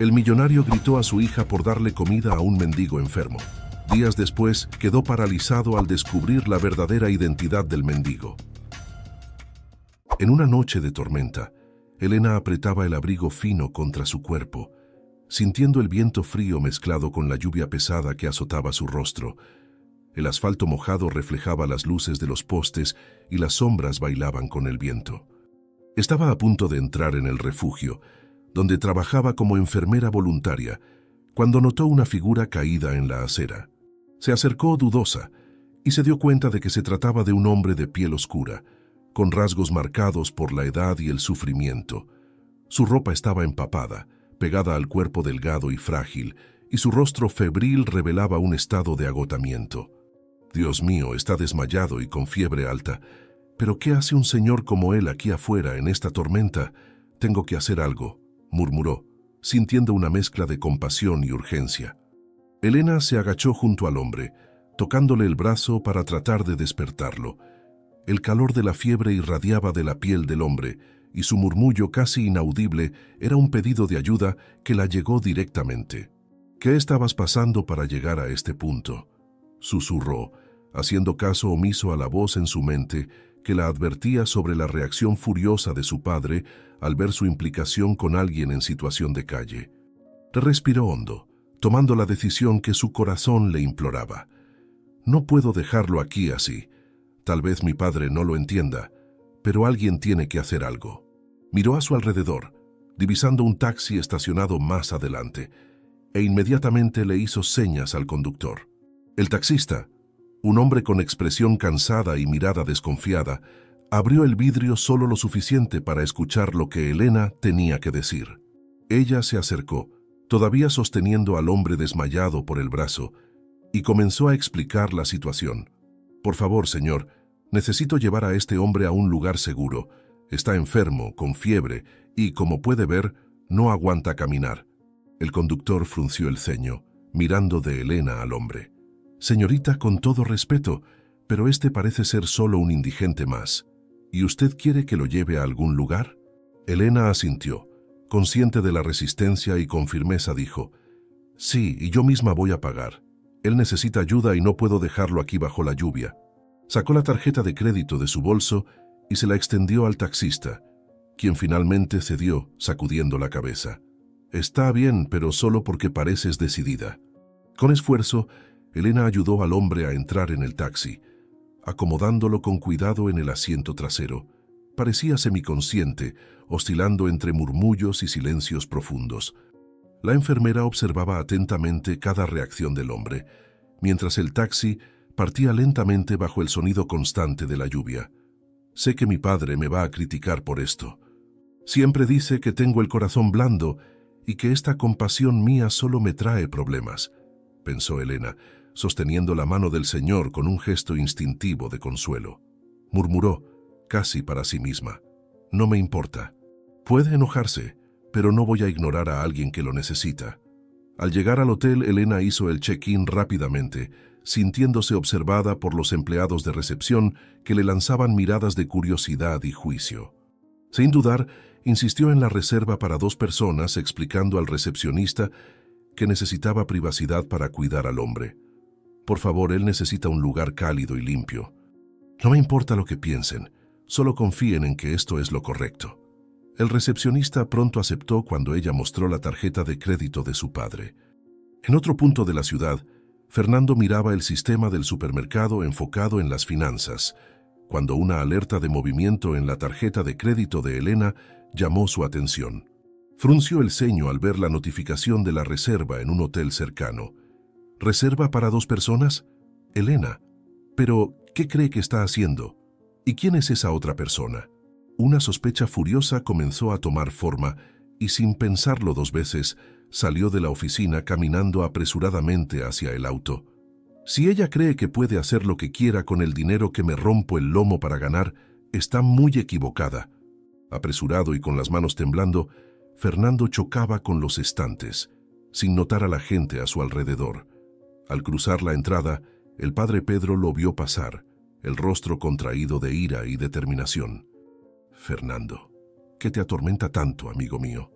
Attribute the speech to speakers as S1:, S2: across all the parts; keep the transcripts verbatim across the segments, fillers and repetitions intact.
S1: El millonario gritó a su hija por darle comida a un mendigo enfermo. Días después, quedó paralizado al descubrir la verdadera identidad del mendigo. En una noche de tormenta, Elena apretaba el abrigo fino contra su cuerpo, sintiendo el viento frío mezclado con la lluvia pesada que azotaba su rostro. El asfalto mojado reflejaba las luces de los postes y las sombras bailaban con el viento. Estaba a punto de entrar en el refugio, donde trabajaba como enfermera voluntaria, cuando notó una figura caída en la acera. Se acercó dudosa y se dio cuenta de que se trataba de un hombre de piel oscura, con rasgos marcados por la edad y el sufrimiento. Su ropa estaba empapada, pegada al cuerpo delgado y frágil, y su rostro febril revelaba un estado de agotamiento. Dios mío, está desmayado y con fiebre alta. ¿Pero qué hace un señor como él aquí afuera en esta tormenta? Tengo que hacer algo, murmuró, sintiendo una mezcla de compasión y urgencia. Elena se agachó junto al hombre, tocándole el brazo para tratar de despertarlo. El calor de la fiebre irradiaba de la piel del hombre, y su murmullo casi inaudible era un pedido de ayuda que la llegó directamente. ¿Qué estabas pasando para llegar a este punto?, susurró, haciendo caso omiso a la voz en su mente que la advertía sobre la reacción furiosa de su padre al ver su implicación con alguien en situación de calle. Respiró hondo, tomando la decisión que su corazón le imploraba. No puedo dejarlo aquí así. Tal vez mi padre no lo entienda, pero alguien tiene que hacer algo. Miró a su alrededor, divisando un taxi estacionado más adelante, e inmediatamente le hizo señas al conductor. El taxista, un hombre con expresión cansada y mirada desconfiada, abrió el vidrio solo lo suficiente para escuchar lo que Elena tenía que decir. Ella se acercó, todavía sosteniendo al hombre desmayado por el brazo, y comenzó a explicar la situación. Por favor, señor, necesito llevar a este hombre a un lugar seguro. Está enfermo, con fiebre, y, como puede ver, no aguanta caminar. El conductor frunció el ceño, mirando de Elena al hombre. Señorita, con todo respeto, pero este parece ser solo un indigente más. ¿Y usted quiere que lo lleve a algún lugar? Elena asintió, consciente de la resistencia, y con firmeza dijo: sí, y yo misma voy a pagar. Él necesita ayuda y no puedo dejarlo aquí bajo la lluvia. Sacó la tarjeta de crédito de su bolso y se la extendió al taxista, quien finalmente cedió, sacudiendo la cabeza. Está bien, pero solo porque pareces decidida. Con esfuerzo, Elena ayudó al hombre a entrar en el taxi, acomodándolo con cuidado en el asiento trasero. Parecía semiconsciente, oscilando entre murmullos y silencios profundos. La enfermera observaba atentamente cada reacción del hombre, mientras el taxi partía lentamente bajo el sonido constante de la lluvia. Sé que mi padre me va a criticar por esto. Siempre dice que tengo el corazón blando y que esta compasión mía solo me trae problemas, pensó Elena, sosteniendo la mano del señor con un gesto instintivo de consuelo. Murmuró, casi para sí misma: no me importa. Puede enojarse, pero no voy a ignorar a alguien que lo necesita. Al llegar al hotel, Elena hizo el check-in rápidamente, sintiéndose observada por los empleados de recepción que le lanzaban miradas de curiosidad y juicio. Sin dudar, insistió en la reserva para dos personas, explicando al recepcionista que necesitaba privacidad para cuidar al hombre. Por favor, él necesita un lugar cálido y limpio. No me importa lo que piensen, solo confíen en que esto es lo correcto. El recepcionista pronto aceptó cuando ella mostró la tarjeta de crédito de su padre. En otro punto de la ciudad, Fernando miraba el sistema del supermercado enfocado en las finanzas, cuando una alerta de movimiento en la tarjeta de crédito de Elena llamó su atención. Frunció el ceño al ver la notificación de la reserva en un hotel cercano. ¿Reserva para dos personas? Elena. Pero, ¿qué cree que está haciendo? ¿Y quién es esa otra persona? Una sospecha furiosa comenzó a tomar forma y, sin pensarlo dos veces, salió de la oficina caminando apresuradamente hacia el auto. Si ella cree que puede hacer lo que quiera con el dinero que me rompo el lomo para ganar, está muy equivocada. Apresurado y con las manos temblando, Fernando chocaba con los estantes, sin notar a la gente a su alrededor. Al cruzar la entrada, el padre Pedro lo vio pasar, el rostro contraído de ira y determinación. Fernando, ¿qué te atormenta tanto, amigo mío?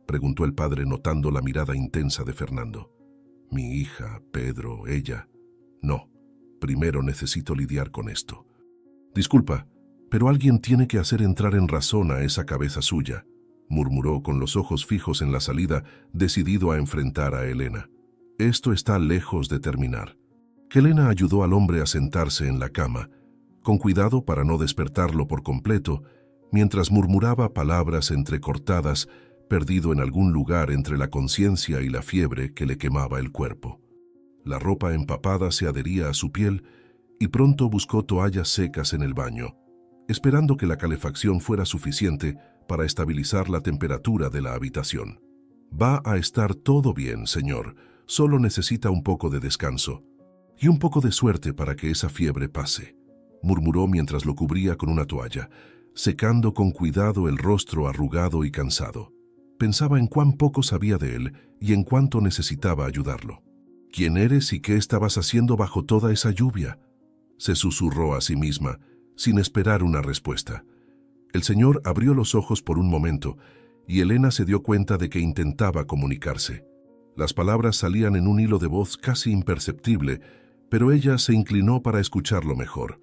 S1: preguntó el padre notando la mirada intensa de Fernando. Mi hija, Pedro, ella. No, primero necesito lidiar con esto. Disculpa, pero alguien tiene que hacer entrar en razón a esa cabeza suya, murmuró con los ojos fijos en la salida, decidido a enfrentar a Elena. Esto está lejos de terminar. Helena ayudó al hombre a sentarse en la cama, con cuidado para no despertarlo por completo, mientras murmuraba palabras entrecortadas, perdido en algún lugar entre la conciencia y la fiebre que le quemaba el cuerpo. La ropa empapada se adhería a su piel y pronto buscó toallas secas en el baño, esperando que la calefacción fuera suficiente para estabilizar la temperatura de la habitación. Va a estar todo bien, señor. Solo necesita un poco de descanso y un poco de suerte para que esa fiebre pase, murmuró mientras lo cubría con una toalla, secando con cuidado el rostro arrugado y cansado. Pensaba en cuán poco sabía de él y en cuánto necesitaba ayudarlo. ¿Quién eres y qué estabas haciendo bajo toda esa lluvia?, se susurró a sí misma, sin esperar una respuesta. El señor abrió los ojos por un momento y Elena se dio cuenta de que intentaba comunicarse. Las palabras salían en un hilo de voz casi imperceptible, pero ella se inclinó para escucharlo mejor.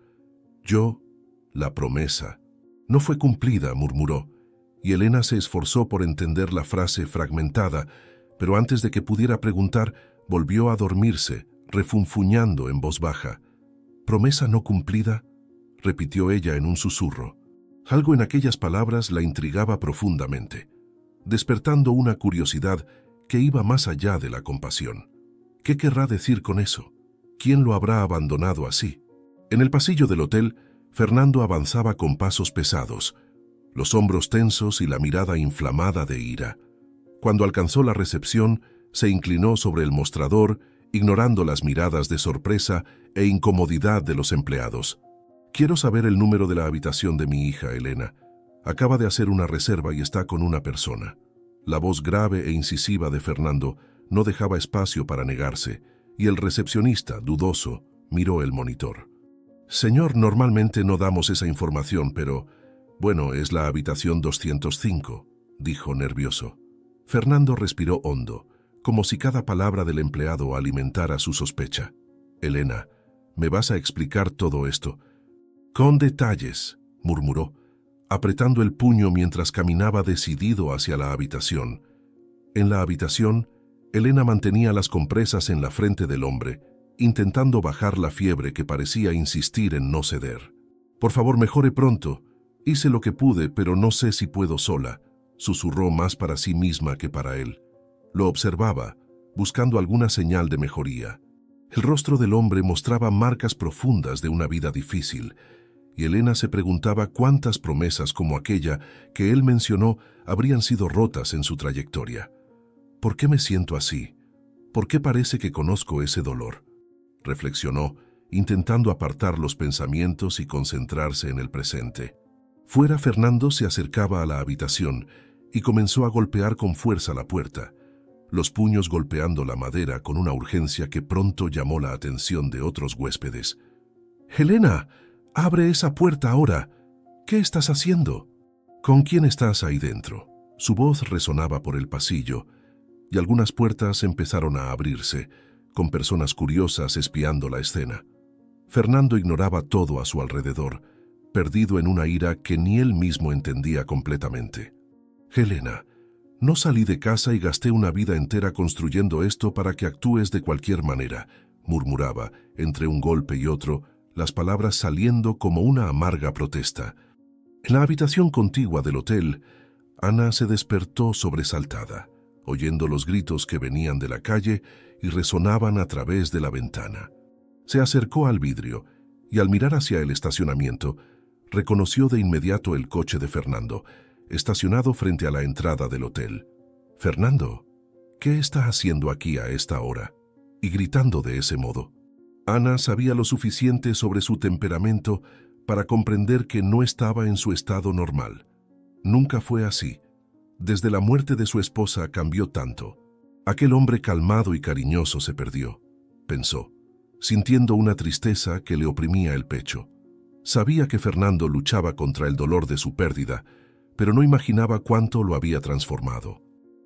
S1: Yo, la promesa. No fue cumplida, murmuró, y Elena se esforzó por entender la frase fragmentada, pero antes de que pudiera preguntar, volvió a dormirse, refunfuñando en voz baja. ¿Promesa no cumplida?, repitió ella en un susurro. Algo en aquellas palabras la intrigaba profundamente, despertando una curiosidad que iba más allá de la compasión. ¿Qué querrá decir con eso? ¿Quién lo habrá abandonado así? En el pasillo del hotel, Fernando avanzaba con pasos pesados, los hombros tensos y la mirada inflamada de ira. Cuando alcanzó la recepción, se inclinó sobre el mostrador, ignorando las miradas de sorpresa e incomodidad de los empleados. Quiero saber el número de la habitación de mi hija, Elena. Acaba de hacer una reserva y está con una persona. La voz grave e incisiva de Fernando no dejaba espacio para negarse, y el recepcionista, dudoso, miró el monitor. Señor, normalmente no damos esa información, pero... Bueno, es la habitación doscientos cinco, dijo nervioso. Fernando respiró hondo, como si cada palabra del empleado alimentara su sospecha. Elena, ¿me vas a explicar todo esto? Con detalles, murmuró, apretando el puño mientras caminaba decidido hacia la habitación. En la habitación, Elena mantenía las compresas en la frente del hombre, intentando bajar la fiebre que parecía insistir en no ceder. Por favor, mejore pronto. Hice lo que pude, pero no sé si puedo sola, susurró más para sí misma que para él. Lo observaba, buscando alguna señal de mejoría. El rostro del hombre mostraba marcas profundas de una vida difícil, y Elena se preguntaba cuántas promesas como aquella que él mencionó habrían sido rotas en su trayectoria. ¿Por qué me siento así? ¿Por qué parece que conozco ese dolor?, reflexionó, intentando apartar los pensamientos y concentrarse en el presente. Fuera, Fernando se acercaba a la habitación y comenzó a golpear con fuerza la puerta, los puños golpeando la madera con una urgencia que pronto llamó la atención de otros huéspedes. «Helena, abre esa puerta ahora. ¿Qué estás haciendo? ¿Con quién estás ahí dentro?». Su voz resonaba por el pasillo, y algunas puertas empezaron a abrirse, con personas curiosas espiando la escena. Fernando ignoraba todo a su alrededor, perdido en una ira que ni él mismo entendía completamente. «Helena, no salí de casa y gasté una vida entera construyendo esto para que actúes de cualquier manera», murmuraba, entre un golpe y otro, las palabras saliendo como una amarga protesta. En la habitación contigua del hotel, Ana se despertó sobresaltada, oyendo los gritos que venían de la calle y resonaban a través de la ventana. Se acercó al vidrio y al mirar hacia el estacionamiento, reconoció de inmediato el coche de Fernando, estacionado frente a la entrada del hotel. «Fernando, ¿qué está haciendo aquí a esta hora?», y gritando de ese modo. Ana sabía lo suficiente sobre su temperamento para comprender que no estaba en su estado normal. Nunca fue así. Desde la muerte de su esposa cambió tanto. Aquel hombre calmado y cariñoso se perdió, pensó, sintiendo una tristeza que le oprimía el pecho. Sabía que Fernando luchaba contra el dolor de su pérdida, pero no imaginaba cuánto lo había transformado.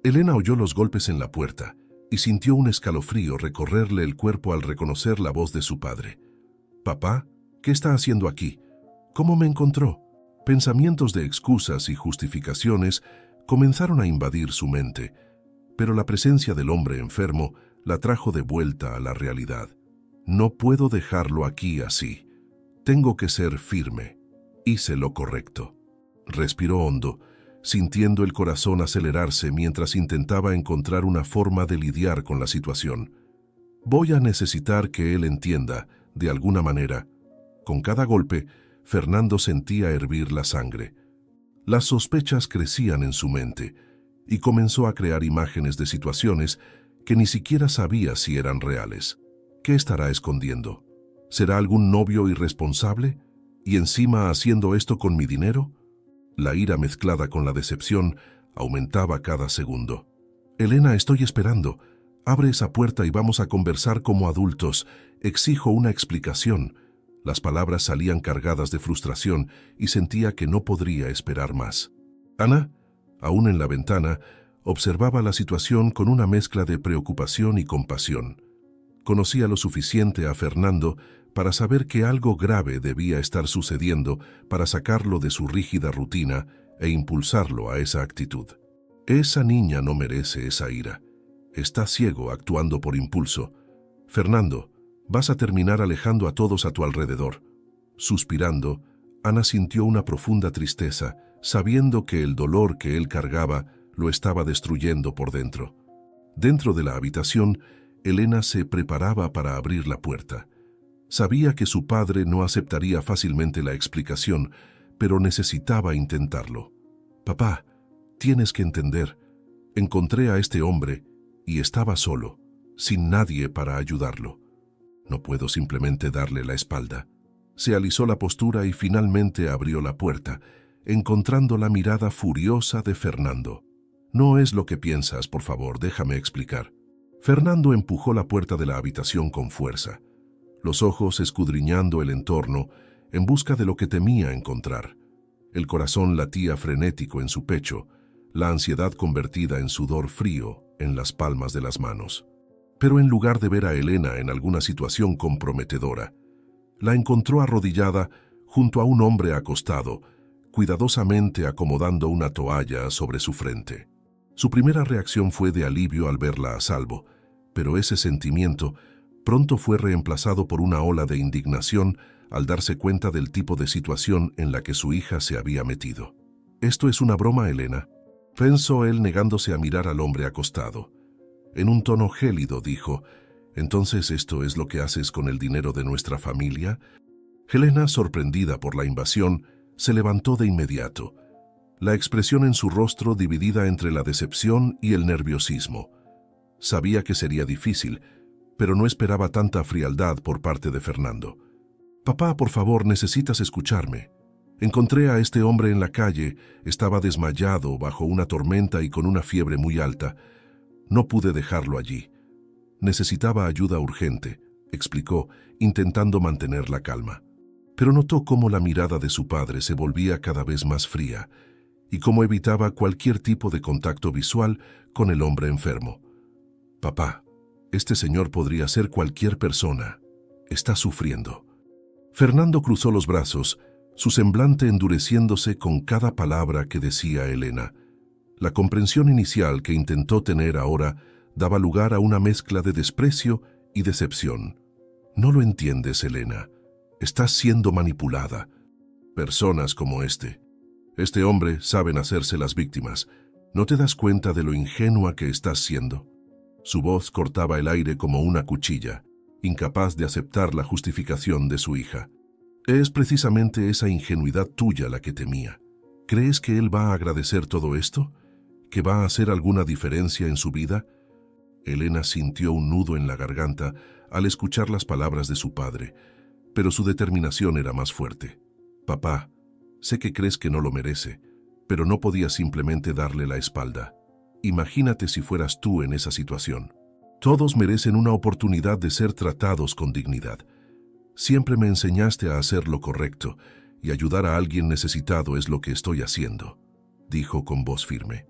S1: Elena oyó los golpes en la puerta y sintió un escalofrío recorrerle el cuerpo al reconocer la voz de su padre. «Papá, ¿qué está haciendo aquí? ¿Cómo me encontró?» Pensamientos de excusas y justificaciones comenzaron a invadir su mente, pero la presencia del hombre enfermo la trajo de vuelta a la realidad. «No puedo dejarlo aquí así. Tengo que ser firme». Hice lo correcto. Respiró hondo, sintiendo el corazón acelerarse mientras intentaba encontrar una forma de lidiar con la situación. «Voy a necesitar que él entienda, de alguna manera». Con cada golpe, Fernando sentía hervir la sangre. Las sospechas crecían en su mente y comenzó a crear imágenes de situaciones que ni siquiera sabía si eran reales. ¿Qué estará escondiendo? ¿Será algún novio irresponsable? ¿Y encima haciendo esto con mi dinero? La ira mezclada con la decepción aumentaba cada segundo. «Elena, estoy esperando. Abre esa puerta y vamos a conversar como adultos. Exijo una explicación». Las palabras salían cargadas de frustración y sentía que no podría esperar más. Ana, aún en la ventana, observaba la situación con una mezcla de preocupación y compasión. Conocía lo suficiente a Fernando para saber que algo grave debía estar sucediendo para sacarlo de su rígida rutina e impulsarlo a esa actitud. Esa niña no merece esa ira. Está ciego actuando por impulso. «Fernando, vas a terminar alejando a todos a tu alrededor». Suspirando, Ana sintió una profunda tristeza, sabiendo que el dolor que él cargaba lo estaba destruyendo por dentro. Dentro de la habitación, Elena se preparaba para abrir la puerta. Sabía que su padre no aceptaría fácilmente la explicación, pero necesitaba intentarlo. «Papá, tienes que entender. Encontré a este hombre y estaba solo, sin nadie para ayudarlo. No puedo simplemente darle la espalda». Se alisó la postura y finalmente abrió la puerta, encontrando la mirada furiosa de Fernando. «No es lo que piensas, por favor, déjame explicar». Fernando empujó la puerta de la habitación con fuerza, los ojos escudriñando el entorno en busca de lo que temía encontrar. El corazón latía frenético en su pecho, la ansiedad convertida en sudor frío en las palmas de las manos. Pero en lugar de ver a Elena en alguna situación comprometedora, la encontró arrodillada junto a un hombre acostado, cuidadosamente acomodando una toalla sobre su frente. Su primera reacción fue de alivio al verla a salvo, pero ese sentimiento pronto fue reemplazado por una ola de indignación al darse cuenta del tipo de situación en la que su hija se había metido. «¿Esto es una broma, Elena?», pensó él negándose a mirar al hombre acostado. En un tono gélido dijo: «¿Entonces esto es lo que haces con el dinero de nuestra familia?». Elena, sorprendida por la invasión, se levantó de inmediato, la expresión en su rostro dividida entre la decepción y el nerviosismo. Sabía que sería difícil, pero no esperaba tanta frialdad por parte de Fernando. «Papá, por favor, necesitas escucharme. Encontré a este hombre en la calle, estaba desmayado bajo una tormenta y con una fiebre muy alta. No pude dejarlo allí. Necesitaba ayuda urgente», explicó, intentando mantener la calma. Pero notó cómo la mirada de su padre se volvía cada vez más fría y cómo evitaba cualquier tipo de contacto visual con el hombre enfermo. «Papá, este señor podría ser cualquier persona. Está sufriendo». Fernando cruzó los brazos, su semblante endureciéndose con cada palabra que decía Elena. La comprensión inicial que intentó tener ahora daba lugar a una mezcla de desprecio y decepción. «No lo entiendes, Elena. Estás siendo manipulada. Personas como este, este hombre, saben hacerse las víctimas. ¿No te das cuenta de lo ingenua que estás siendo?». Su voz cortaba el aire como una cuchilla, incapaz de aceptar la justificación de su hija. «Es precisamente esa ingenuidad tuya la que temía. ¿Crees que él va a agradecer todo esto? ¿Que va a hacer alguna diferencia en su vida?». Elena sintió un nudo en la garganta al escuchar las palabras de su padre, pero su determinación era más fuerte. «Papá, sé que crees que no lo merece, pero no podía simplemente darle la espalda. Imagínate si fueras tú en esa situación. Todos merecen una oportunidad de ser tratados con dignidad. Siempre me enseñaste a hacer lo correcto, y ayudar a alguien necesitado es lo que estoy haciendo», dijo con voz firme.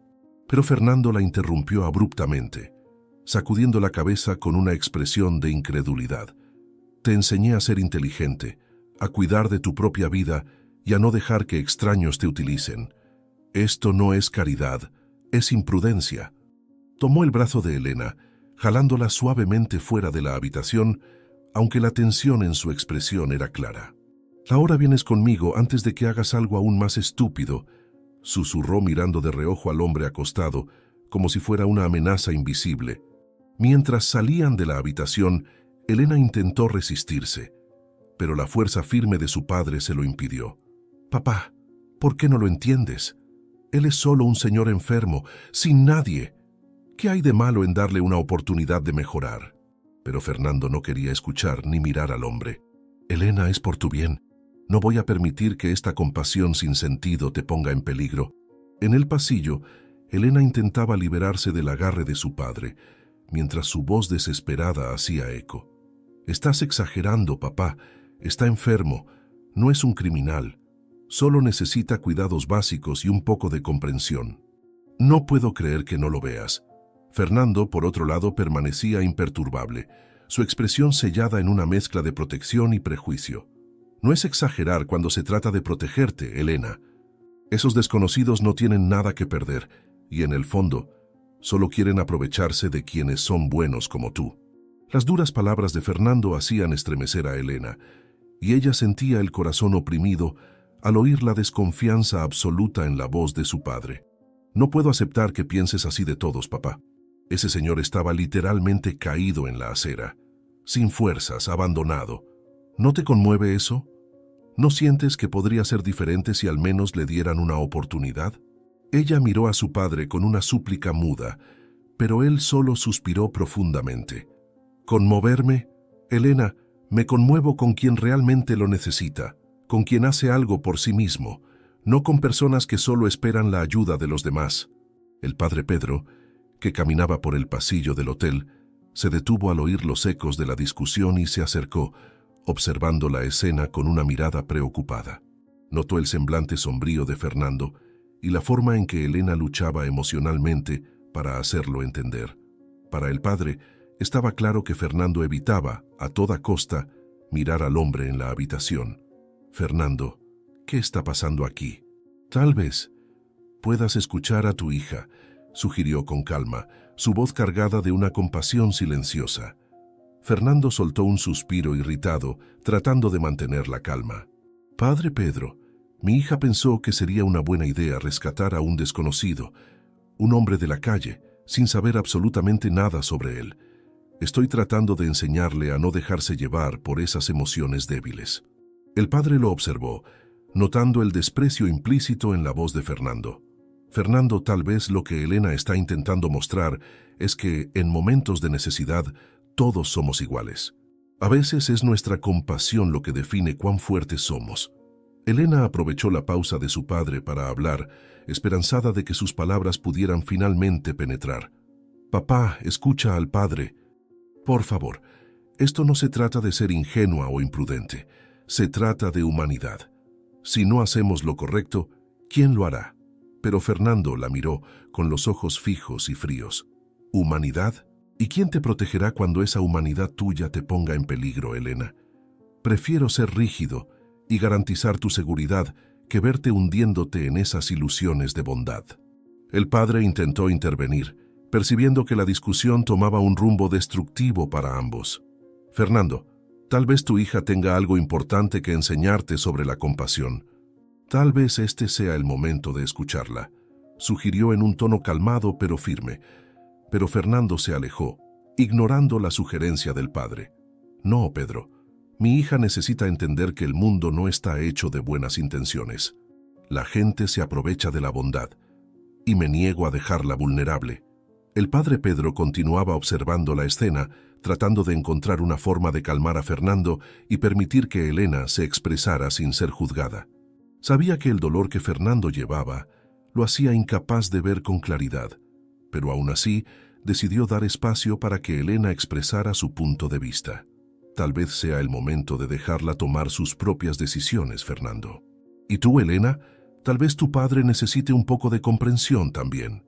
S1: Pero Fernando la interrumpió abruptamente, sacudiendo la cabeza con una expresión de incredulidad. Te enseñé a ser inteligente, a cuidar de tu propia vida y a no dejar que extraños te utilicen. Esto no es caridad, es imprudencia. Tomó el brazo de Elena, jalándola suavemente fuera de la habitación, aunque la tensión en su expresión era clara. Ahora vienes conmigo antes de que hagas algo aún más estúpido, susurró mirando de reojo al hombre acostado, como si fuera una amenaza invisible. Mientras salían de la habitación, Elena intentó resistirse, pero la fuerza firme de su padre se lo impidió. Papá, ¿por qué no lo entiendes? Él es solo un señor enfermo, sin nadie. ¿Qué hay de malo en darle una oportunidad de mejorar? Pero Fernando no quería escuchar ni mirar al hombre. Elena, es por tu bien. No voy a permitir que esta compasión sin sentido te ponga en peligro. En el pasillo, Elena intentaba liberarse del agarre de su padre, mientras su voz desesperada hacía eco. Estás exagerando, papá. Está enfermo. No es un criminal. Solo necesita cuidados básicos y un poco de comprensión. No puedo creer que no lo veas. Fernando, por otro lado, permanecía imperturbable, su expresión sellada en una mezcla de protección y prejuicio. No es exagerar cuando se trata de protegerte, Elena. Esos desconocidos no tienen nada que perder, y en el fondo, solo quieren aprovecharse de quienes son buenos como tú. Las duras palabras de Fernando hacían estremecer a Elena, y ella sentía el corazón oprimido al oír la desconfianza absoluta en la voz de su padre. No puedo aceptar que pienses así de todos, papá. Ese señor estaba literalmente caído en la acera, sin fuerzas, abandonado. ¿No te conmueve eso? ¿No sientes que podría ser diferente si al menos le dieran una oportunidad? Ella miró a su padre con una súplica muda, pero él solo suspiró profundamente. ¿Conmoverme? Elena, me conmuevo con quien realmente lo necesita, con quien hace algo por sí mismo, no con personas que solo esperan la ayuda de los demás. El padre Pedro, que caminaba por el pasillo del hotel, se detuvo al oír los ecos de la discusión y se acercó, observando la escena con una mirada preocupada. Notó el semblante sombrío de Fernando y la forma en que Elena luchaba emocionalmente para hacerlo entender. Para el padre, estaba claro que Fernando evitaba, a toda costa, mirar al hombre en la habitación. Fernando, ¿qué está pasando aquí? Tal vez puedas escuchar a tu hija, sugirió con calma, su voz cargada de una compasión silenciosa. Fernando soltó un suspiro irritado, tratando de mantener la calma. Padre Pedro, mi hija pensó que sería una buena idea rescatar a un desconocido, un hombre de la calle, sin saber absolutamente nada sobre él. Estoy tratando de enseñarle a no dejarse llevar por esas emociones débiles. El padre lo observó, notando el desprecio implícito en la voz de Fernando. Fernando, tal vez lo que Elena está intentando mostrar es que, en momentos de necesidad, todos somos iguales. A veces es nuestra compasión lo que define cuán fuertes somos. Elena aprovechó la pausa de su padre para hablar, esperanzada de que sus palabras pudieran finalmente penetrar. Papá, escucha al padre. Por favor, esto no se trata de ser ingenua o imprudente. Se trata de humanidad. Si no hacemos lo correcto, ¿quién lo hará? Pero Fernando la miró con los ojos fijos y fríos. ¿Humanidad? ¿Y quién te protegerá cuando esa humanidad tuya te ponga en peligro, Elena? Prefiero ser rígido y garantizar tu seguridad que verte hundiéndote en esas ilusiones de bondad. El padre intentó intervenir, percibiendo que la discusión tomaba un rumbo destructivo para ambos. Fernando, tal vez tu hija tenga algo importante que enseñarte sobre la compasión. Tal vez este sea el momento de escucharla, sugirió en un tono calmado pero firme. Pero Fernando se alejó, ignorando la sugerencia del padre. No, Pedro, mi hija necesita entender que el mundo no está hecho de buenas intenciones. La gente se aprovecha de la bondad, y me niego a dejarla vulnerable. El padre Pedro continuaba observando la escena, tratando de encontrar una forma de calmar a Fernando y permitir que Elena se expresara sin ser juzgada. Sabía que el dolor que Fernando llevaba lo hacía incapaz de ver con claridad, pero aún así decidió dar espacio para que Elena expresara su punto de vista. Tal vez sea el momento de dejarla tomar sus propias decisiones, Fernando. ¿Y tú, Elena? Tal vez tu padre necesite un poco de comprensión también.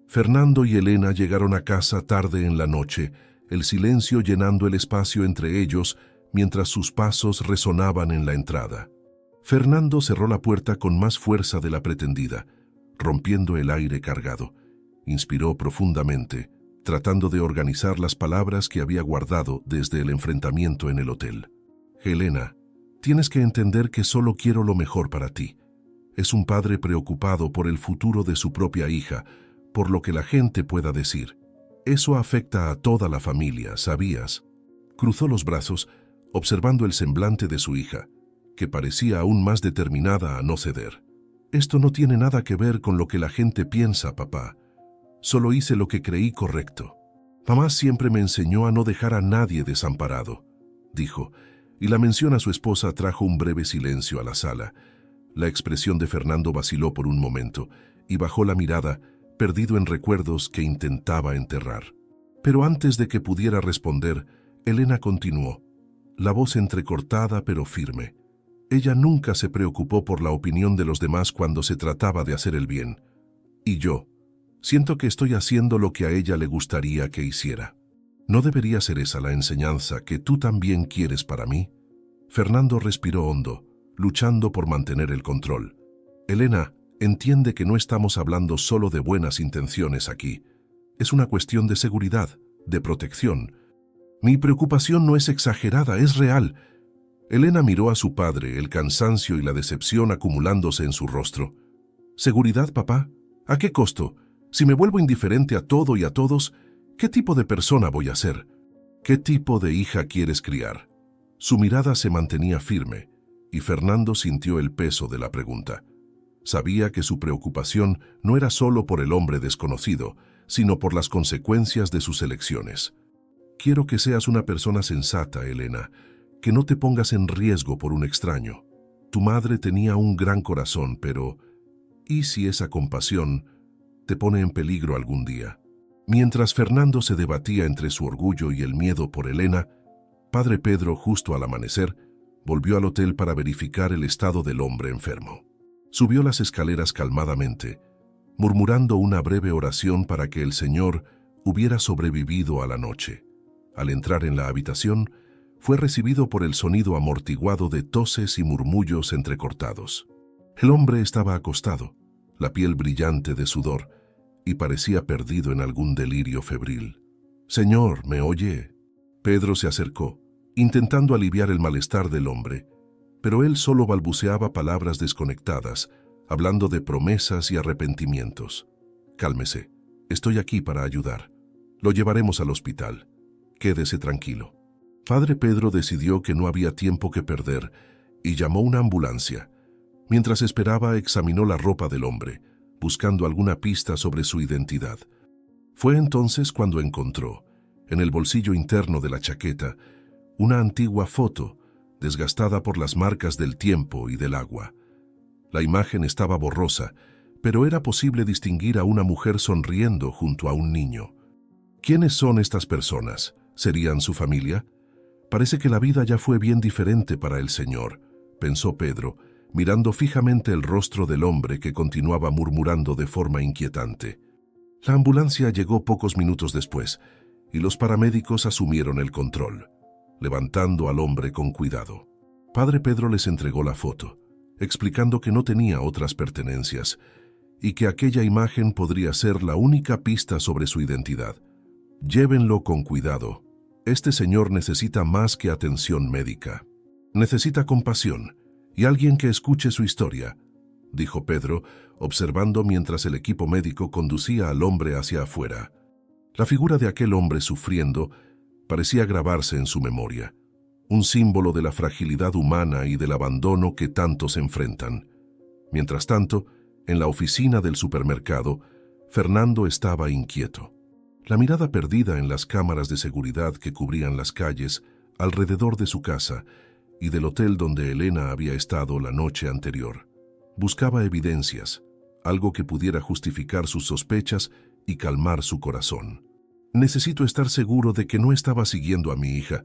S1: Fernando y Elena llegaron a casa tarde en la noche, el silencio llenando el espacio entre ellos mientras sus pasos resonaban en la entrada. Fernando cerró la puerta con más fuerza de la pretendida, rompiendo el aire cargado. Inspiró profundamente, tratando de organizar las palabras que había guardado desde el enfrentamiento en el hotel. Helena, tienes que entender que solo quiero lo mejor para ti. Es un padre preocupado por el futuro de su propia hija, por lo que la gente pueda decir. Eso afecta a toda la familia, ¿sabías? Cruzó los brazos, observando el semblante de su hija, que parecía aún más determinada a no ceder. Esto no tiene nada que ver con lo que la gente piensa, papá. Solo hice lo que creí correcto. Mamá siempre me enseñó a no dejar a nadie desamparado, dijo, y la mención a su esposa trajo un breve silencio a la sala. La expresión de Fernando vaciló por un momento y bajó la mirada, perdido en recuerdos que intentaba enterrar. Pero antes de que pudiera responder, Elena continuó, la voz entrecortada pero firme. Ella nunca se preocupó por la opinión de los demás cuando se trataba de hacer el bien. Y yo, siento que estoy haciendo lo que a ella le gustaría que hiciera. ¿No debería ser esa la enseñanza que tú también quieres para mí? Fernando respiró hondo, luchando por mantener el control. Elena, entiende que no estamos hablando solo de buenas intenciones aquí. Es una cuestión de seguridad, de protección. Mi preocupación no es exagerada, es real. Elena miró a su padre, el cansancio y la decepción acumulándose en su rostro. ¿Seguridad, papá? ¿A qué costo? Si me vuelvo indiferente a todo y a todos, ¿qué tipo de persona voy a ser? ¿Qué tipo de hija quieres criar? Su mirada se mantenía firme, y Fernando sintió el peso de la pregunta. Sabía que su preocupación no era solo por el hombre desconocido, sino por las consecuencias de sus elecciones. Quiero que seas una persona sensata, Elena, que no te pongas en riesgo por un extraño. Tu madre tenía un gran corazón, pero ¿y si esa compasión te pone en peligro algún día? Mientras Fernando se debatía entre su orgullo y el miedo por Elena, Padre Pedro, justo al amanecer, volvió al hotel para verificar el estado del hombre enfermo. Subió las escaleras calmadamente, murmurando una breve oración para que el Señor hubiera sobrevivido a la noche. Al entrar en la habitación, fue recibido por el sonido amortiguado de toses y murmullos entrecortados. El hombre estaba acostado, la piel brillante de sudor, y parecía perdido en algún delirio febril. «Señor, ¿me oye?» Pedro se acercó, intentando aliviar el malestar del hombre, pero él solo balbuceaba palabras desconectadas, hablando de promesas y arrepentimientos. «Cálmese, estoy aquí para ayudar. Lo llevaremos al hospital. Quédese tranquilo». Padre Pedro decidió que no había tiempo que perder y llamó una ambulancia. Mientras esperaba, examinó la ropa del hombre, buscando alguna pista sobre su identidad. Fue entonces cuando encontró, en el bolsillo interno de la chaqueta, una antigua foto, desgastada por las marcas del tiempo y del agua. La imagen estaba borrosa, pero era posible distinguir a una mujer sonriendo junto a un niño. ¿Quiénes son estas personas? ¿Serían su familia? Parece que la vida ya fue bien diferente para el Señor, pensó Pedro, mirando fijamente el rostro del hombre que continuaba murmurando de forma inquietante. La ambulancia llegó pocos minutos después, y los paramédicos asumieron el control, levantando al hombre con cuidado. Padre Pedro les entregó la foto, explicando que no tenía otras pertenencias, y que aquella imagen podría ser la única pista sobre su identidad. Llévenlo con cuidado. Este señor necesita más que atención médica. Necesita compasión y alguien que escuche su historia, dijo Pedro, observando mientras el equipo médico conducía al hombre hacia afuera. La figura de aquel hombre sufriendo parecía grabarse en su memoria, un símbolo de la fragilidad humana y del abandono que tantos enfrentan. Mientras tanto, en la oficina del supermercado, Fernando estaba inquieto. La mirada perdida en las cámaras de seguridad que cubrían las calles alrededor de su casa y del hotel donde Elena había estado la noche anterior. Buscaba evidencias, algo que pudiera justificar sus sospechas y calmar su corazón. Necesito estar seguro de que no estaba siguiendo a mi hija.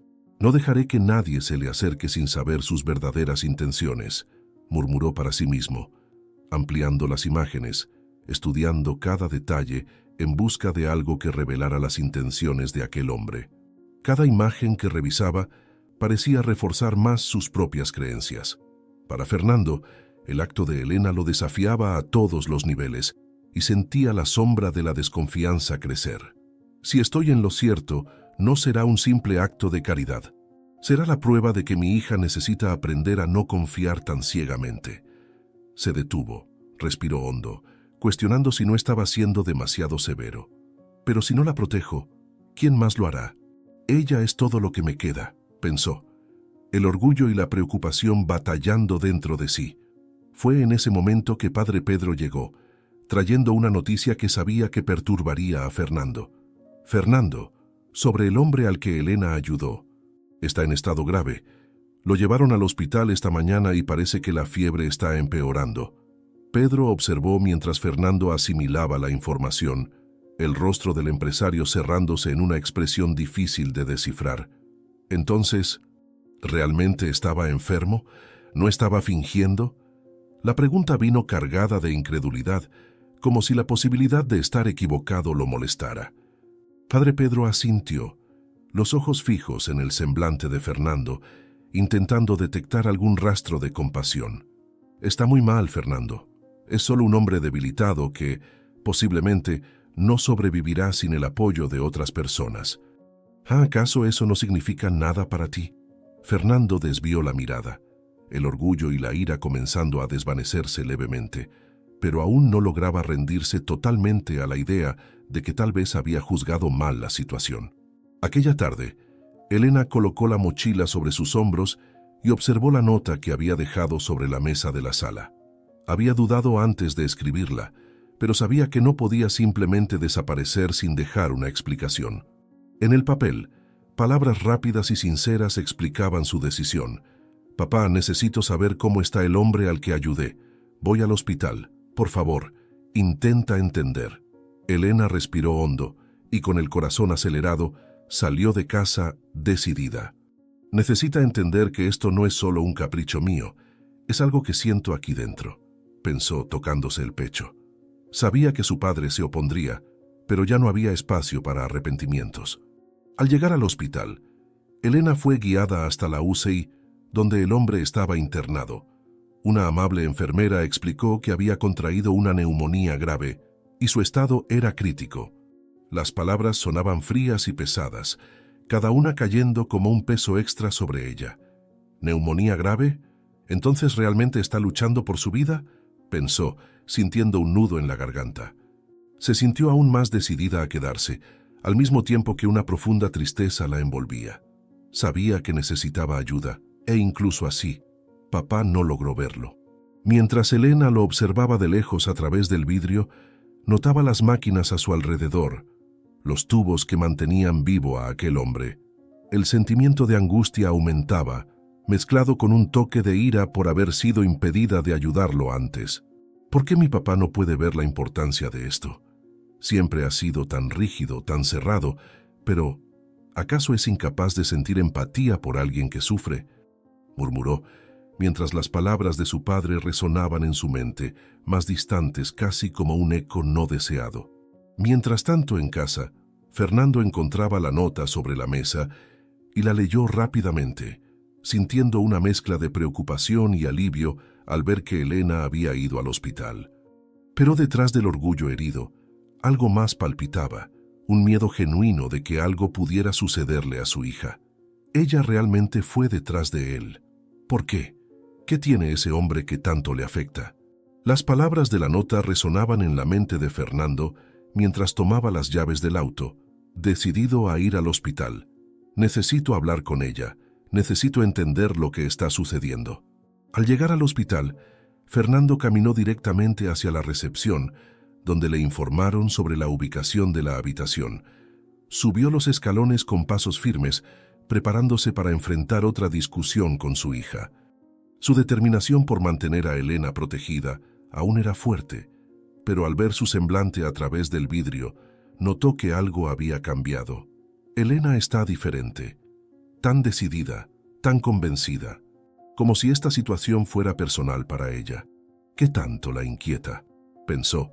S1: No dejaré que nadie se le acerque sin saber sus verdaderas intenciones, murmuró para sí mismo, ampliando las imágenes, estudiando cada detalle en busca de algo que revelara las intenciones de aquel hombre. Cada imagen que revisaba parecía reforzar más sus propias creencias. Para Fernando, el acto de Elena lo desafiaba a todos los niveles y sentía la sombra de la desconfianza crecer. Si estoy en lo cierto, no será un simple acto de caridad. Será la prueba de que mi hija necesita aprender a no confiar tan ciegamente. Se detuvo, respiró hondo, cuestionando si no estaba siendo demasiado severo. Pero si no la protejo, ¿quién más lo hará? Ella es todo lo que me queda, pensó, el orgullo y la preocupación batallando dentro de sí. Fue en ese momento que Padre Pedro llegó, trayendo una noticia que sabía que perturbaría a Fernando. Fernando, sobre el hombre al que Elena ayudó. Está en estado grave. Lo llevaron al hospital esta mañana y parece que la fiebre está empeorando. Pedro observó mientras Fernando asimilaba la información, el rostro del empresario cerrándose en una expresión difícil de descifrar. Entonces, ¿realmente estaba enfermo? ¿No estaba fingiendo? La pregunta vino cargada de incredulidad, como si la posibilidad de estar equivocado lo molestara. Padre Pedro asintió, los ojos fijos en el semblante de Fernando, intentando detectar algún rastro de compasión. Está muy mal, Fernando. Es solo un hombre debilitado que, posiblemente, no sobrevivirá sin el apoyo de otras personas. ¿Acaso eso no significa nada para ti? Fernando desvió la mirada, el orgullo y la ira comenzando a desvanecerse levemente, pero aún no lograba rendirse totalmente a la idea de que tal vez había juzgado mal la situación. Aquella tarde, Elena colocó la mochila sobre sus hombros y observó la nota que había dejado sobre la mesa de la sala. Había dudado antes de escribirla, pero sabía que no podía simplemente desaparecer sin dejar una explicación. En el papel, palabras rápidas y sinceras explicaban su decisión. «Papá, necesito saber cómo está el hombre al que ayudé. Voy al hospital. Por favor, intenta entender». Elena respiró hondo y con el corazón acelerado salió de casa decidida. «Necesita entender que esto no es solo un capricho mío, es algo que siento aquí dentro», pensó tocándose el pecho. Sabía que su padre se opondría, pero ya no había espacio para arrepentimientos. Al llegar al hospital, Elena fue guiada hasta la U C I, donde el hombre estaba internado. Una amable enfermera explicó que había contraído una neumonía grave y su estado era crítico. Las palabras sonaban frías y pesadas, cada una cayendo como un peso extra sobre ella. ¿Neumonía grave? ¿Entonces realmente está luchando por su vida?, pensó, sintiendo un nudo en la garganta. Se sintió aún más decidida a quedarse, al mismo tiempo que una profunda tristeza la envolvía. Sabía que necesitaba ayuda, e incluso así, papá no logró verlo. Mientras Elena lo observaba de lejos a través del vidrio, notaba las máquinas a su alrededor, los tubos que mantenían vivo a aquel hombre. El sentimiento de angustia aumentaba, mezclado con un toque de ira por haber sido impedida de ayudarlo antes. ¿Por qué mi papá no puede ver la importancia de esto? Siempre ha sido tan rígido, tan cerrado, pero ¿acaso es incapaz de sentir empatía por alguien que sufre?, murmuró, mientras las palabras de su padre resonaban en su mente, más distantes casi como un eco no deseado. Mientras tanto en casa, Fernando encontraba la nota sobre la mesa y la leyó rápidamente, sintiendo una mezcla de preocupación y alivio al ver que Elena había ido al hospital. Pero detrás del orgullo herido, algo más palpitaba, un miedo genuino de que algo pudiera sucederle a su hija. Ella realmente fue detrás de él. ¿Por qué? ¿Qué tiene ese hombre que tanto le afecta? Las palabras de la nota resonaban en la mente de Fernando mientras tomaba las llaves del auto, decidido a ir al hospital. Necesito hablar con ella, necesito entender lo que está sucediendo. Al llegar al hospital, Fernando caminó directamente hacia la recepción, donde le informaron sobre la ubicación de la habitación. Subió los escalones con pasos firmes, preparándose para enfrentar otra discusión con su hija. Su determinación por mantener a Elena protegida aún era fuerte, pero al ver su semblante a través del vidrio, notó que algo había cambiado. Elena está diferente, tan decidida, tan convencida, como si esta situación fuera personal para ella. ¿Qué tanto la inquieta?, pensó,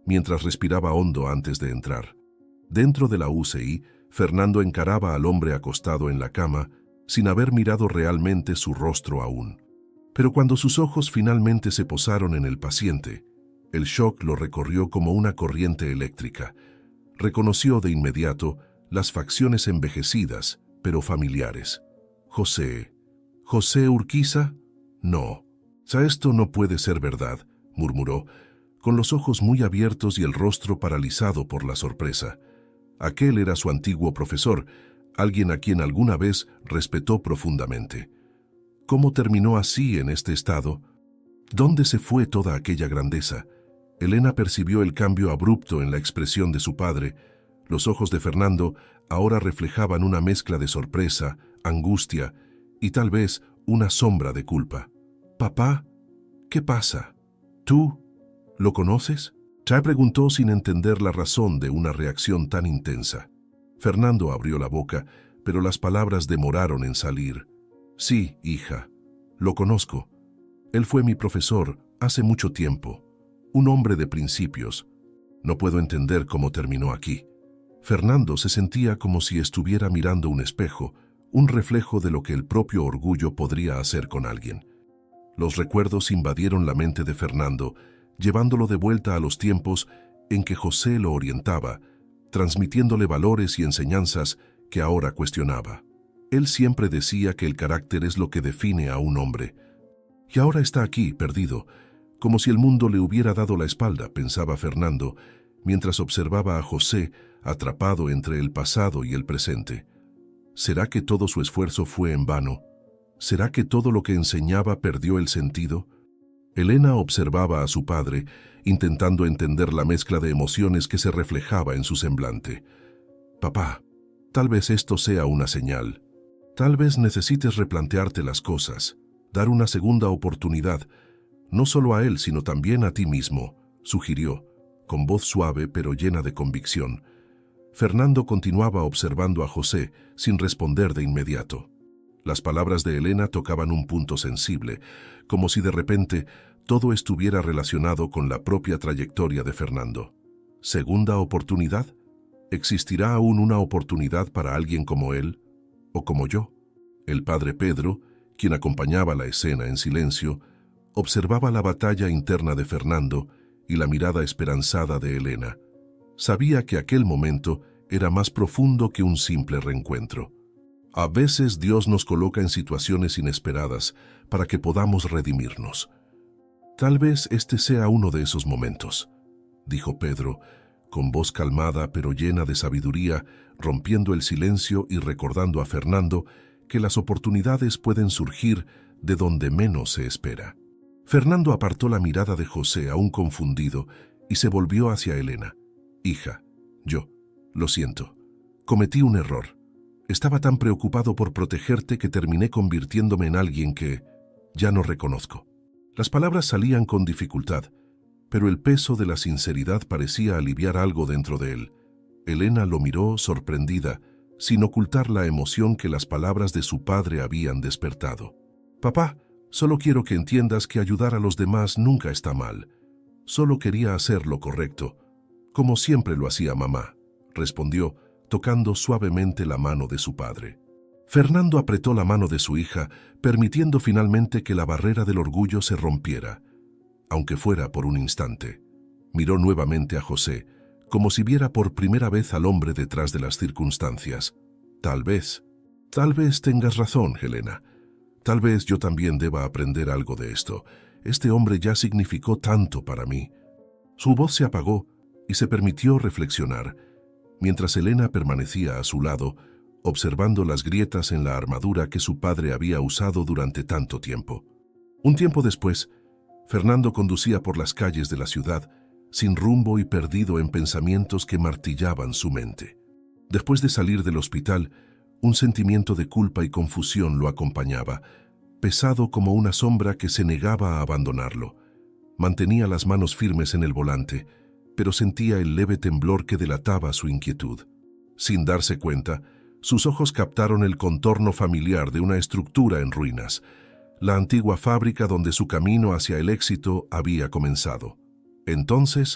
S1: mientras respiraba hondo antes de entrar. Dentro de la U C I, Fernando encaraba al hombre acostado en la cama, sin haber mirado realmente su rostro aún. Pero cuando sus ojos finalmente se posaron en el paciente, el shock lo recorrió como una corriente eléctrica. Reconoció de inmediato las facciones envejecidas, pero familiares. «José. ¿José Urquiza? No. «Sa esto no puede ser verdad», murmuró, con los ojos muy abiertos y el rostro paralizado por la sorpresa. Aquel era su antiguo profesor, alguien a quien alguna vez respetó profundamente. ¿Cómo terminó así en este estado? ¿Dónde se fue toda aquella grandeza? Elena percibió el cambio abrupto en la expresión de su padre. Los ojos de Fernando ahora reflejaban una mezcla de sorpresa, angustia y tal vez una sombra de culpa. «Papá, ¿qué pasa? ¿Tú lo conoces?», Chae preguntó sin entender la razón de una reacción tan intensa. Fernando abrió la boca, pero las palabras demoraron en salir. «Sí, hija, lo conozco. Él fue mi profesor hace mucho tiempo. Un hombre de principios. No puedo entender cómo terminó aquí». Fernando se sentía como si estuviera mirando un espejo, un reflejo de lo que el propio orgullo podría hacer con alguien. Los recuerdos invadieron la mente de Fernando, llevándolo de vuelta a los tiempos en que José lo orientaba, transmitiéndole valores y enseñanzas que ahora cuestionaba. Él siempre decía que el carácter es lo que define a un hombre. Y ahora está aquí, perdido, como si el mundo le hubiera dado la espalda, pensaba Fernando, mientras observaba a José atrapado entre el pasado y el presente. ¿Será que todo su esfuerzo fue en vano? ¿Será que todo lo que enseñaba perdió el sentido? Elena observaba a su padre, intentando entender la mezcla de emociones que se reflejaba en su semblante. «Papá, tal vez esto sea una señal. Tal vez necesites replantearte las cosas, dar una segunda oportunidad, no solo a él, sino también a ti mismo», sugirió, con voz suave pero llena de convicción. Fernando continuaba observando a José, sin responder de inmediato. Las palabras de Elena tocaban un punto sensible, como si de repente todo estuviera relacionado con la propia trayectoria de Fernando. ¿Segunda oportunidad? ¿Existirá aún una oportunidad para alguien como él o como yo? El padre Pedro, quien acompañaba la escena en silencio, observaba la batalla interna de Fernando y la mirada esperanzada de Elena. Sabía que aquel momento era más profundo que un simple reencuentro. A veces Dios nos coloca en situaciones inesperadas para que podamos redimirnos. «Tal vez este sea uno de esos momentos», dijo Pedro, con voz calmada pero llena de sabiduría, rompiendo el silencio y recordando a Fernando que las oportunidades pueden surgir de donde menos se espera. Fernando apartó la mirada de José, aún confundido, y se volvió hacia Elena. «Hija, yo, lo siento, cometí un error. Estaba tan preocupado por protegerte que terminé convirtiéndome en alguien que ya no reconozco». Las palabras salían con dificultad, pero el peso de la sinceridad parecía aliviar algo dentro de él. Elena lo miró sorprendida, sin ocultar la emoción que las palabras de su padre habían despertado. «Papá, solo quiero que entiendas que ayudar a los demás nunca está mal. Solo quería hacer lo correcto, como siempre lo hacía mamá», respondió, tocando suavemente la mano de su padre. Fernando apretó la mano de su hija, permitiendo finalmente que la barrera del orgullo se rompiera, aunque fuera por un instante. Miró nuevamente a José, como si viera por primera vez al hombre detrás de las circunstancias. «Tal vez, tal vez tengas razón, Helena. Tal vez yo también deba aprender algo de esto. Este hombre ya significó tanto para mí». Su voz se apagó y se permitió reflexionar, mientras Elena permanecía a su lado, observando las grietas en la armadura que su padre había usado durante tanto tiempo. Un tiempo después, Fernando conducía por las calles de la ciudad, sin rumbo y perdido en pensamientos que martillaban su mente. Después de salir del hospital, un sentimiento de culpa y confusión lo acompañaba, pesado como una sombra que se negaba a abandonarlo. Mantenía las manos firmes en el volante, pero sentía el leve temblor que delataba su inquietud. Sin darse cuenta, sus ojos captaron el contorno familiar de una estructura en ruinas, la antigua fábrica donde su camino hacia el éxito había comenzado. Entonces,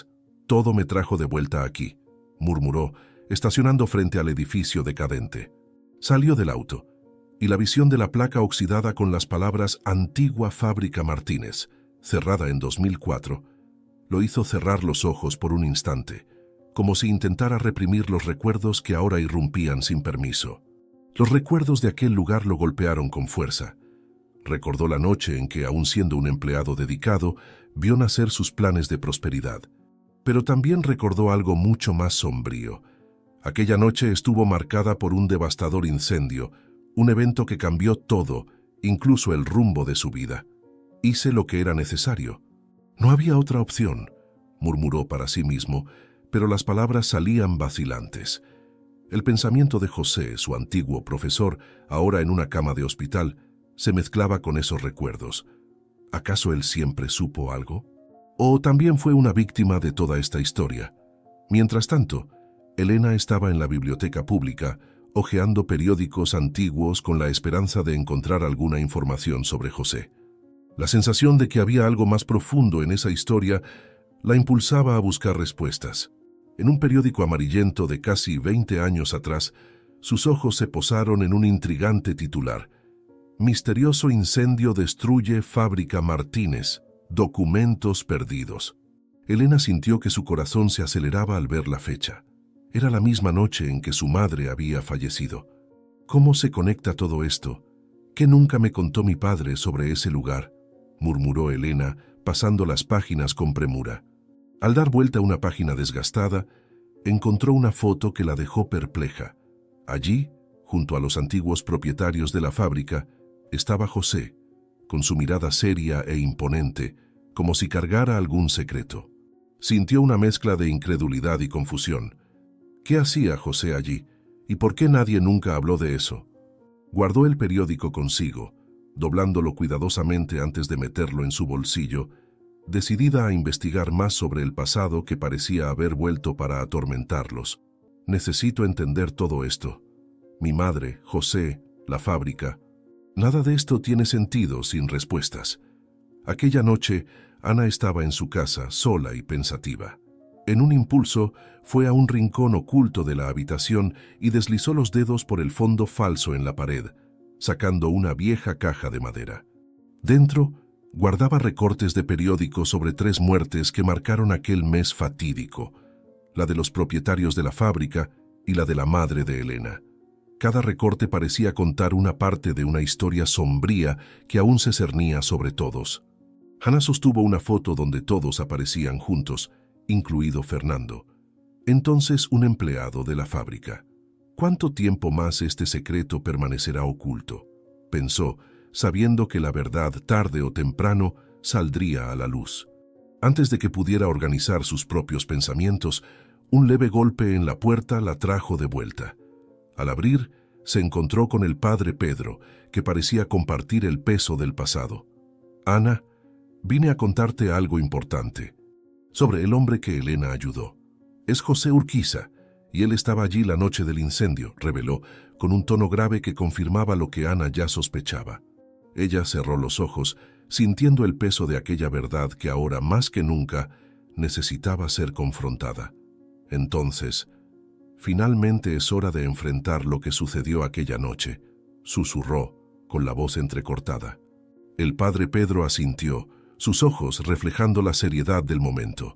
S1: Todo me trajo de vuelta aquí, murmuró, estacionando frente al edificio decadente. Salió del auto, y la visión de la placa oxidada con las palabras Antigua Fábrica Martínez, cerrada en dos mil cuatro, lo hizo cerrar los ojos por un instante, como si intentara reprimir los recuerdos que ahora irrumpían sin permiso. Los recuerdos de aquel lugar lo golpearon con fuerza. Recordó la noche en que, aun siendo un empleado dedicado, vio nacer sus planes de prosperidad. Pero también recordó algo mucho más sombrío. Aquella noche estuvo marcada por un devastador incendio, un evento que cambió todo, incluso el rumbo de su vida. Hice lo que era necesario. No había otra opción, murmuró para sí mismo, pero las palabras salían vacilantes. El pensamiento de José, su antiguo profesor, ahora en una cama de hospital, se mezclaba con esos recuerdos. ¿Acaso él siempre supo algo? ¿O también fue una víctima de toda esta historia? Mientras tanto, Elena estaba en la biblioteca pública, hojeando periódicos antiguos con la esperanza de encontrar alguna información sobre José. La sensación de que había algo más profundo en esa historia la impulsaba a buscar respuestas. En un periódico amarillento de casi veinte años atrás, sus ojos se posaron en un intrigante titular: Misterioso incendio destruye Fábrica Martínez, documentos perdidos. Elena sintió que su corazón se aceleraba al ver la fecha. Era la misma noche en que su madre había fallecido. ¿Cómo se conecta todo esto? ¿Qué nunca me contó mi padre sobre ese lugar?, murmuró Elena, pasando las páginas con premura. Al dar vuelta a una página desgastada, encontró una foto que la dejó perpleja. Allí, junto a los antiguos propietarios de la fábrica, estaba José, con su mirada seria e imponente, como si cargara algún secreto. Sintió una mezcla de incredulidad y confusión. ¿Qué hacía José allí? ¿Y por qué nadie nunca habló de eso? Guardó el periódico consigo, doblándolo cuidadosamente antes de meterlo en su bolsillo, decidida a investigar más sobre el pasado que parecía haber vuelto para atormentarlos. Necesito entender todo esto. Mi madre, José, la fábrica. Nada de esto tiene sentido sin respuestas. Aquella noche, Ana estaba en su casa, sola y pensativa. En un impulso, fue a un rincón oculto de la habitación y deslizó los dedos por el fondo falso en la pared, sacando una vieja caja de madera. Dentro, guardaba recortes de periódico sobre tres muertes que marcaron aquel mes fatídico, la de los propietarios de la fábrica y la de la madre de Elena. Cada recorte parecía contar una parte de una historia sombría que aún se cernía sobre todos. Ana sostuvo una foto donde todos aparecían juntos, incluido Fernando, entonces un empleado de la fábrica. ¿Cuánto tiempo más este secreto permanecerá oculto?, pensó, sabiendo que la verdad tarde o temprano saldría a la luz. Antes de que pudiera organizar sus propios pensamientos, un leve golpe en la puerta la trajo de vuelta. Al abrir, se encontró con el padre Pedro, que parecía compartir el peso del pasado. «Ana, vine a contarte algo importante, sobre el hombre que Elena ayudó. Es José Urquiza, y él estaba allí la noche del incendio», reveló, con un tono grave que confirmaba lo que Ana ya sospechaba. Ella cerró los ojos, sintiendo el peso de aquella verdad que ahora más que nunca necesitaba ser confrontada. Entonces, finalmente es hora de enfrentar lo que sucedió aquella noche, susurró, con la voz entrecortada. El padre Pedro asintió, sus ojos reflejando la seriedad del momento.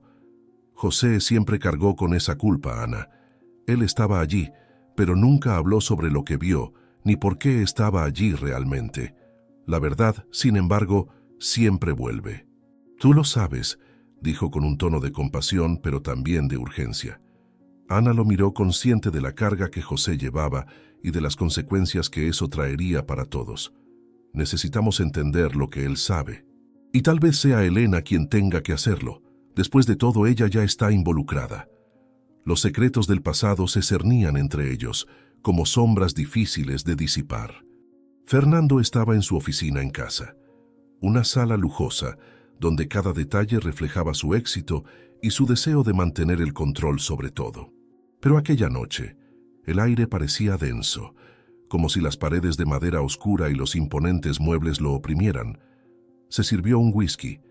S1: José siempre cargó con esa culpa, Ana. Él estaba allí, pero nunca habló sobre lo que vio, ni por qué estaba allí realmente. La verdad, sin embargo, siempre vuelve. Tú lo sabes, dijo con un tono de compasión, pero también de urgencia. Ana lo miró consciente de la carga que José llevaba y de las consecuencias que eso traería para todos. Necesitamos entender lo que él sabe. Y tal vez sea Elena quien tenga que hacerlo. Después de todo, ella ya está involucrada. Los secretos del pasado se cernían entre ellos, como sombras difíciles de disipar. Fernando estaba en su oficina en casa, una sala lujosa, donde cada detalle reflejaba su éxito y su deseo de mantener el control sobre todo. Pero aquella noche, el aire parecía denso, como si las paredes de madera oscura y los imponentes muebles lo oprimieran. Se sirvió un whisky.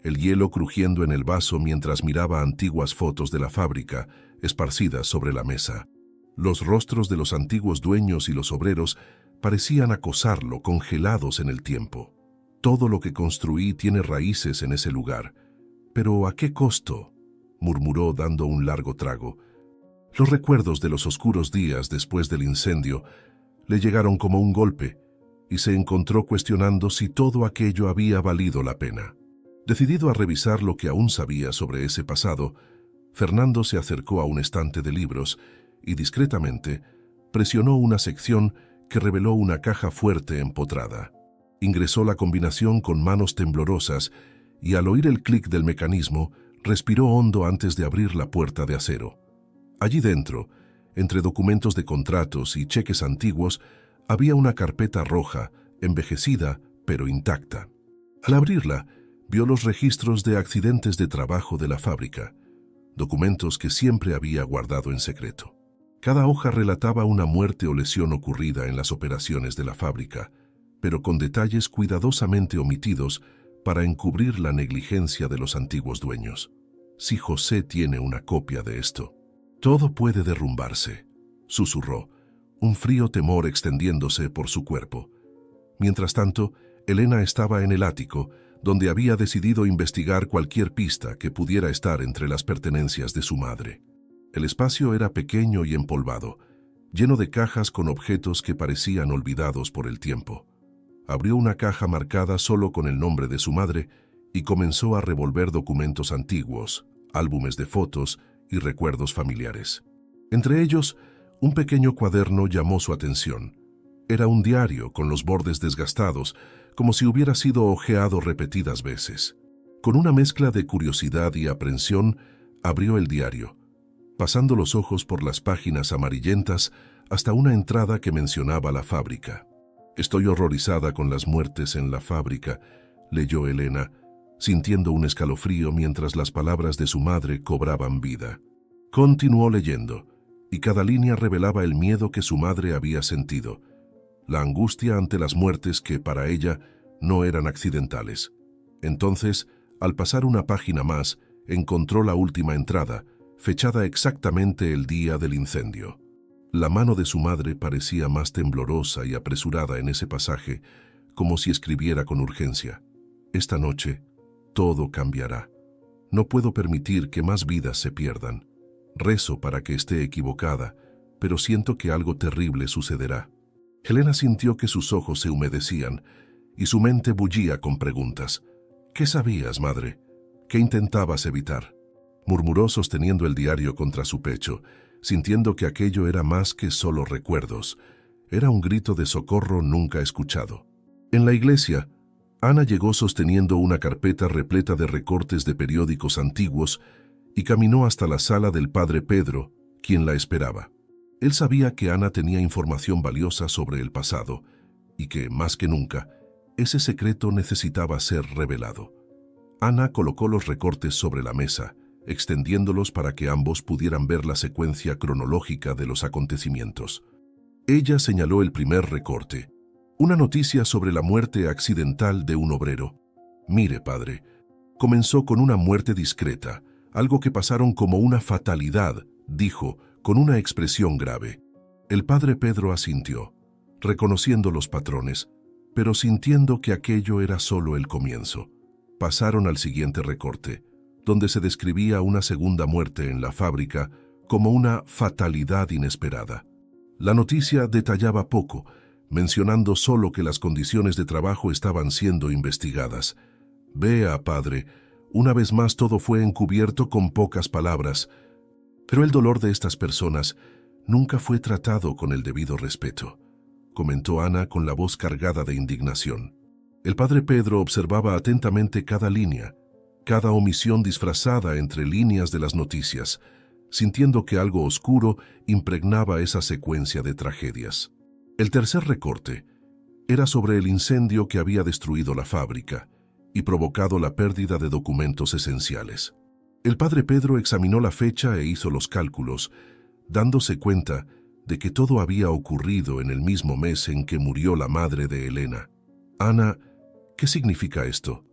S1: el hielo crujiendo en el vaso mientras miraba antiguas fotos de la fábrica esparcidas sobre la mesa. Los rostros de los antiguos dueños y los obreros parecían acosarlo, congelados en el tiempo. Todo lo que construí tiene raíces en ese lugar. ¿Pero a qué costo?, murmuró dando un largo trago. Los recuerdos de los oscuros días después del incendio le llegaron como un golpe y se encontró cuestionando si todo aquello había valido la pena. Decidido a revisar lo que aún sabía sobre ese pasado, Fernando se acercó a un estante de libros y discretamente presionó una sección que reveló una caja fuerte empotrada. Ingresó la combinación con manos temblorosas y al oír el clic del mecanismo, respiró hondo antes de abrir la puerta de acero. Allí dentro, entre documentos de contratos y cheques antiguos, había una carpeta roja, envejecida pero intacta. Al abrirla, vio los registros de accidentes de trabajo de la fábrica, documentos que siempre había guardado en secreto. Cada hoja relataba una muerte o lesión ocurrida en las operaciones de la fábrica, pero con detalles cuidadosamente omitidos para encubrir la negligencia de los antiguos dueños. Si José tiene una copia de esto, todo puede derrumbarse, susurró, un frío temor extendiéndose por su cuerpo. Mientras tanto, Elena estaba en el ático, donde había decidido investigar cualquier pista que pudiera estar entre las pertenencias de su madre. El espacio era pequeño y empolvado, lleno de cajas con objetos que parecían olvidados por el tiempo. Abrió una caja marcada solo con el nombre de su madre y comenzó a revolver documentos antiguos, álbumes de fotos y recuerdos familiares. Entre ellos, un pequeño cuaderno llamó su atención. Era un diario con los bordes desgastados, como si hubiera sido hojeado repetidas veces. Con una mezcla de curiosidad y aprensión, abrió el diario, pasando los ojos por las páginas amarillentas hasta una entrada que mencionaba la fábrica. «Estoy horrorizada con las muertes en la fábrica», leyó Elena, sintiendo un escalofrío mientras las palabras de su madre cobraban vida. Continuó leyendo, y cada línea revelaba el miedo que su madre había sentido, la angustia ante las muertes que, para ella, no eran accidentales. Entonces, al pasar una página más, encontró la última entrada, fechada exactamente el día del incendio. La mano de su madre parecía más temblorosa y apresurada en ese pasaje, como si escribiera con urgencia. «Esta noche, todo cambiará. No puedo permitir que más vidas se pierdan. Rezo para que esté equivocada, pero siento que algo terrible sucederá». Elena sintió que sus ojos se humedecían y su mente bullía con preguntas. «¿Qué sabías, madre? ¿Qué intentabas evitar?», murmuró sosteniendo el diario contra su pecho, sintiendo que aquello era más que solo recuerdos. Era un grito de socorro nunca escuchado. En la iglesia, Ana llegó sosteniendo una carpeta repleta de recortes de periódicos antiguos y caminó hasta la sala del padre Pedro, quien la esperaba. Él sabía que Ana tenía información valiosa sobre el pasado y que, más que nunca, ese secreto necesitaba ser revelado. Ana colocó los recortes sobre la mesa, extendiéndolos para que ambos pudieran ver la secuencia cronológica de los acontecimientos. Ella señaló el primer recorte, una noticia sobre la muerte accidental de un obrero. «Mire, padre, comenzó con una muerte discreta, algo que pasaron como una fatalidad», dijo, con una expresión grave. El padre Pedro asintió, reconociendo los patrones, pero sintiendo que aquello era solo el comienzo. Pasaron al siguiente recorte, donde se describía una segunda muerte en la fábrica como una fatalidad inesperada. La noticia detallaba poco, mencionando solo que las condiciones de trabajo estaban siendo investigadas. «Vea, padre, una vez más todo fue encubierto con pocas palabras, pero el dolor de estas personas nunca fue tratado con el debido respeto», comentó Ana con la voz cargada de indignación. El padre Pedro observaba atentamente cada línea, cada omisión disfrazada entre líneas de las noticias, sintiendo que algo oscuro impregnaba esa secuencia de tragedias. El tercer recorte era sobre el incendio que había destruido la fábrica y provocado la pérdida de documentos esenciales. El padre Pedro examinó la fecha e hizo los cálculos, dándose cuenta de que todo había ocurrido en el mismo mes en que murió la madre de Elena. «Ana, ¿qué significa esto?»,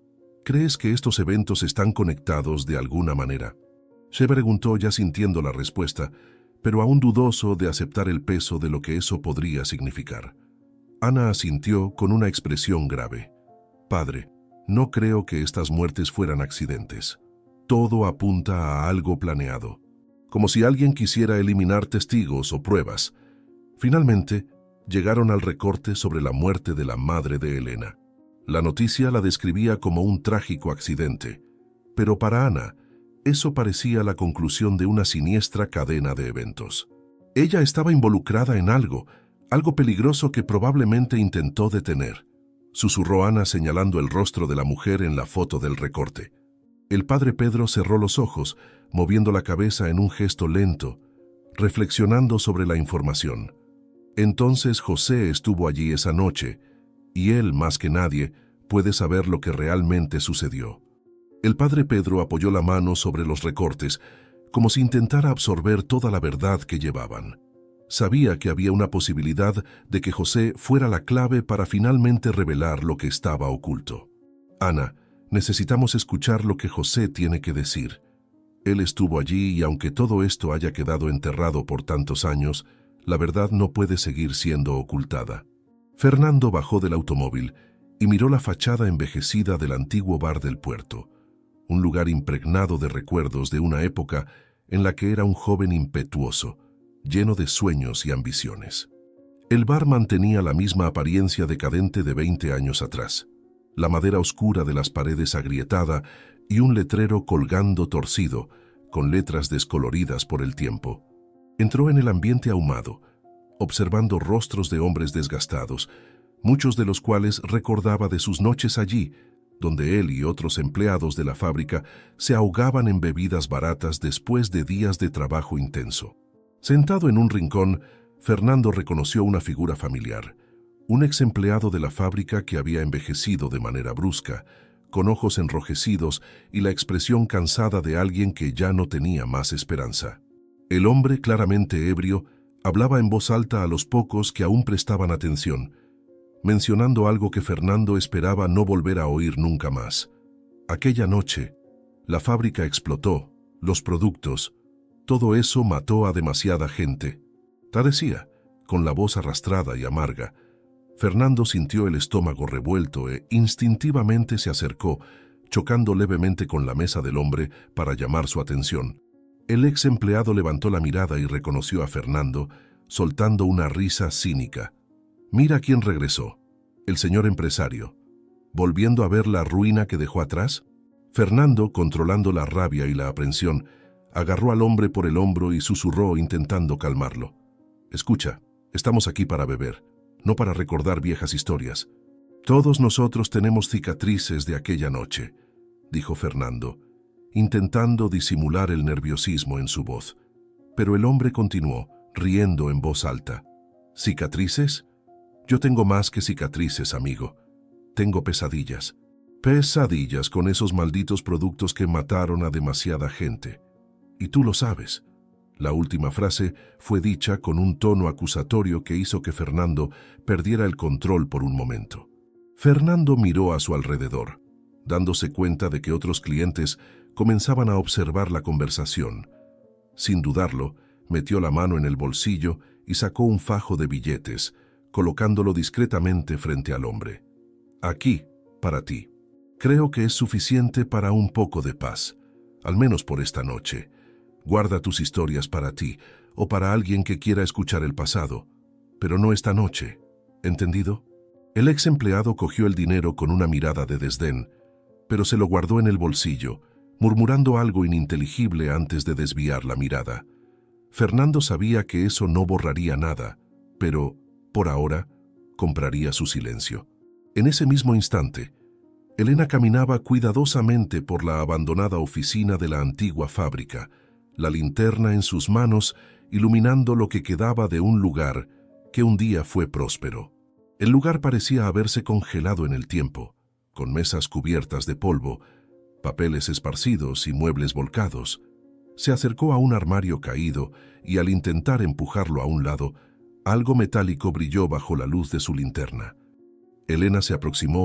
S1: ¿Crees que estos eventos están conectados de alguna manera? Se preguntó ya sintiendo la respuesta, pero aún dudoso de aceptar el peso de lo que eso podría significar. Ana asintió con una expresión grave. Padre, no creo que estas muertes fueran accidentes. Todo apunta a algo planeado, como si alguien quisiera eliminar testigos o pruebas. Finalmente, llegaron al recorte sobre la muerte de la madre de Elena. La noticia la describía como un trágico accidente, pero para Ana, eso parecía la conclusión de una siniestra cadena de eventos. Ella estaba involucrada en algo, algo peligroso que probablemente intentó detener, susurró Ana señalando el rostro de la mujer en la foto del recorte. El padre Pedro cerró los ojos, moviendo la cabeza en un gesto lento, reflexionando sobre la información. Entonces José estuvo allí esa noche, y él, más que nadie, puede saber lo que realmente sucedió. El padre Pedro apoyó la mano sobre los recortes, como si intentara absorber toda la verdad que llevaban. Sabía que había una posibilidad de que José fuera la clave para finalmente revelar lo que estaba oculto. Ana, necesitamos escuchar lo que José tiene que decir. Él estuvo allí y aunque todo esto haya quedado enterrado por tantos años, la verdad no puede seguir siendo ocultada. Fernando bajó del automóvil y miró la fachada envejecida del antiguo bar del puerto, un lugar impregnado de recuerdos de una época en la que era un joven impetuoso, lleno de sueños y ambiciones. El bar mantenía la misma apariencia decadente de veinte años atrás, la madera oscura de las paredes agrietada y un letrero colgando torcido, con letras descoloridas por el tiempo. Entró en el ambiente ahumado, observando rostros de hombres desgastados, muchos de los cuales recordaba de sus noches allí, donde él y otros empleados de la fábrica se ahogaban en bebidas baratas después de días de trabajo intenso. Sentado en un rincón, Fernando reconoció una figura familiar, un ex empleado de la fábrica que había envejecido de manera brusca, con ojos enrojecidos y la expresión cansada de alguien que ya no tenía más esperanza. El hombre, claramente ebrio, hablaba en voz alta a los pocos que aún prestaban atención, mencionando algo que Fernando esperaba no volver a oír nunca más. Aquella noche, la fábrica explotó, los productos, todo eso mató a demasiada gente. Decía, con la voz arrastrada y amarga. Fernando sintió el estómago revuelto e instintivamente se acercó, chocando levemente con la mesa del hombre para llamar su atención. El ex empleado levantó la mirada y reconoció a Fernando, soltando una risa cínica. Mira quién regresó, el señor empresario. ¿Volviendo a ver la ruina que dejó atrás? Fernando, controlando la rabia y la aprensión, agarró al hombre por el hombro y susurró intentando calmarlo. Escucha, estamos aquí para beber, no para recordar viejas historias. Todos nosotros tenemos cicatrices de aquella noche, dijo Fernando, intentando disimular el nerviosismo en su voz. Pero el hombre continuó, riendo en voz alta. ¿Cicatrices? Yo tengo más que cicatrices, amigo. Tengo pesadillas. Pesadillas con esos malditos productos que mataron a demasiada gente. Y tú lo sabes. La última frase fue dicha con un tono acusatorio que hizo que Fernando perdiera el control por un momento. Fernando miró a su alrededor, dándose cuenta de que otros clientes comenzaban a observar la conversación. Sin dudarlo, metió la mano en el bolsillo y sacó un fajo de billetes, colocándolo discretamente frente al hombre. Aquí, para ti. Creo que es suficiente para un poco de paz, al menos por esta noche. Guarda tus historias para ti o para alguien que quiera escuchar el pasado, pero no esta noche. ¿Entendido? El ex empleado cogió el dinero con una mirada de desdén, pero se lo guardó en el bolsillo, murmurando algo ininteligible antes de desviar la mirada. Fernando sabía que eso no borraría nada, pero, por ahora, compraría su silencio. En ese mismo instante, Elena caminaba cuidadosamente por la abandonada oficina de la antigua fábrica, la linterna en sus manos, iluminando lo que quedaba de un lugar que un día fue próspero. El lugar parecía haberse congelado en el tiempo, con mesas cubiertas de polvo, papeles esparcidos y muebles volcados. Se acercó a un armario caído y al intentar empujarlo a un lado, algo metálico brilló bajo la luz de su linterna. Elena se aproximó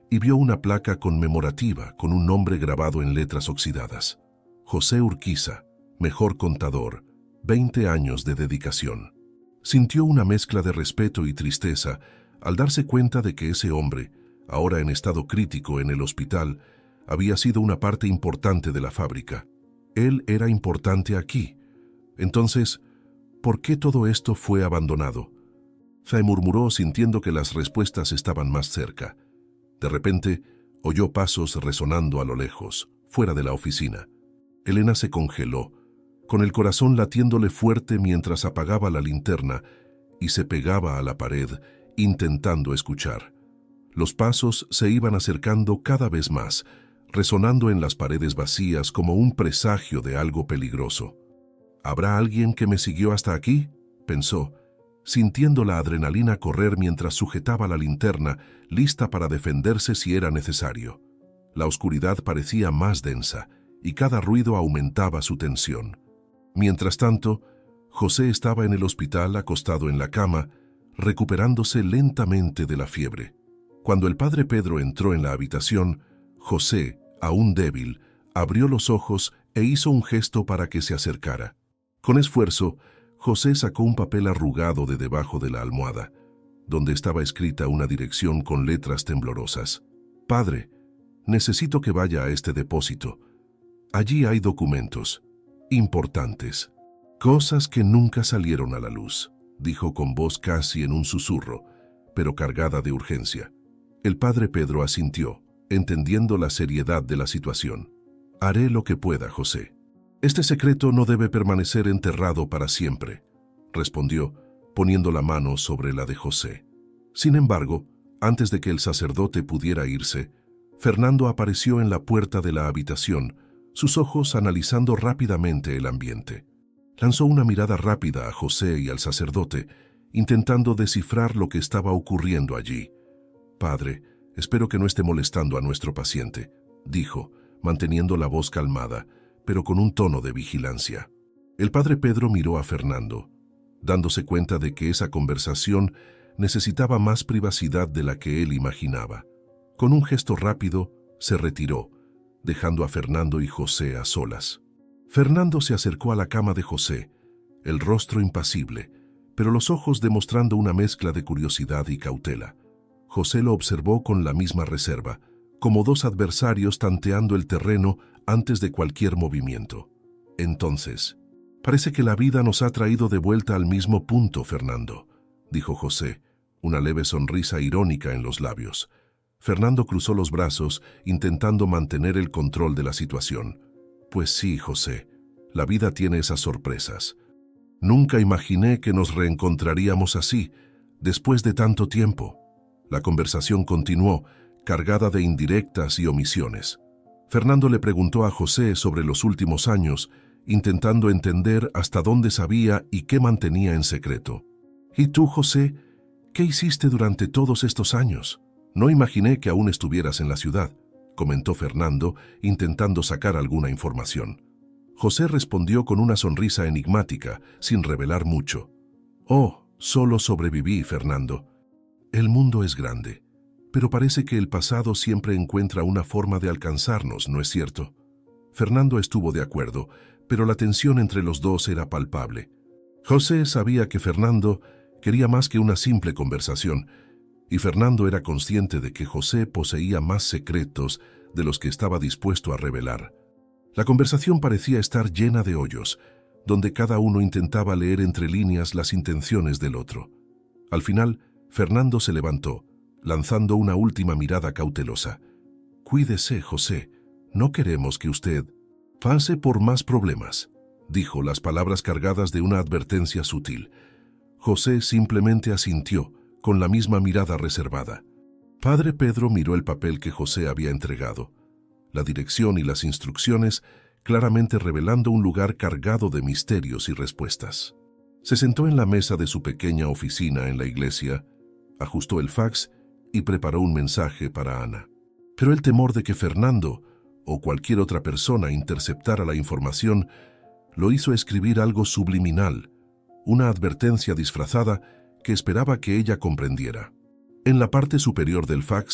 S1: y vio una placa conmemorativa con un nombre grabado en letras oxidadas. José Urquiza, mejor contador, veinte años de dedicación. Sintió una mezcla de respeto y tristeza al darse cuenta de que ese hombre, ahora en estado crítico en el hospital, había sido una parte importante de la fábrica. Él era importante aquí. Entonces, ¿por qué todo esto fue abandonado? Se murmuró sintiendo que las respuestas estaban más cerca. De repente, oyó pasos resonando a lo lejos, fuera de la oficina. Elena se congeló, con el corazón latiéndole fuerte mientras apagaba la linterna y se pegaba a la pared, intentando escuchar. Los pasos se iban acercando cada vez más, resonando en las paredes vacías como un presagio de algo peligroso. ¿Habrá alguien que me siguió hasta aquí?, pensó, sintiendo la adrenalina correr mientras sujetaba la linterna, lista para defenderse si era necesario. La oscuridad parecía más densa, y cada ruido aumentaba su tensión. Mientras tanto, José estaba en el hospital acostado en la cama, recuperándose lentamente de la fiebre. Cuando el padre Pedro entró en la habitación, José, aún débil, abrió los ojos e hizo un gesto para que se acercara. Con esfuerzo, José sacó un papel arrugado de debajo de la almohada, donde estaba escrita una dirección con letras temblorosas. «Padre, necesito que vaya a este depósito. Allí hay documentos importantes, cosas que nunca salieron a la luz», dijo con voz casi en un susurro, pero cargada de urgencia. El padre Pedro asintió, entendiendo la seriedad de la situación. «Haré lo que pueda, José. Este secreto no debe permanecer enterrado para siempre», respondió, poniendo la mano sobre la de José. Sin embargo, antes de que el sacerdote pudiera irse, Fernando apareció en la puerta de la habitación, sus ojos analizando rápidamente el ambiente. Lanzó una mirada rápida a José y al sacerdote, intentando descifrar lo que estaba ocurriendo allí. «Padre, espero que no esté molestando a nuestro paciente», dijo, manteniendo la voz calmada, pero con un tono de vigilancia. El padre Pedro miró a Fernando, dándose cuenta de que esa conversación necesitaba más privacidad de la que él imaginaba. Con un gesto rápido, se retiró, dejando a Fernando y José a solas. Fernando se acercó a la cama de José, el rostro impasible, pero los ojos demostrando una mezcla de curiosidad y cautela. José lo observó con la misma reserva, como dos adversarios tanteando el terreno antes de cualquier movimiento. Entonces, «Parece que la vida nos ha traído de vuelta al mismo punto, Fernando», dijo José, una leve sonrisa irónica en los labios. Fernando cruzó los brazos, intentando mantener el control de la situación. «Pues sí, José, la vida tiene esas sorpresas. Nunca imaginé que nos reencontraríamos así, después de tanto tiempo». La conversación continuó, cargada de indirectas y omisiones. Fernando le preguntó a José sobre los últimos años, intentando entender hasta dónde sabía y qué mantenía en secreto. «¿Y tú, José, qué hiciste durante todos estos años? No imaginé que aún estuvieras en la ciudad», comentó Fernando, intentando sacar alguna información. José respondió con una sonrisa enigmática, sin revelar mucho. «Oh, solo sobreviví, Fernando. El mundo es grande, pero parece que el pasado siempre encuentra una forma de alcanzarnos, ¿no es cierto?». Fernando estuvo de acuerdo, pero la tensión entre los dos era palpable. José sabía que Fernando quería más que una simple conversación, y Fernando era consciente de que José poseía más secretos de los que estaba dispuesto a revelar. La conversación parecía estar llena de hoyos, donde cada uno intentaba leer entre líneas las intenciones del otro. Al final, Fernando se levantó, lanzando una última mirada cautelosa. «Cuídese, José. No queremos que usted pase por más problemas», dijo, las palabras cargadas de una advertencia sutil. José simplemente asintió, con la misma mirada reservada. Padre Pedro miró el papel que José había entregado, la dirección y las instrucciones, claramente revelando un lugar cargado de misterios y respuestas. Se sentó en la mesa de su pequeña oficina en la iglesia, ajustó el fax y preparó un mensaje para Ana. Pero el temor de que Fernando o cualquier otra persona interceptara la información lo hizo escribir algo subliminal, una advertencia disfrazada que esperaba que ella comprendiera. En la parte superior del fax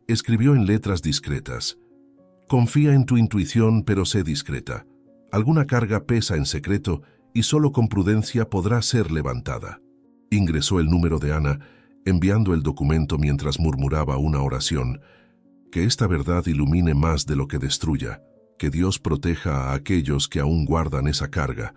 S1: Escribió en letras discretas: «Confía en tu intuición, pero sé discreta. Alguna carga pesa en secreto y solo con prudencia podrá ser levantada». Ingresó el número de Ana, enviando el documento mientras murmuraba una oración: «Que esta verdad ilumine más de lo que destruya, que Dios proteja a aquellos que aún guardan esa carga».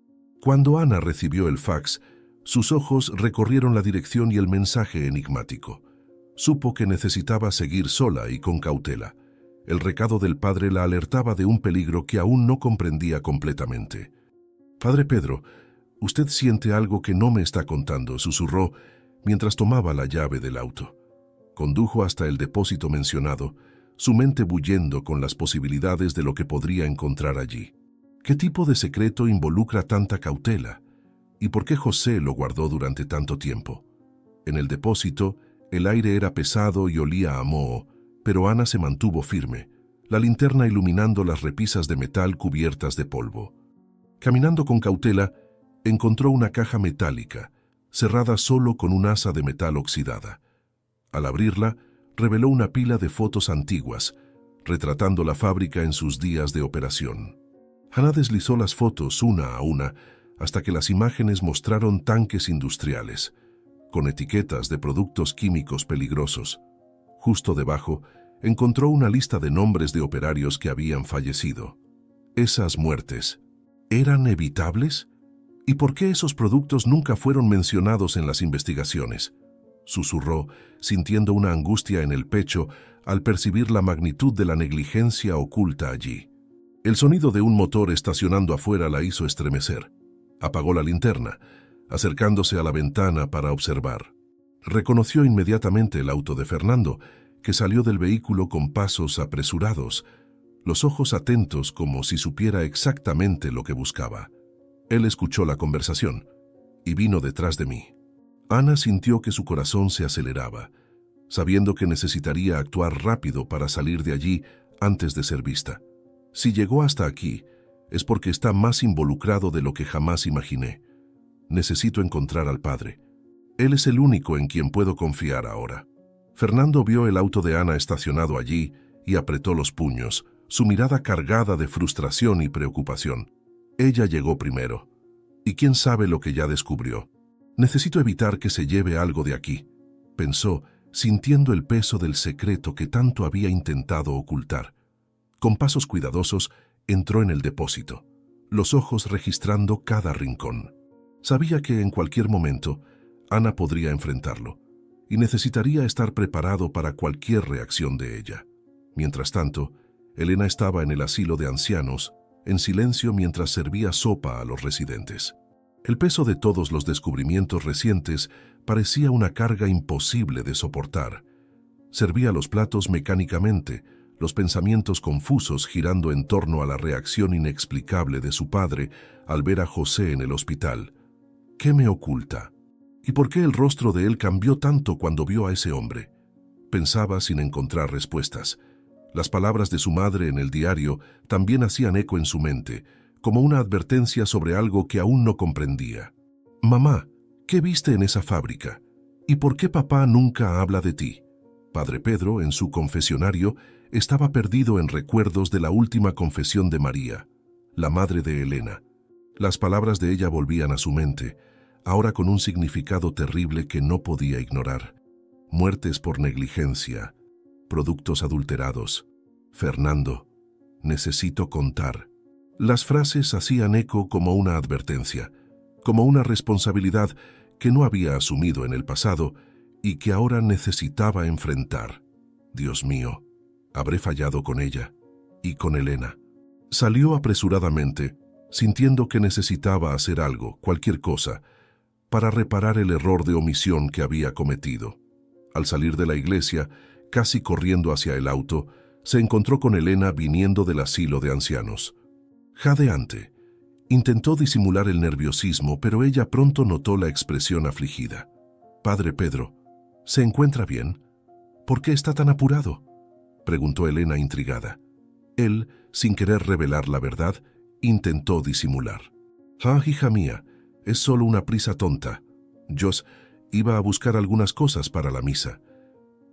S1: Cuando Ana recibió el fax, sus ojos recorrieron la dirección y el mensaje enigmático. Supo que necesitaba seguir sola y con cautela. El recado del padre la alertaba de un peligro que aún no comprendía completamente. «Padre Pedro, usted siente algo que no me está contando», susurró mientras tomaba la llave del auto. Condujo hasta el depósito mencionado, su mente bullendo con las posibilidades de lo que podría encontrar allí. ¿Qué tipo de secreto involucra tanta cautela? ¿Y por qué José lo guardó durante tanto tiempo? En el depósito, el aire era pesado y olía a moho, pero Ana se mantuvo firme, la linterna iluminando las repisas de metal cubiertas de polvo. Caminando con cautela, encontró una caja metálica, cerrada solo con un asa de metal oxidada. Al abrirla, reveló una pila de fotos antiguas, retratando la fábrica en sus días de operación. Ana deslizó las fotos una a una hasta que las imágenes mostraron tanques industriales, con etiquetas de productos químicos peligrosos. Justo debajo, encontró una lista de nombres de operarios que habían fallecido. ¿Esas muertes eran evitables? ¿Y por qué esos productos nunca fueron mencionados en las investigaciones?, susurró, sintiendo una angustia en el pecho al percibir la magnitud de la negligencia oculta allí. El sonido de un motor estacionando afuera la hizo estremecer. Apagó la linterna, acercándose a la ventana para observar. Reconoció inmediatamente el auto de Fernando, que salió del vehículo con pasos apresurados, los ojos atentos como si supiera exactamente lo que buscaba. Él escuchó la conversación y vino detrás de mí. Ana sintió que su corazón se aceleraba, sabiendo que necesitaría actuar rápido para salir de allí antes de ser vista. Si llegó hasta aquí, es porque está más involucrado de lo que jamás imaginé. Necesito encontrar al padre. Él es el único en quien puedo confiar ahora. Fernando vio el auto de Ana estacionado allí y apretó los puños, su mirada cargada de frustración y preocupación. Ella llegó primero. Y quién sabe lo que ya descubrió. Necesito evitar que se lleve algo de aquí, pensó, sintiendo el peso del secreto que tanto había intentado ocultar. Con pasos cuidadosos, entró en el depósito, los ojos registrando cada rincón. Sabía que en cualquier momento Ana podría enfrentarlo y necesitaría estar preparado para cualquier reacción de ella. Mientras tanto, Elena estaba en el asilo de ancianos, en silencio mientras servía sopa a los residentes. El peso de todos los descubrimientos recientes parecía una carga imposible de soportar. Servía los platos mecánicamente, los pensamientos confusos girando en torno a la reacción inexplicable de su padre al ver a José en el hospital. ¿Qué me oculta? ¿Y por qué el rostro de él cambió tanto cuando vio a ese hombre? Pensaba sin encontrar respuestas. Las palabras de su madre en el diario también hacían eco en su mente, como una advertencia sobre algo que aún no comprendía. «Mamá, ¿qué viste en esa fábrica? ¿Y por qué papá nunca habla de ti?» Padre Pedro, en su confesionario, estaba perdido en recuerdos de la última confesión de María, la madre de Elena. Las palabras de ella volvían a su mente, ahora con un significado terrible que no podía ignorar. Muertes por negligencia, productos adulterados. Fernando, necesito contar. Las frases hacían eco como una advertencia, como una responsabilidad que no había asumido en el pasado y que ahora necesitaba enfrentar. Dios mío, habré fallado con ella y con Elena. Salió apresuradamente, sintiendo que necesitaba hacer algo, cualquier cosa, para reparar el error de omisión que había cometido. Al salir de la iglesia, casi corriendo hacia el auto, se encontró con Elena viniendo del asilo de ancianos. Jadeante, intentó disimular el nerviosismo, pero ella pronto notó la expresión afligida. «Padre Pedro, ¿se encuentra bien? ¿Por qué está tan apurado?», preguntó Elena intrigada. Él, sin querer revelar la verdad, intentó disimular. «Ah, hija mía, es solo una prisa tonta. Yo iba a buscar algunas cosas para la misa.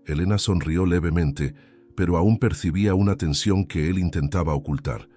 S1: Elena sonrió levemente, pero aún percibía una tensión que él intentaba ocultar.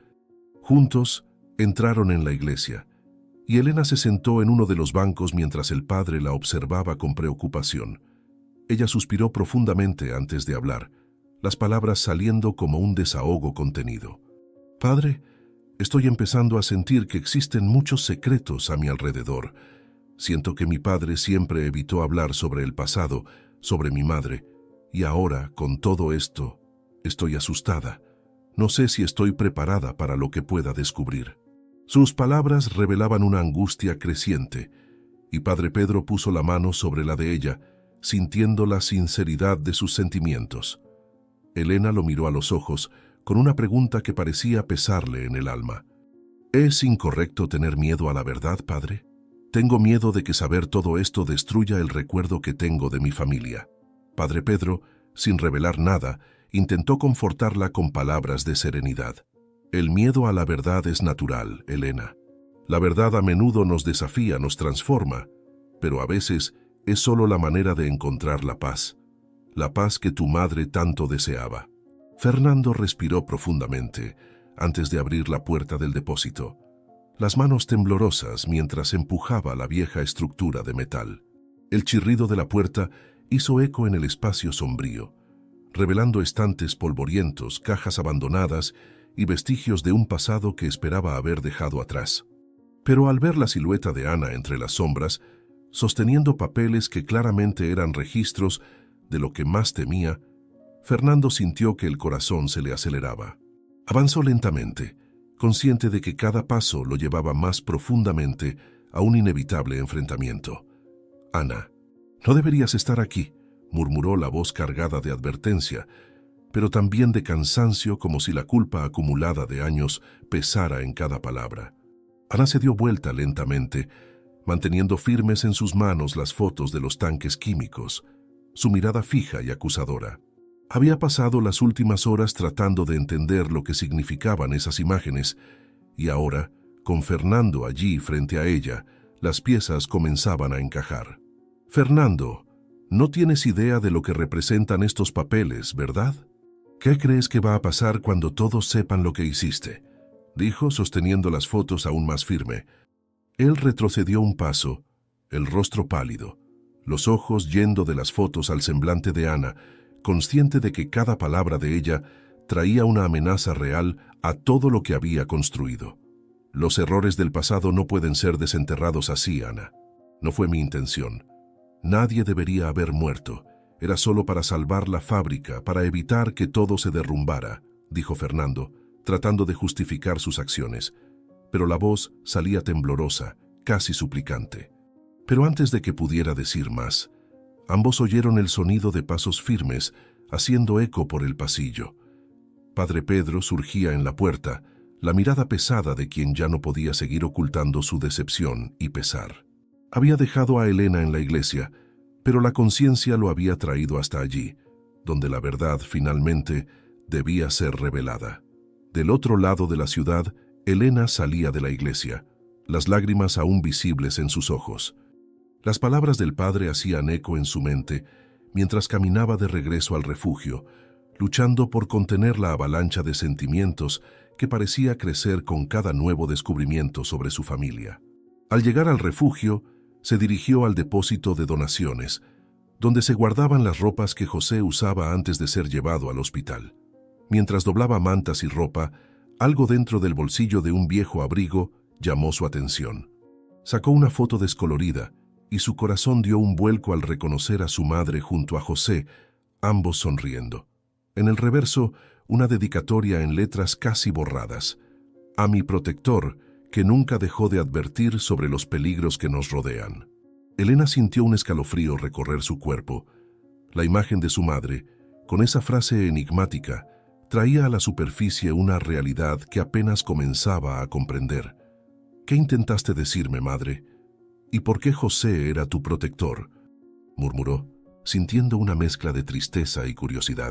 S1: Juntos entraron en la iglesia, y Elena se sentó en uno de los bancos mientras el padre la observaba con preocupación. Ella suspiró profundamente antes de hablar, las palabras saliendo como un desahogo contenido. «Padre, estoy empezando a sentir que existen muchos secretos a mi alrededor. Siento que mi padre siempre evitó hablar sobre el pasado, sobre mi madre, y ahora, con todo esto, estoy asustada. No sé si estoy preparada para lo que pueda descubrir». Sus palabras revelaban una angustia creciente, y Padre Pedro puso la mano sobre la de ella, sintiendo la sinceridad de sus sentimientos. Elena lo miró a los ojos, con una pregunta que parecía pesarle en el alma. «¿Es incorrecto tener miedo a la verdad, padre? Tengo miedo de que saber todo esto destruya el recuerdo que tengo de mi familia». Padre Pedro, sin revelar nada, intentó confortarla con palabras de serenidad. «El miedo a la verdad es natural, Elena. La verdad a menudo nos desafía, nos transforma, pero a veces es solo la manera de encontrar la paz, la paz que tu madre tanto deseaba». Fernando respiró profundamente antes de abrir la puerta del depósito, las manos temblorosas mientras empujaba la vieja estructura de metal. El chirrido de la puerta hizo eco en el espacio sombrío, revelando estantes polvorientos, cajas abandonadas y vestigios de un pasado que esperaba haber dejado atrás. Pero al ver la silueta de Ana entre las sombras, sosteniendo papeles que claramente eran registros de lo que más temía, Fernando sintió que el corazón se le aceleraba. Avanzó lentamente, consciente de que cada paso lo llevaba más profundamente a un inevitable enfrentamiento. «Ana, no deberías estar aquí», murmuró la voz cargada de advertencia, pero también de cansancio, como si la culpa acumulada de años pesara en cada palabra. Ana se dio vuelta lentamente, manteniendo firmes en sus manos las fotos de los tanques químicos, su mirada fija y acusadora. Había pasado las últimas horas tratando de entender lo que significaban esas imágenes, y ahora, con Fernando allí frente a ella, las piezas comenzaban a encajar. «Fernando, no tienes idea de lo que representan estos papeles, ¿verdad? ¿Qué crees que va a pasar cuando todos sepan lo que hiciste?», dijo, sosteniendo las fotos aún más firme. Él retrocedió un paso, el rostro pálido, los ojos yendo de las fotos al semblante de Ana, consciente de que cada palabra de ella traía una amenaza real a todo lo que había construido. «Los errores del pasado no pueden ser desenterrados así, Ana. No fue mi intención. Nadie debería haber muerto. Era solo para salvar la fábrica, para evitar que todo se derrumbara», dijo Fernando, tratando de justificar sus acciones. Pero la voz salía temblorosa, casi suplicante. Pero antes de que pudiera decir más, ambos oyeron el sonido de pasos firmes, haciendo eco por el pasillo. Padre Pedro surgía en la puerta, la mirada pesada de quien ya no podía seguir ocultando su decepción y pesar. Había dejado a Elena en la iglesia, pero la conciencia lo había traído hasta allí, donde la verdad finalmente debía ser revelada. Del otro lado de la ciudad, Elena salía de la iglesia, las lágrimas aún visibles en sus ojos. Las palabras del padre hacían eco en su mente mientras caminaba de regreso al refugio, luchando por contener la avalancha de sentimientos que parecía crecer con cada nuevo descubrimiento sobre su familia. Al llegar al refugio, se dirigió al depósito de donaciones, donde se guardaban las ropas que José usaba antes de ser llevado al hospital. Mientras doblaba mantas y ropa, algo dentro del bolsillo de un viejo abrigo llamó su atención. Sacó una foto descolorida, y su corazón dio un vuelco al reconocer a su madre junto a José, ambos sonriendo. En el reverso, una dedicatoria en letras casi borradas. «A mi protector, que nunca dejó de advertir sobre los peligros que nos rodean». Elena sintió un escalofrío recorrer su cuerpo. La imagen de su madre, con esa frase enigmática, traía a la superficie una realidad que apenas comenzaba a comprender. «¿Qué intentaste decirme, madre? ¿Y por qué José era tu protector?», murmuró, sintiendo una mezcla de tristeza y curiosidad.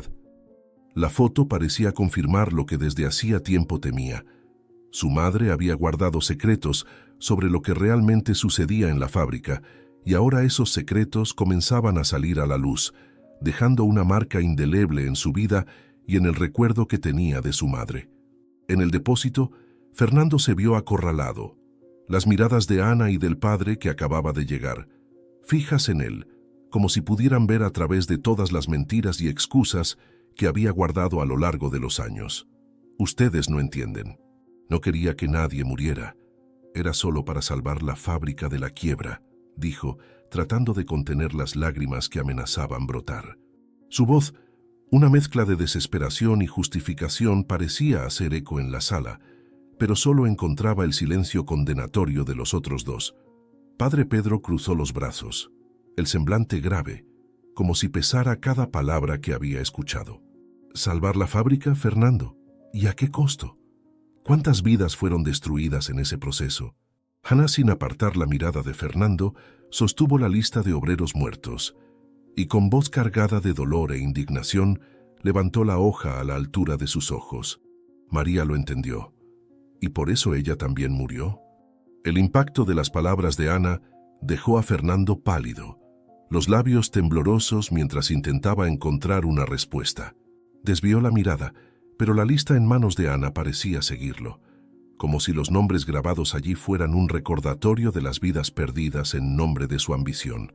S1: La foto parecía confirmar lo que desde hacía tiempo temía. Su madre había guardado secretos sobre lo que realmente sucedía en la fábrica, y ahora esos secretos comenzaban a salir a la luz, dejando una marca indeleble en su vida y en el recuerdo que tenía de su madre. En el depósito, Fernando se vio acorralado. Las miradas de Ana y del padre que acababa de llegar, fijas en él, como si pudieran ver a través de todas las mentiras y excusas que había guardado a lo largo de los años. Ustedes no entienden. No quería que nadie muriera. Era solo para salvar la fábrica de la quiebra, dijo, tratando de contener las lágrimas que amenazaban brotar. Su voz, una mezcla de desesperación y justificación, parecía hacer eco en la sala, pero solo encontraba el silencio condenatorio de los otros dos. Padre Pedro cruzó los brazos, el semblante grave, como si pesara cada palabra que había escuchado. ¿Salvar la fábrica, Fernando? ¿Y a qué costo? ¿Cuántas vidas fueron destruidas en ese proceso? Ana, sin apartar la mirada de Fernando, sostuvo la lista de obreros muertos, y con voz cargada de dolor e indignación, levantó la hoja a la altura de sus ojos. María lo entendió. ¿Y por eso ella también murió? El impacto de las palabras de Ana dejó a Fernando pálido, los labios temblorosos mientras intentaba encontrar una respuesta. Desvió la mirada, pero la lista en manos de Ana parecía seguirlo, como si los nombres grabados allí fueran un recordatorio de las vidas perdidas en nombre de su ambición.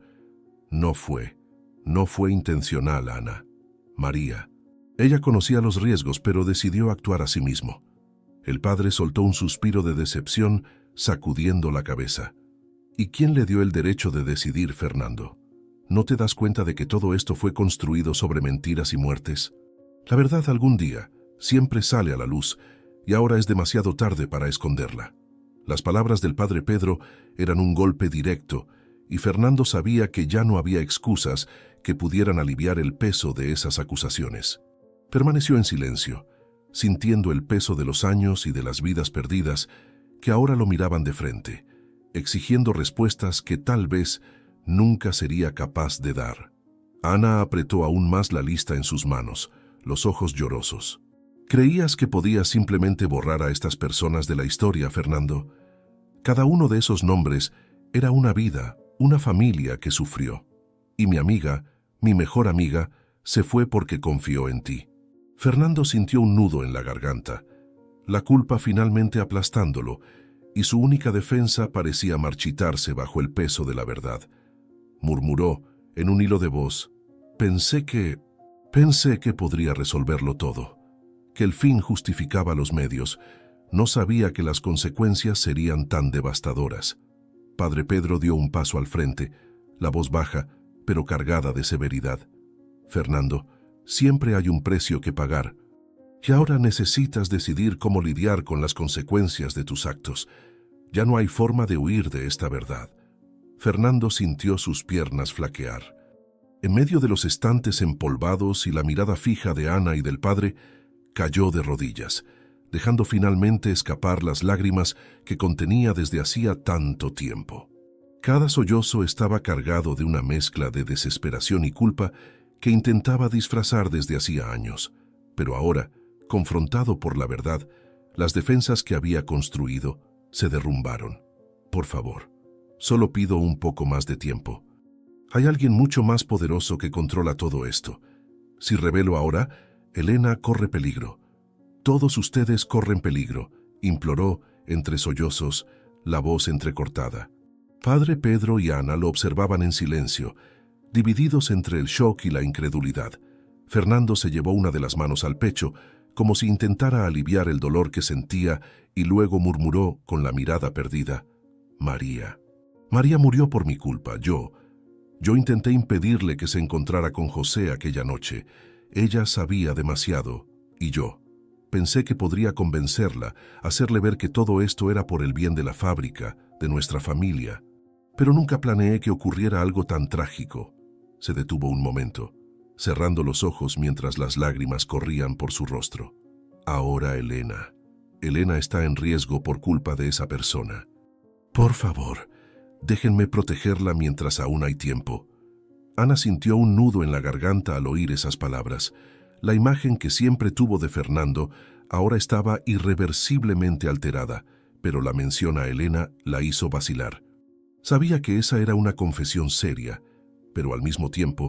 S1: No fue, no fue intencional, Ana. María. Ella conocía los riesgos, pero decidió actuar a sí mismo. El padre soltó un suspiro de decepción, sacudiendo la cabeza. ¿Y quién le dio el derecho de decidir, Fernando? ¿No te das cuenta de que todo esto fue construido sobre mentiras y muertes? La verdad algún día siempre sale a la luz, y ahora es demasiado tarde para esconderla. Las palabras del padre Pedro eran un golpe directo, y Fernando sabía que ya no había excusas que pudieran aliviar el peso de esas acusaciones. Permaneció en silencio, sintiendo el peso de los años y de las vidas perdidas que ahora lo miraban de frente, exigiendo respuestas que tal vez nunca sería capaz de dar. Ana apretó aún más la lista en sus manos, los ojos llorosos. ¿Creías que podías simplemente borrar a estas personas de la historia, Fernando? Cada uno de esos nombres era una vida, una familia que sufrió. Y mi amiga, mi mejor amiga, se fue porque confió en ti. Fernando sintió un nudo en la garganta, la culpa finalmente aplastándolo, y su única defensa parecía marchitarse bajo el peso de la verdad. Murmuró, en un hilo de voz, «Pensé que... pensé que podría resolverlo todo, que el fin justificaba los medios. No sabía que las consecuencias serían tan devastadoras». Padre Pedro dio un paso al frente, la voz baja, pero cargada de severidad. «Fernando, siempre hay un precio que pagar. Y ahora necesitas decidir cómo lidiar con las consecuencias de tus actos. Ya no hay forma de huir de esta verdad». Fernando sintió sus piernas flaquear. En medio de los estantes empolvados y la mirada fija de Ana y del padre, cayó de rodillas, dejando finalmente escapar las lágrimas que contenía desde hacía tanto tiempo. Cada sollozo estaba cargado de una mezcla de desesperación y culpa que intentaba disfrazar desde hacía años, pero ahora, confrontado por la verdad, las defensas que había construido se derrumbaron. «Por favor, solo pido un poco más de tiempo. Hay alguien mucho más poderoso que controla todo esto. Si revelo ahora, Elena corre peligro. Todos ustedes corren peligro», imploró, entre sollozos, la voz entrecortada. Padre Pedro y Ana lo observaban en silencio, divididos entre el shock y la incredulidad. Fernando se llevó una de las manos al pecho, como si intentara aliviar el dolor que sentía, y luego murmuró con la mirada perdida, «María. María murió por mi culpa, yo. Yo intenté impedirle que se encontrara con José aquella noche. Ella sabía demasiado, y yo. Pensé que podría convencerla, hacerle ver que todo esto era por el bien de la fábrica, de nuestra familia. Pero nunca planeé que ocurriera algo tan trágico». Se detuvo un momento, cerrando los ojos mientras las lágrimas corrían por su rostro. «Ahora Elena. Elena está en riesgo por culpa de esa persona. Por favor, déjenme protegerla mientras aún hay tiempo». Ana sintió un nudo en la garganta al oír esas palabras. La imagen que siempre tuvo de Fernando ahora estaba irreversiblemente alterada, pero la mención a Elena la hizo vacilar. Sabía que esa era una confesión seria, pero al mismo tiempo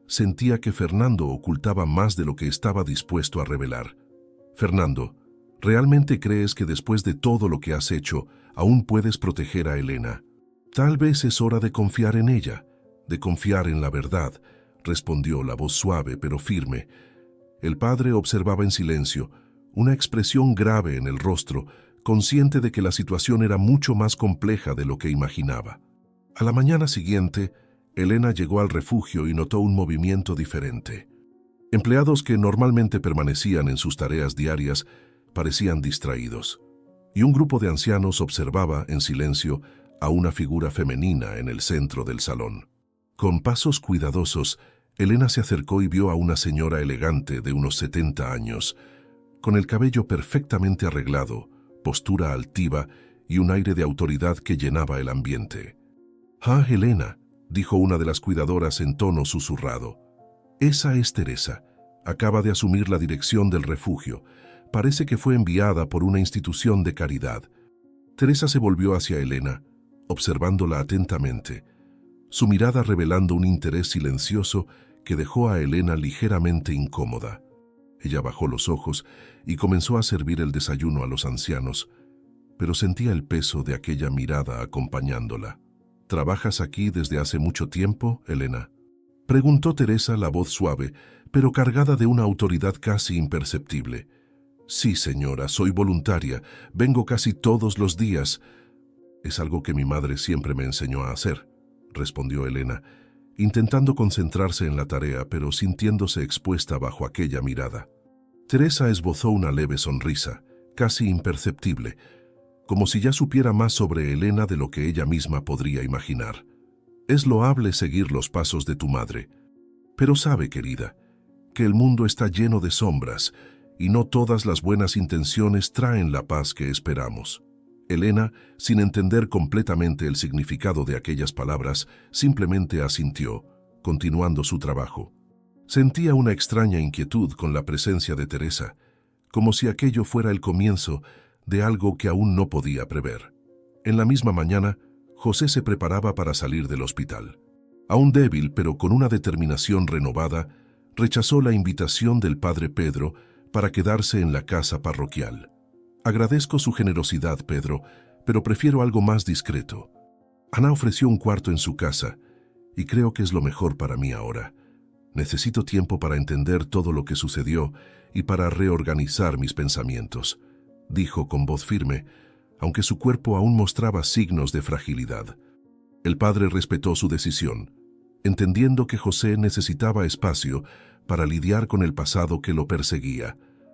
S1: sentía que Fernando ocultaba más de lo que estaba dispuesto a revelar. «Fernando, ¿realmente crees que después de todo lo que has hecho, aún puedes proteger a Elena? Tal vez es hora de confiar en ella, de confiar en la verdad», respondió la voz suave pero firme. El padre observaba en silencio, una expresión grave en el rostro, consciente de que la situación era mucho más compleja de lo que imaginaba. A la mañana siguiente, Elena llegó al refugio y notó un movimiento diferente. Empleados que normalmente permanecían en sus tareas diarias parecían distraídos, y un grupo de ancianos observaba, en silencio, a una figura femenina en el centro del salón. Con pasos cuidadosos, Elena se acercó y vio a una señora elegante de unos setenta años, con el cabello perfectamente arreglado, postura altiva y un aire de autoridad que llenaba el ambiente. «Ah, Elena», dijo una de las cuidadoras en tono susurrado. «Esa es Teresa. Acaba de asumir la dirección del refugio. Parece que fue enviada por una institución de caridad». Teresa se volvió hacia Elena, observándola atentamente, su mirada revelando un interés silencioso que dejó a Elena ligeramente incómoda. Ella bajó los ojos y comenzó a servir el desayuno a los ancianos, pero sentía el peso de aquella mirada acompañándola. «¿Trabajas aquí desde hace mucho tiempo, Elena?», preguntó Teresa, la voz suave, pero cargada de una autoridad casi imperceptible. «Sí, señora, soy voluntaria. Vengo casi todos los días». «Es algo que mi madre siempre me enseñó a hacer», respondió Elena, intentando concentrarse en la tarea, pero sintiéndose expuesta bajo aquella mirada. Teresa esbozó una leve sonrisa, casi imperceptible, como si ya supiera más sobre Elena de lo que ella misma podría imaginar. «Es loable seguir los pasos de tu madre, pero sabe, querida, que el mundo está lleno de sombras y no todas las buenas intenciones traen la paz que esperamos». Elena, sin entender completamente el significado de aquellas palabras, simplemente asintió, continuando su trabajo. Sentía una extraña inquietud con la presencia de Teresa, como si aquello fuera el comienzo de algo que aún no podía prever. En la misma mañana, José se preparaba para salir del hospital. Aún débil, pero con una determinación renovada, rechazó la invitación del padre Pedro para quedarse en la casa parroquial. «Agradezco su generosidad, Pedro, pero prefiero algo más discreto. Ana ofreció un cuarto en su casa, y creo que es lo mejor para mí ahora. Necesito tiempo para entender todo lo que sucedió y para reorganizar mis pensamientos», dijo con voz firme, aunque su cuerpo aún mostraba signos de fragilidad. El padre respetó su decisión, entendiendo que José necesitaba espacio para lidiar con el pasado que lo perseguía.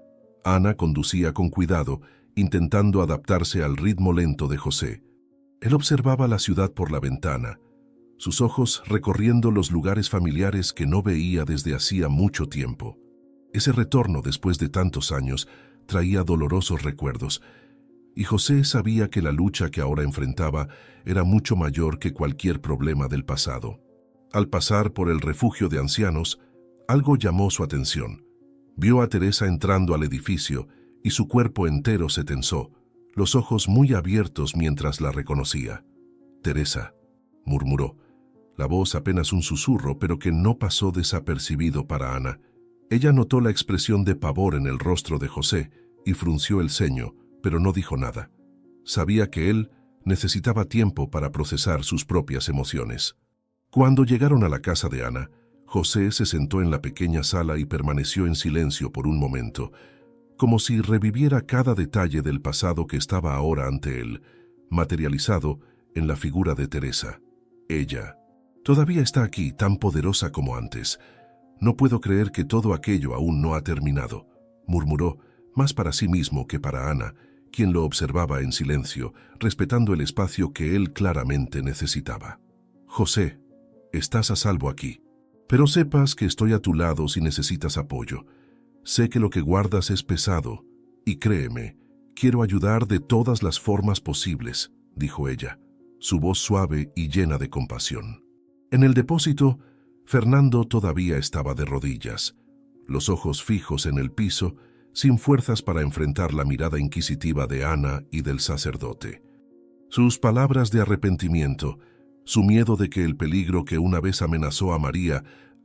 S1: Ana conducía con cuidado, intentando adaptarse al ritmo lento de José. Él observaba la ciudad por la ventana, sus ojos recorriendo los lugares familiares que no veía desde hacía mucho tiempo. Ese retorno después de tantos años traía dolorosos recuerdos, y José sabía que la lucha que ahora enfrentaba era mucho mayor que cualquier problema del pasado. Al pasar por el refugio de ancianos, algo llamó su atención. Vio a Teresa entrando al edificio y su cuerpo entero se tensó, los ojos muy abiertos mientras la reconocía. «Teresa», murmuró, la voz apenas un susurro, pero que no pasó desapercibido para Ana. Ella notó la expresión de pavor en el rostro de José y frunció el ceño, pero no dijo nada. Sabía que él necesitaba tiempo para procesar sus propias emociones. Cuando llegaron a la casa de Ana, José se sentó en la pequeña sala y permaneció en silencio por un momento, como si reviviera cada detalle del pasado que estaba ahora ante él, materializado en la figura de Teresa. Ella todavía está aquí, tan poderosa como antes. «No puedo creer que todo aquello aún no ha terminado», murmuró, más para sí mismo que para Ana, quien lo observaba en silencio, respetando el espacio que él claramente necesitaba. «José, estás a salvo aquí. Pero sepas que estoy a tu lado si necesitas apoyo. Sé que lo que guardas es pesado, y créeme, quiero ayudar de todas las formas posibles», dijo ella, su voz suave y llena de compasión. En el depósito, Fernando todavía estaba de rodillas, los ojos fijos en el piso, sin fuerzas para enfrentar la mirada inquisitiva de Ana y del sacerdote. Sus palabras de arrepentimiento, su miedo de que el peligro que una vez amenazó a María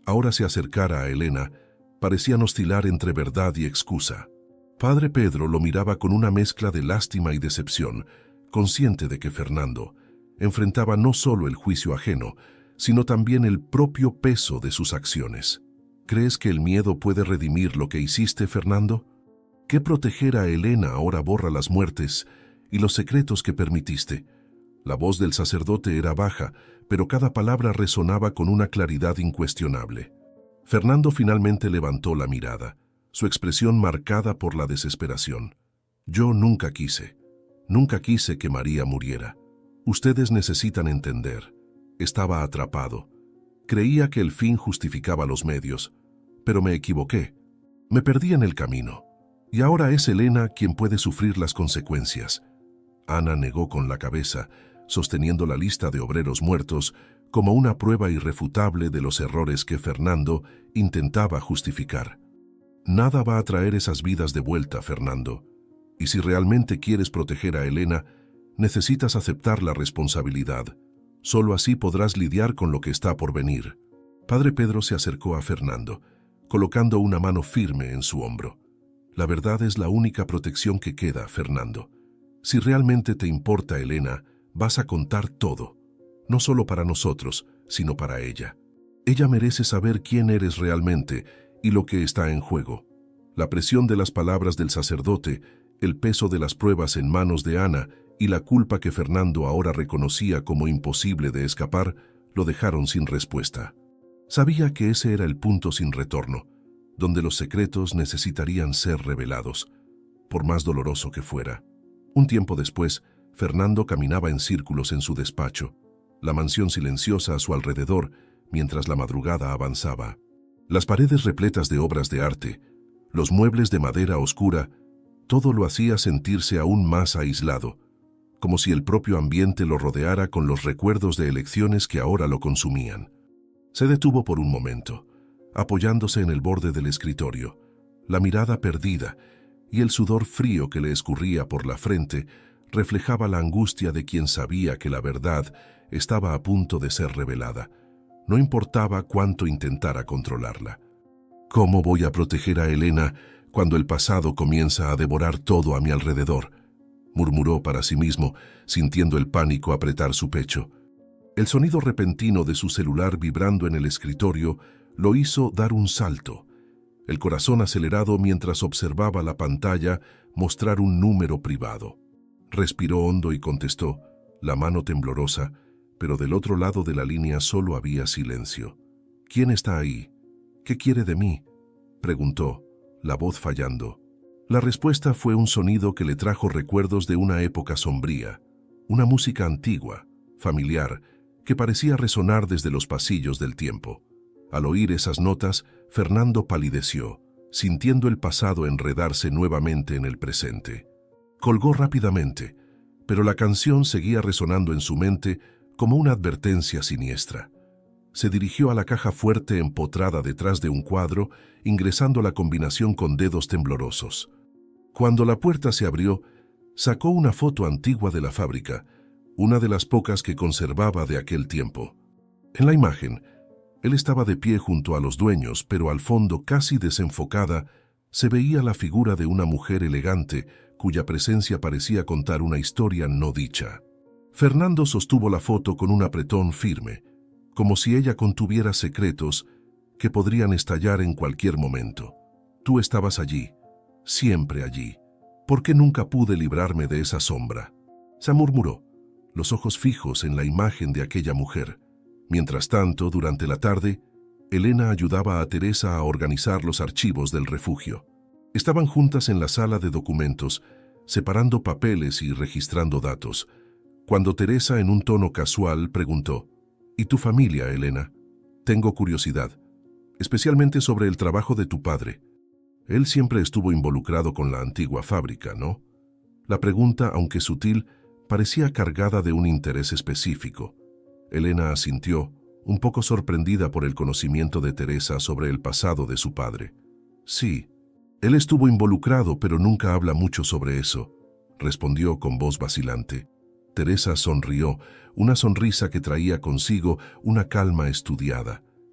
S1: ahora se acercara a Elena, parecían oscilar entre verdad y excusa. Padre Pedro lo miraba con una mezcla de lástima y decepción, consciente de que Fernando enfrentaba no solo el juicio ajeno, sino también el propio peso de sus acciones. ¿Crees que el miedo puede redimir lo que hiciste, Fernando? ¿Qué proteger a Elena ahora borra las muertes y los secretos que permitiste? La voz del sacerdote era baja, pero cada palabra resonaba con una claridad incuestionable. Fernando finalmente levantó la mirada, su expresión marcada por la desesperación. Yo nunca quise, nunca quise que María muriera. Ustedes necesitan entender. Estaba atrapado. Creía que el fin justificaba los medios, pero me equivoqué. Me perdí en el camino. Y ahora es Elena quien puede sufrir las consecuencias. Ana negó con la cabeza, sosteniendo la lista de obreros muertos como una prueba irrefutable de los errores que Fernando intentaba justificar. Nada va a traer esas vidas de vuelta, Fernando. Y si realmente quieres proteger a Elena, necesitas aceptar la responsabilidad. Solo así podrás lidiar con lo que está por venir. Padre Pedro se acercó a Fernando, colocando una mano firme en su hombro. La verdad es la única protección que queda, Fernando. Si realmente te importa Elena, vas a contar todo. No solo para nosotros, sino para ella. Ella merece saber quién eres realmente y lo que está en juego. La presión de las palabras del sacerdote, el peso de las pruebas en manos de Ana y la culpa que Fernando ahora reconocía como imposible de escapar, lo dejaron sin respuesta. Sabía que ese era el punto sin retorno, donde los secretos necesitarían ser revelados, por más doloroso que fuera. Un tiempo después, Fernando caminaba en círculos en su despacho, la mansión silenciosa a su alrededor mientras la madrugada avanzaba. Las paredes repletas de obras de arte, los muebles de madera oscura, todo lo hacía sentirse aún más aislado, como si el propio ambiente lo rodeara con los recuerdos de elecciones que ahora lo consumían. Se detuvo por un momento, apoyándose en el borde del escritorio, la mirada perdida y el sudor frío que le escurría por la frente reflejaba la angustia de quien sabía que la verdad estaba a punto de ser revelada. No importaba cuánto intentara controlarla. ¿Cómo voy a proteger a Elena cuando el pasado comienza a devorar todo a mi alrededor?, murmuró para sí mismo, sintiendo el pánico apretar su pecho. El sonido repentino de su celular vibrando en el escritorio lo hizo dar un salto, el corazón acelerado mientras observaba la pantalla mostrar un número privado. Respiró hondo y contestó, la mano temblorosa, pero del otro lado de la línea solo había silencio. ¿Quién está ahí? ¿Qué quiere de mí?, preguntó, la voz fallando. La respuesta fue un sonido que le trajo recuerdos de una época sombría, una música antigua, familiar, que parecía resonar desde los pasillos del tiempo. Al oír esas notas, Fernando palideció, sintiendo el pasado enredarse nuevamente en el presente. Colgó rápidamente, pero la canción seguía resonando en su mente como una advertencia siniestra. Se dirigió a la caja fuerte empotrada detrás de un cuadro, ingresando la combinación con dedos temblorosos. Cuando la puerta se abrió, sacó una foto antigua de la fábrica, una de las pocas que conservaba de aquel tiempo. En la imagen, él estaba de pie junto a los dueños, pero al fondo, casi desenfocada, se veía la figura de una mujer elegante cuya presencia parecía contar una historia no dicha. Fernando sostuvo la foto con un apretón firme, como si ella contuviera secretos que podrían estallar en cualquier momento. Tú estabas allí, siempre allí. ¿Por qué nunca pude librarme de esa sombra?, se murmuró, los ojos fijos en la imagen de aquella mujer. Mientras tanto, durante la tarde, Elena ayudaba a Teresa a organizar los archivos del refugio. Estaban juntas en la sala de documentos, separando papeles y registrando datos, cuando Teresa, en un tono casual, preguntó, ¿y tu familia, Elena? Tengo curiosidad, especialmente sobre el trabajo de tu padre. Él siempre estuvo involucrado con la antigua fábrica, ¿no? La pregunta, aunque sutil, parecía cargada de un interés específico. Elena asintió, un poco sorprendida por el conocimiento de Teresa sobre el pasado de su padre. Sí, él estuvo involucrado, pero nunca habla mucho sobre eso, respondió con voz vacilante. Teresa sonrió, una sonrisa que traía consigo una calma estudiada,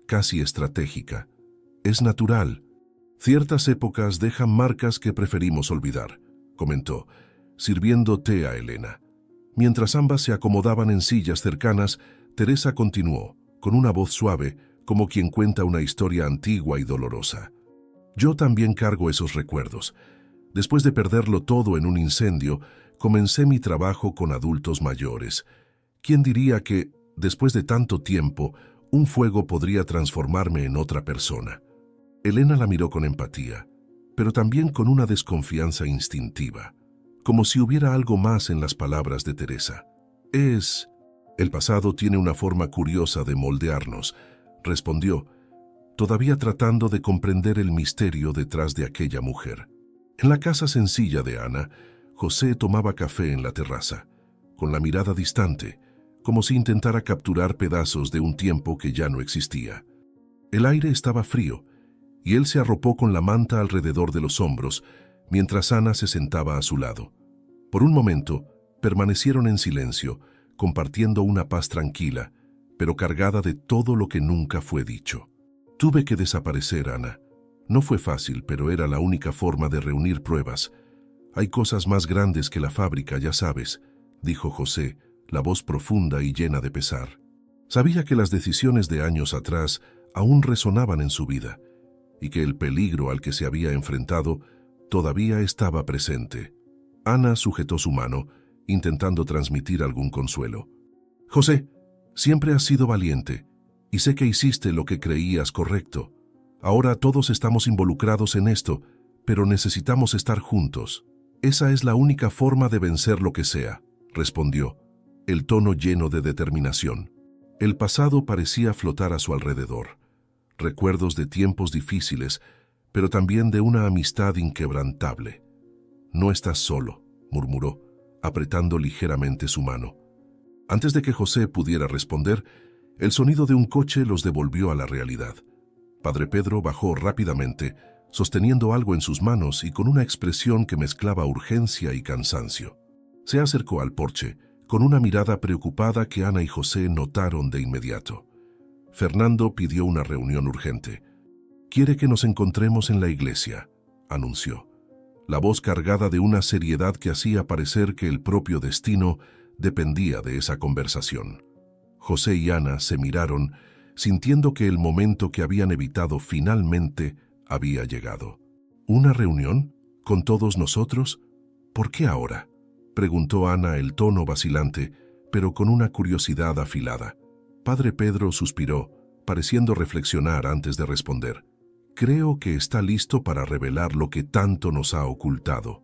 S1: casi estratégica. Es natural. Ciertas épocas dejan marcas que preferimos olvidar, comentó, sirviendo té a Elena. Mientras ambas se acomodaban en sillas cercanas, Teresa continuó, con una voz suave, como quien cuenta una historia antigua y dolorosa. Yo también cargo esos recuerdos. Después de perderlo todo en un incendio, comencé mi trabajo con adultos mayores. ¿Quién diría que, después de tanto tiempo, un fuego podría transformarme en otra persona? Elena la miró con empatía, pero también con una desconfianza instintiva, como si hubiera algo más en las palabras de Teresa. Es... El pasado tiene una forma curiosa de moldearnos, respondió, todavía tratando de comprender el misterio detrás de aquella mujer. En la casa sencilla de Ana, José tomaba café en la terraza, con la mirada distante, como si intentara capturar pedazos de un tiempo que ya no existía. El aire estaba frío, y él se arropó con la manta alrededor de los hombros, mientras Ana se sentaba a su lado. Por un momento, permanecieron en silencio, compartiendo una paz tranquila, pero cargada de todo lo que nunca fue dicho. Tuve que desaparecer, Ana. No fue fácil, pero era la única forma de reunir pruebas. Hay cosas más grandes que la fábrica, ya sabes, dijo José, la voz profunda y llena de pesar. Sabía que las decisiones de años atrás aún resonaban en su vida, y que el peligro al que se había enfrentado todavía estaba presente. Ana sujetó su mano, intentando transmitir algún consuelo. José, siempre has sido valiente, y sé que hiciste lo que creías correcto. Ahora todos estamos involucrados en esto, pero necesitamos estar juntos. Esa es la única forma de vencer lo que sea, respondió, el tono lleno de determinación. El pasado parecía flotar a su alrededor. Recuerdos de tiempos difíciles, pero también de una amistad inquebrantable. No estás solo, murmuró, apretando ligeramente su mano. Antes de que José pudiera responder, el sonido de un coche los devolvió a la realidad. Padre Pedro bajó rápidamente, sosteniendo algo en sus manos y con una expresión que mezclaba urgencia y cansancio. Se acercó al porche, con una mirada preocupada que Ana y José notaron de inmediato. Fernando pidió una reunión urgente. «Quiere que nos encontremos en la iglesia», anunció, la voz cargada de una seriedad que hacía parecer que el propio destino dependía de esa conversación. José y Ana se miraron, sintiendo que el momento que habían evitado finalmente había llegado. ¿Una reunión? ¿Con todos nosotros? ¿Por qué ahora?, preguntó Ana, el tono vacilante, pero con una curiosidad afilada. Padre Pedro suspiró, pareciendo reflexionar antes de responder. Creo que está listo para revelar lo que tanto nos ha ocultado.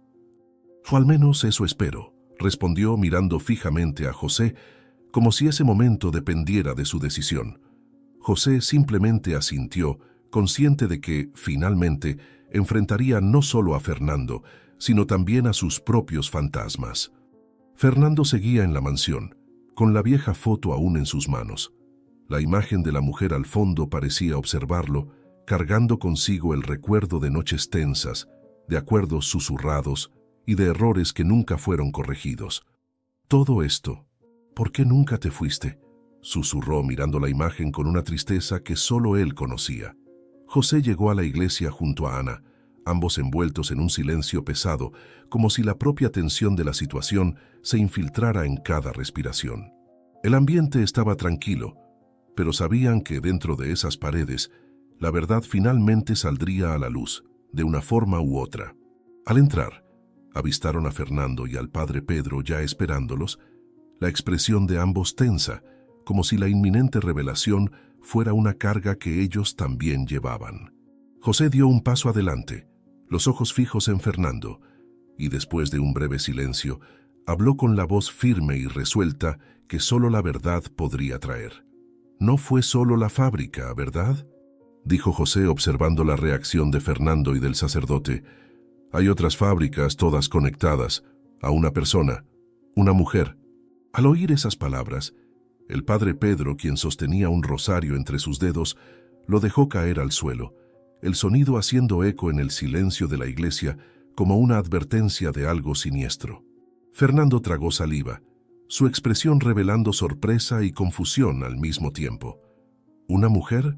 S1: O al menos eso espero, respondió mirando fijamente a José, como si ese momento dependiera de su decisión. José simplemente asintió, consciente de que, finalmente, enfrentaría no solo a Fernando, sino también a sus propios fantasmas. Fernando seguía en la mansión, con la vieja foto aún en sus manos. La imagen de la mujer al fondo parecía observarlo, cargando consigo el recuerdo de noches tensas, de acuerdos susurrados y de errores que nunca fueron corregidos. Todo esto, ¿por qué nunca te fuiste?, susurró mirando la imagen con una tristeza que solo él conocía. José llegó a la iglesia junto a Ana, ambos envueltos en un silencio pesado, como si la propia tensión de la situación se infiltrara en cada respiración. El ambiente estaba tranquilo, pero sabían que dentro de esas paredes, la verdad finalmente saldría a la luz, de una forma u otra. Al entrar, avistaron a Fernando y al padre Pedro ya esperándolos, la expresión de ambos tensa, como si la inminente revelación fuera una carga que ellos también llevaban. José dio un paso adelante, los ojos fijos en Fernando, y después de un breve silencio, habló con la voz firme y resuelta que solo la verdad podría traer. «No fue solo la fábrica, ¿verdad?», dijo José observando la reacción de Fernando y del sacerdote. «Hay otras fábricas, todas conectadas, a una persona, una mujer». Al oír esas palabras, el padre Pedro, quien sostenía un rosario entre sus dedos, lo dejó caer al suelo, el sonido haciendo eco en el silencio de la iglesia como una advertencia de algo siniestro. Fernando tragó saliva, su expresión revelando sorpresa y confusión al mismo tiempo. «¿Una mujer?»,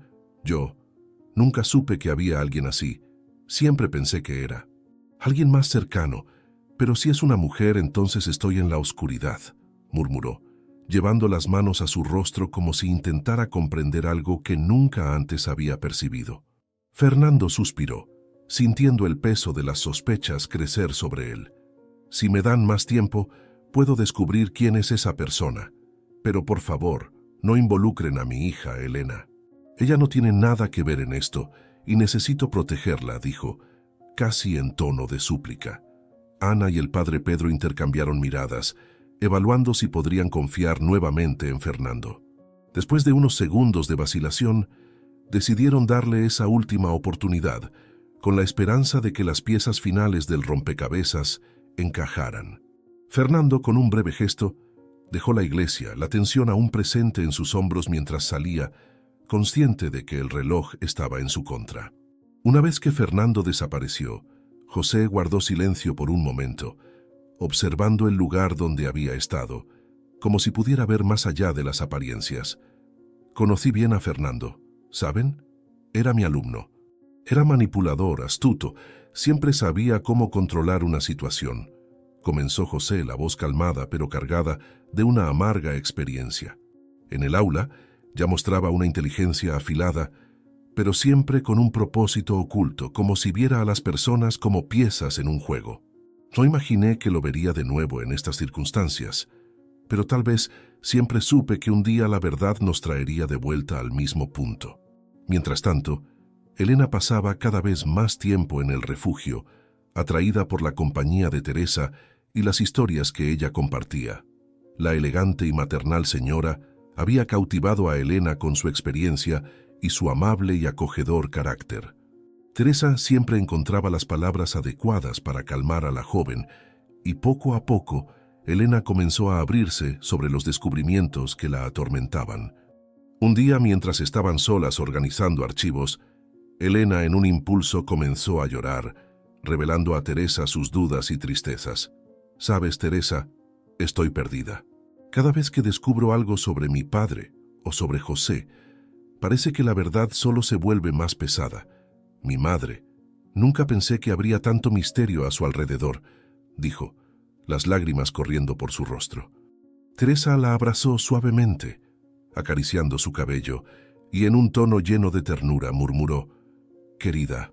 S1: Yo nunca supe que había alguien así. Siempre pensé que era alguien más cercano, pero si es una mujer, entonces estoy en la oscuridad, murmuró, llevando las manos a su rostro como si intentara comprender algo que nunca antes había percibido. Fernando suspiró, sintiendo el peso de las sospechas crecer sobre él. Si me dan más tiempo, puedo descubrir quién es esa persona. Pero por favor, no involucren a mi hija, Elena. Ella no tiene nada que ver en esto y necesito protegerla, dijo, casi en tono de súplica. Ana y el padre Pedro intercambiaron miradas, evaluando si podrían confiar nuevamente en Fernando. Después de unos segundos de vacilación, decidieron darle esa última oportunidad, con la esperanza de que las piezas finales del rompecabezas encajaran. Fernando, con un breve gesto, dejó la iglesia, la tensión aún presente en sus hombros mientras salía, consciente de que el reloj estaba en su contra. Una vez que Fernando desapareció, José guardó silencio por un momento, observando el lugar donde había estado, como si pudiera ver más allá de las apariencias. Conocí bien a Fernando, ¿saben? Era mi alumno. Era manipulador, astuto, siempre sabía cómo controlar una situación. Comenzó José, la voz calmada pero cargada de una amarga experiencia. En el aula ya mostraba una inteligencia afilada, pero siempre con un propósito oculto, como si viera a las personas como piezas en un juego. No imaginé que lo vería de nuevo en estas circunstancias, pero tal vez siempre supe que un día la verdad nos traería de vuelta al mismo punto. Mientras tanto, Elena pasaba cada vez más tiempo en el refugio, atraída por la compañía de Teresa y las historias que ella compartía. La elegante y maternal señora había cautivado a Elena con su experiencia y su amable y acogedor carácter. Teresa siempre encontraba las palabras adecuadas para calmar a la joven, y poco a poco Elena comenzó a abrirse sobre los descubrimientos que la atormentaban. Un día, mientras estaban solas organizando archivos, Elena en un impulso comenzó a llorar, revelando a Teresa sus dudas y tristezas. «Sabes, Teresa, estoy perdida. Cada vez que descubro algo sobre mi padre o sobre José, parece que la verdad solo se vuelve más pesada. Mi madre, nunca pensé que habría tanto misterio a su alrededor», dijo, las lágrimas corriendo por su rostro. Teresa la abrazó suavemente, acariciando su cabello, y en un tono lleno de ternura murmuró: «Querida,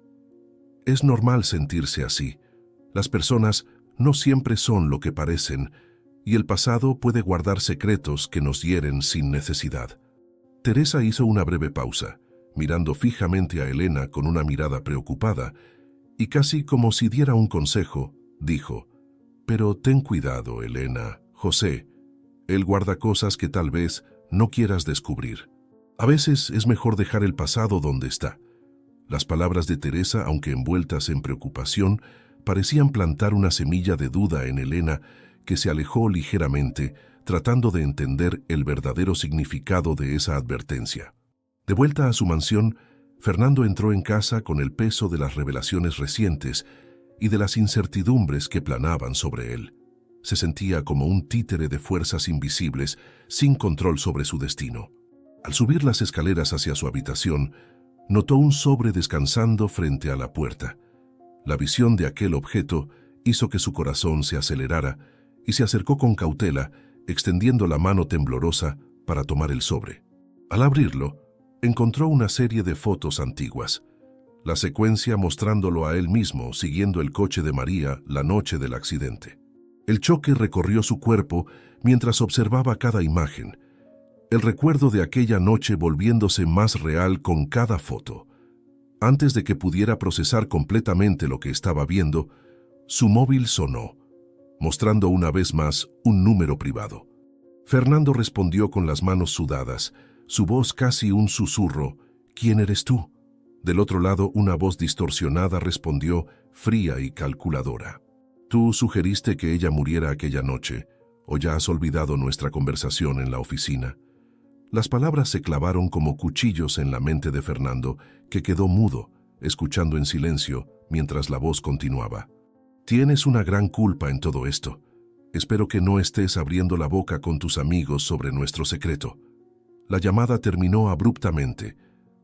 S1: es normal sentirse así. Las personas no siempre son lo que parecen, y el pasado puede guardar secretos que nos hieren sin necesidad». Teresa hizo una breve pausa, mirando fijamente a Elena con una mirada preocupada, y casi como si diera un consejo, dijo: «Pero ten cuidado, Elena. José, él guarda cosas que tal vez no quieras descubrir. A veces es mejor dejar el pasado donde está». Las palabras de Teresa, aunque envueltas en preocupación, parecían plantar una semilla de duda en Elena, que se alejó ligeramente, tratando de entender el verdadero significado de esa advertencia. De vuelta a su mansión, Fernando entró en casa con el peso de las revelaciones recientes y de las incertidumbres que planaban sobre él. Se sentía como un títere de fuerzas invisibles, sin control sobre su destino. Al subir las escaleras hacia su habitación, notó un sobre descansando frente a la puerta. La visión de aquel objeto hizo que su corazón se acelerara y se acercó con cautela, extendiendo la mano temblorosa para tomar el sobre. Al abrirlo, encontró una serie de fotos antiguas, la secuencia mostrándolo a él mismo siguiendo el coche de María la noche del accidente. El choque recorrió su cuerpo mientras observaba cada imagen, el recuerdo de aquella noche volviéndose más real con cada foto. Antes de que pudiera procesar completamente lo que estaba viendo, su móvil sonó, mostrando una vez más un número privado. Fernando respondió con las manos sudadas, su voz casi un susurro: «¿Quién eres tú?». Del otro lado, una voz distorsionada respondió, fría y calculadora: «Tú sugeriste que ella muriera aquella noche, ¿o ya has olvidado nuestra conversación en la oficina?». Las palabras se clavaron como cuchillos en la mente de Fernando, que quedó mudo, escuchando en silencio mientras la voz continuaba: «Tienes una gran culpa en todo esto. Espero que no estés abriendo la boca con tus amigos sobre nuestro secreto». La llamada terminó abruptamente,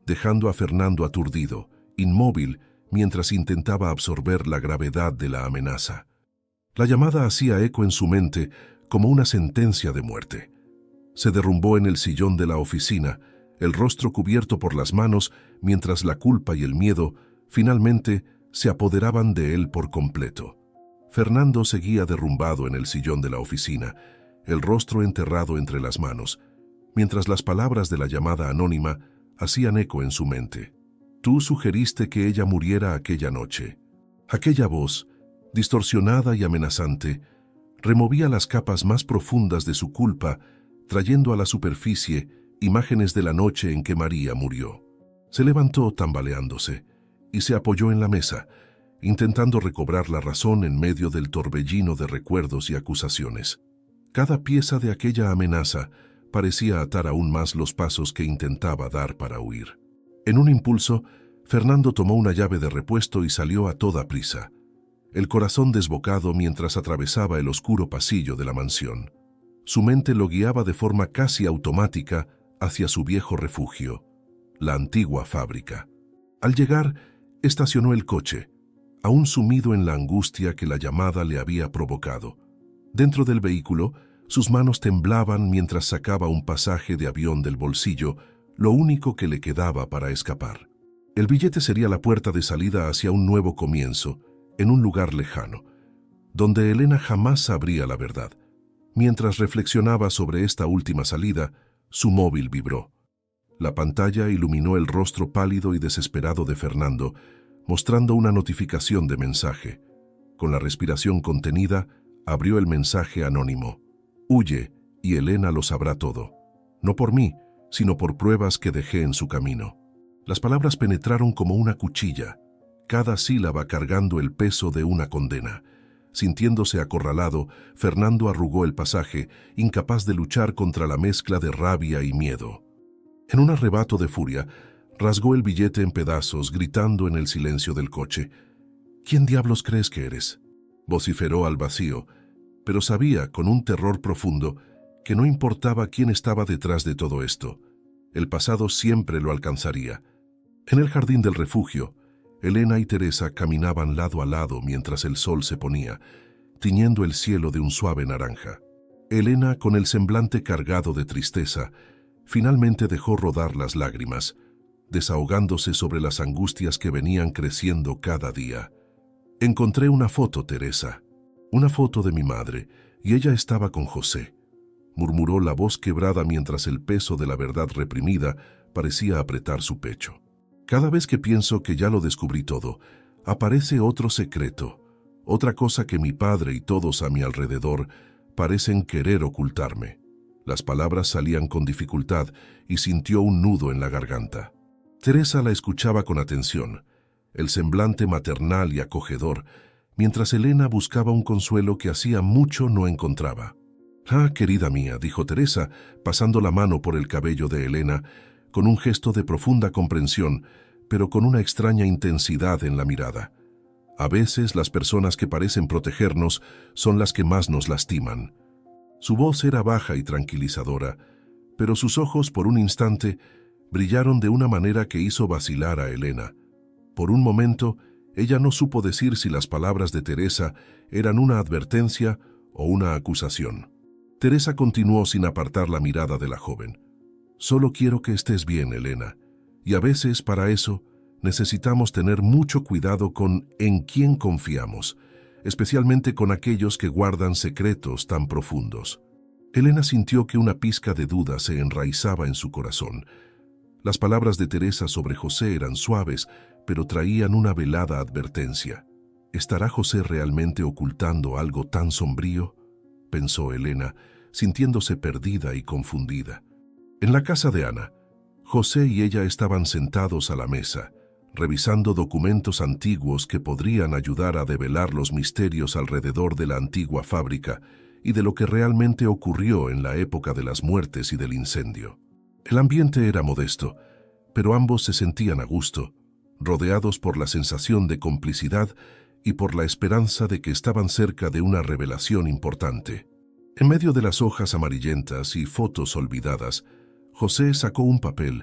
S1: dejando a Fernando aturdido, inmóvil, mientras intentaba absorber la gravedad de la amenaza. La llamada hacía eco en su mente como una sentencia de muerte. Se derrumbó en el sillón de la oficina, el rostro cubierto por las manos, mientras la culpa y el miedo, finalmente, se apoderaban de él por completo. Fernando seguía derrumbado en el sillón de la oficina, el rostro enterrado entre las manos, mientras las palabras de la llamada anónima hacían eco en su mente. Tú sugeriste que ella muriera aquella noche. Aquella voz, distorsionada y amenazante, removía las capas más profundas de su culpa, trayendo a la superficie imágenes de la noche en que María murió. Se levantó tambaleándose y se apoyó en la mesa, intentando recobrar la razón en medio del torbellino de recuerdos y acusaciones. Cada pieza de aquella amenaza parecía atar aún más los pasos que intentaba dar para huir. En un impulso, Fernando tomó una llave de repuesto y salió a toda prisa, el corazón desbocado mientras atravesaba el oscuro pasillo de la mansión. Su mente lo guiaba de forma casi automática hacia su viejo refugio, la antigua fábrica. Al llegar, estacionó el coche, aún sumido en la angustia que la llamada le había provocado. Dentro del vehículo, sus manos temblaban mientras sacaba un pasaje de avión del bolsillo, lo único que le quedaba para escapar. El billete sería la puerta de salida hacia un nuevo comienzo, en un lugar lejano, donde Elena jamás sabría la verdad. Mientras reflexionaba sobre esta última salida, su móvil vibró. La pantalla iluminó el rostro pálido y desesperado de Fernando, mostrando una notificación de mensaje. Con la respiración contenida, abrió el mensaje anónimo. Huye, y Elena lo sabrá todo. No por mí, sino por pruebas que dejé en su camino. Las palabras penetraron como una cuchilla, cada sílaba cargando el peso de una condena. Sintiéndose acorralado, Fernando arrugó el pasaje, incapaz de luchar contra la mezcla de rabia y miedo. En un arrebato de furia, rasgó el billete en pedazos, gritando en el silencio del coche. ¿Quién diablos crees que eres?, vociferó al vacío, pero sabía, con un terror profundo, que no importaba quién estaba detrás de todo esto. El pasado siempre lo alcanzaría. En el jardín del refugio, Elena y Teresa caminaban lado a lado mientras el sol se ponía, tiñendo el cielo de un suave naranja. Elena, con el semblante cargado de tristeza, finalmente dejó rodar las lágrimas, desahogándose sobre las angustias que venían creciendo cada día. Encontré una foto, Teresa, una foto de mi madre, y ella estaba con José, murmuró la voz quebrada mientras el peso de la verdad reprimida parecía apretar su pecho. Cada vez que pienso que ya lo descubrí todo, aparece otro secreto, otra cosa que mi padre y todos a mi alrededor parecen querer ocultarme. Las palabras salían con dificultad y sintió un nudo en la garganta. Teresa la escuchaba con atención, el semblante maternal y acogedor, mientras Elena buscaba un consuelo que hacía mucho no encontraba. «Ah, querida mía», dijo Teresa, pasando la mano por el cabello de Elena, con un gesto de profunda comprensión, pero con una extraña intensidad en la mirada. A veces las personas que parecen protegernos son las que más nos lastiman. Su voz era baja y tranquilizadora, pero sus ojos por un instante brillaron de una manera que hizo vacilar a Elena. Por un momento, ella no supo decir si las palabras de Teresa eran una advertencia o una acusación. Teresa continuó sin apartar la mirada de la joven. «Solo quiero que estés bien, Elena, y a veces para eso necesitamos tener mucho cuidado con en quién confiamos, especialmente con aquellos que guardan secretos tan profundos». Elena sintió que una pizca de duda se enraizaba en su corazón. Las palabras de Teresa sobre José eran suaves, pero traían una velada advertencia. ¿Estará José realmente ocultando algo tan sombrío?, pensó Elena, sintiéndose perdida y confundida. En la casa de Ana, José y ella estaban sentados a la mesa, revisando documentos antiguos que podrían ayudar a develar los misterios alrededor de la antigua fábrica y de lo que realmente ocurrió en la época de las muertes y del incendio. El ambiente era modesto, pero ambos se sentían a gusto, rodeados por la sensación de complicidad y por la esperanza de que estaban cerca de una revelación importante. En medio de las hojas amarillentas y fotos olvidadas, José sacó un papel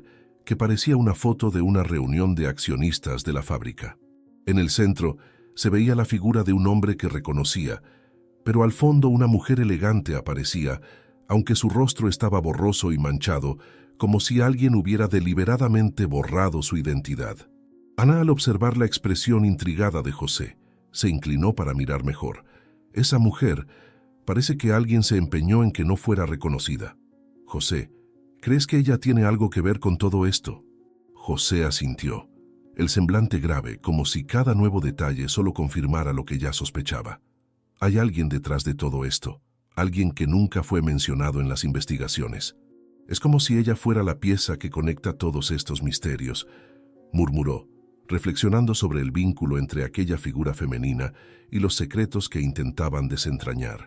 S1: que parecía una foto de una reunión de accionistas de la fábrica. En el centro se veía la figura de un hombre que reconocía, pero al fondo una mujer elegante aparecía, aunque su rostro estaba borroso y manchado, como si alguien hubiera deliberadamente borrado su identidad. Ana, al observar la expresión intrigada de José, se inclinó para mirar mejor. Esa mujer, parece que alguien se empeñó en que no fuera reconocida. José, ¿crees que ella tiene algo que ver con todo esto? José asintió, el semblante grave, como si cada nuevo detalle solo confirmara lo que ya sospechaba. Hay alguien detrás de todo esto, alguien que nunca fue mencionado en las investigaciones. Es como si ella fuera la pieza que conecta todos estos misterios, murmuró, reflexionando sobre el vínculo entre aquella figura femenina y los secretos que intentaban desentrañar.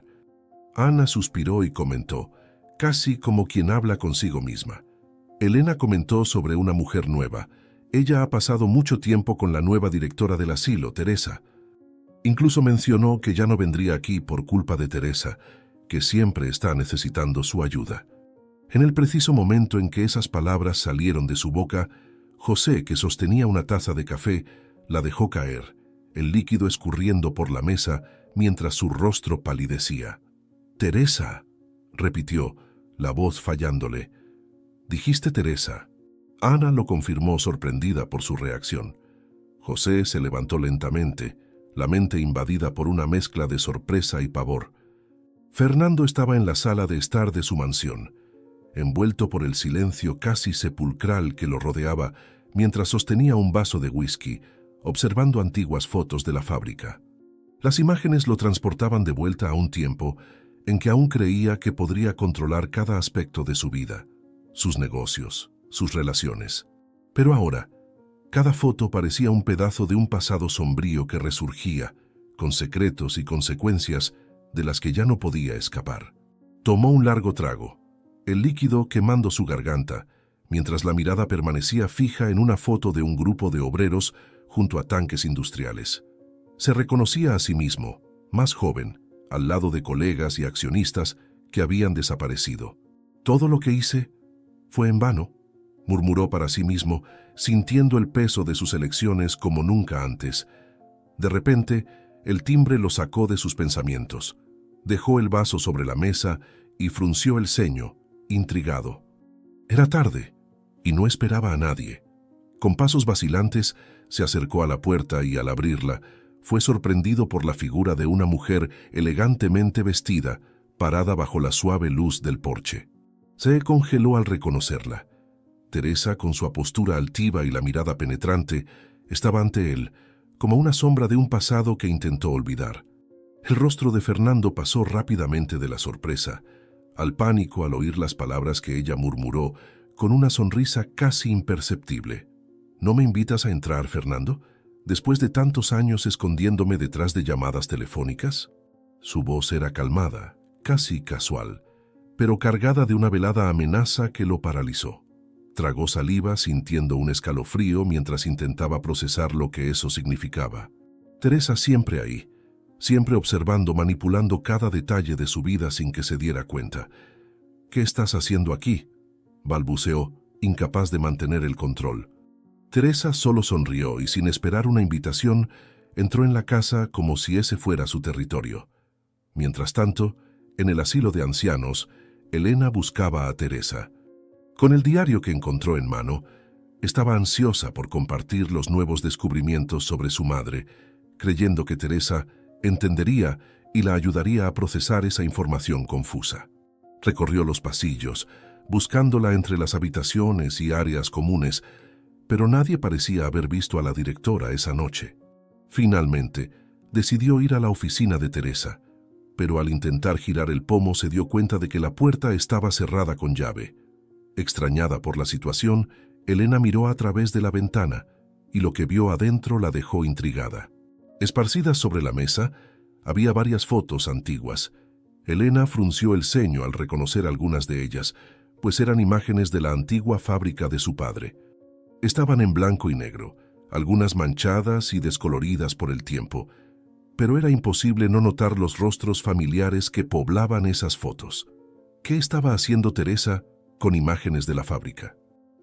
S1: Ana suspiró y comentó, casi como quien habla consigo misma. Elena comentó sobre una mujer nueva. Ella ha pasado mucho tiempo con la nueva directora del asilo, Teresa. Incluso mencionó que ya no vendría aquí por culpa de Teresa, que siempre está necesitando su ayuda. En el preciso momento en que esas palabras salieron de su boca, José, que sostenía una taza de café, la dejó caer, el líquido escurriendo por la mesa mientras su rostro palidecía. «Teresa», repitió, la voz fallándole. «¿Dijiste Teresa?» Ana lo confirmó, sorprendida por su reacción. José se levantó lentamente, la mente invadida por una mezcla de sorpresa y pavor. Fernando estaba en la sala de estar de su mansión, envuelto por el silencio casi sepulcral que lo rodeaba mientras sostenía un vaso de whisky, observando antiguas fotos de la fábrica. Las imágenes lo transportaban de vuelta a un tiempo en que aún creía que podría controlar cada aspecto de su vida, sus negocios, sus relaciones. Pero ahora, cada foto parecía un pedazo de un pasado sombrío que resurgía, con secretos y consecuencias de las que ya no podía escapar. Tomó un largo trago, el líquido quemando su garganta, mientras la mirada permanecía fija en una foto de un grupo de obreros junto a tanques industriales. Se reconocía a sí mismo, más joven, al lado de colegas y accionistas que habían desaparecido. «Todo lo que hice fue en vano», murmuró para sí mismo, sintiendo el peso de sus elecciones como nunca antes. De repente, el timbre lo sacó de sus pensamientos. Dejó el vaso sobre la mesa y frunció el ceño, intrigado. Era tarde, y no esperaba a nadie. Con pasos vacilantes, se acercó a la puerta y, al abrirla, fue sorprendido por la figura de una mujer elegantemente vestida, parada bajo la suave luz del porche. Se congeló al reconocerla. Teresa, con su apostura altiva y la mirada penetrante, estaba ante él, como una sombra de un pasado que intentó olvidar. El rostro de Fernando pasó rápidamente de la sorpresa al pánico al oír las palabras que ella murmuró con una sonrisa casi imperceptible. «¿No me invitas a entrar, Fernando? Después de tantos años escondiéndome detrás de llamadas telefónicas». Su voz era calmada, casi casual, pero cargada de una velada amenaza que lo paralizó. Tragó saliva sintiendo un escalofrío mientras intentaba procesar lo que eso significaba. Teresa siempre ahí, siempre observando, manipulando cada detalle de su vida sin que se diera cuenta. «¿Qué estás haciendo aquí?», balbuceó, incapaz de mantener el control. Teresa solo sonrió y, sin esperar una invitación, entró en la casa como si ese fuera su territorio. Mientras tanto, en el asilo de ancianos, Elena buscaba a Teresa. Con el diario que encontró en mano, estaba ansiosa por compartir los nuevos descubrimientos sobre su madre, creyendo que Teresa entendería y la ayudaría a procesar esa información confusa. Recorrió los pasillos, buscándola entre las habitaciones y áreas comunes, pero nadie parecía haber visto a la directora esa noche. Finalmente, decidió ir a la oficina de Teresa, pero al intentar girar el pomo se dio cuenta de que la puerta estaba cerrada con llave. Extrañada por la situación, Elena miró a través de la ventana y lo que vio adentro la dejó intrigada. Esparcidas sobre la mesa, había varias fotos antiguas. Elena frunció el ceño al reconocer algunas de ellas, pues eran imágenes de la antigua fábrica de su padre. Estaban en blanco y negro, algunas manchadas y descoloridas por el tiempo, pero era imposible no notar los rostros familiares que poblaban esas fotos. ¿Qué estaba haciendo Teresa con imágenes de la fábrica?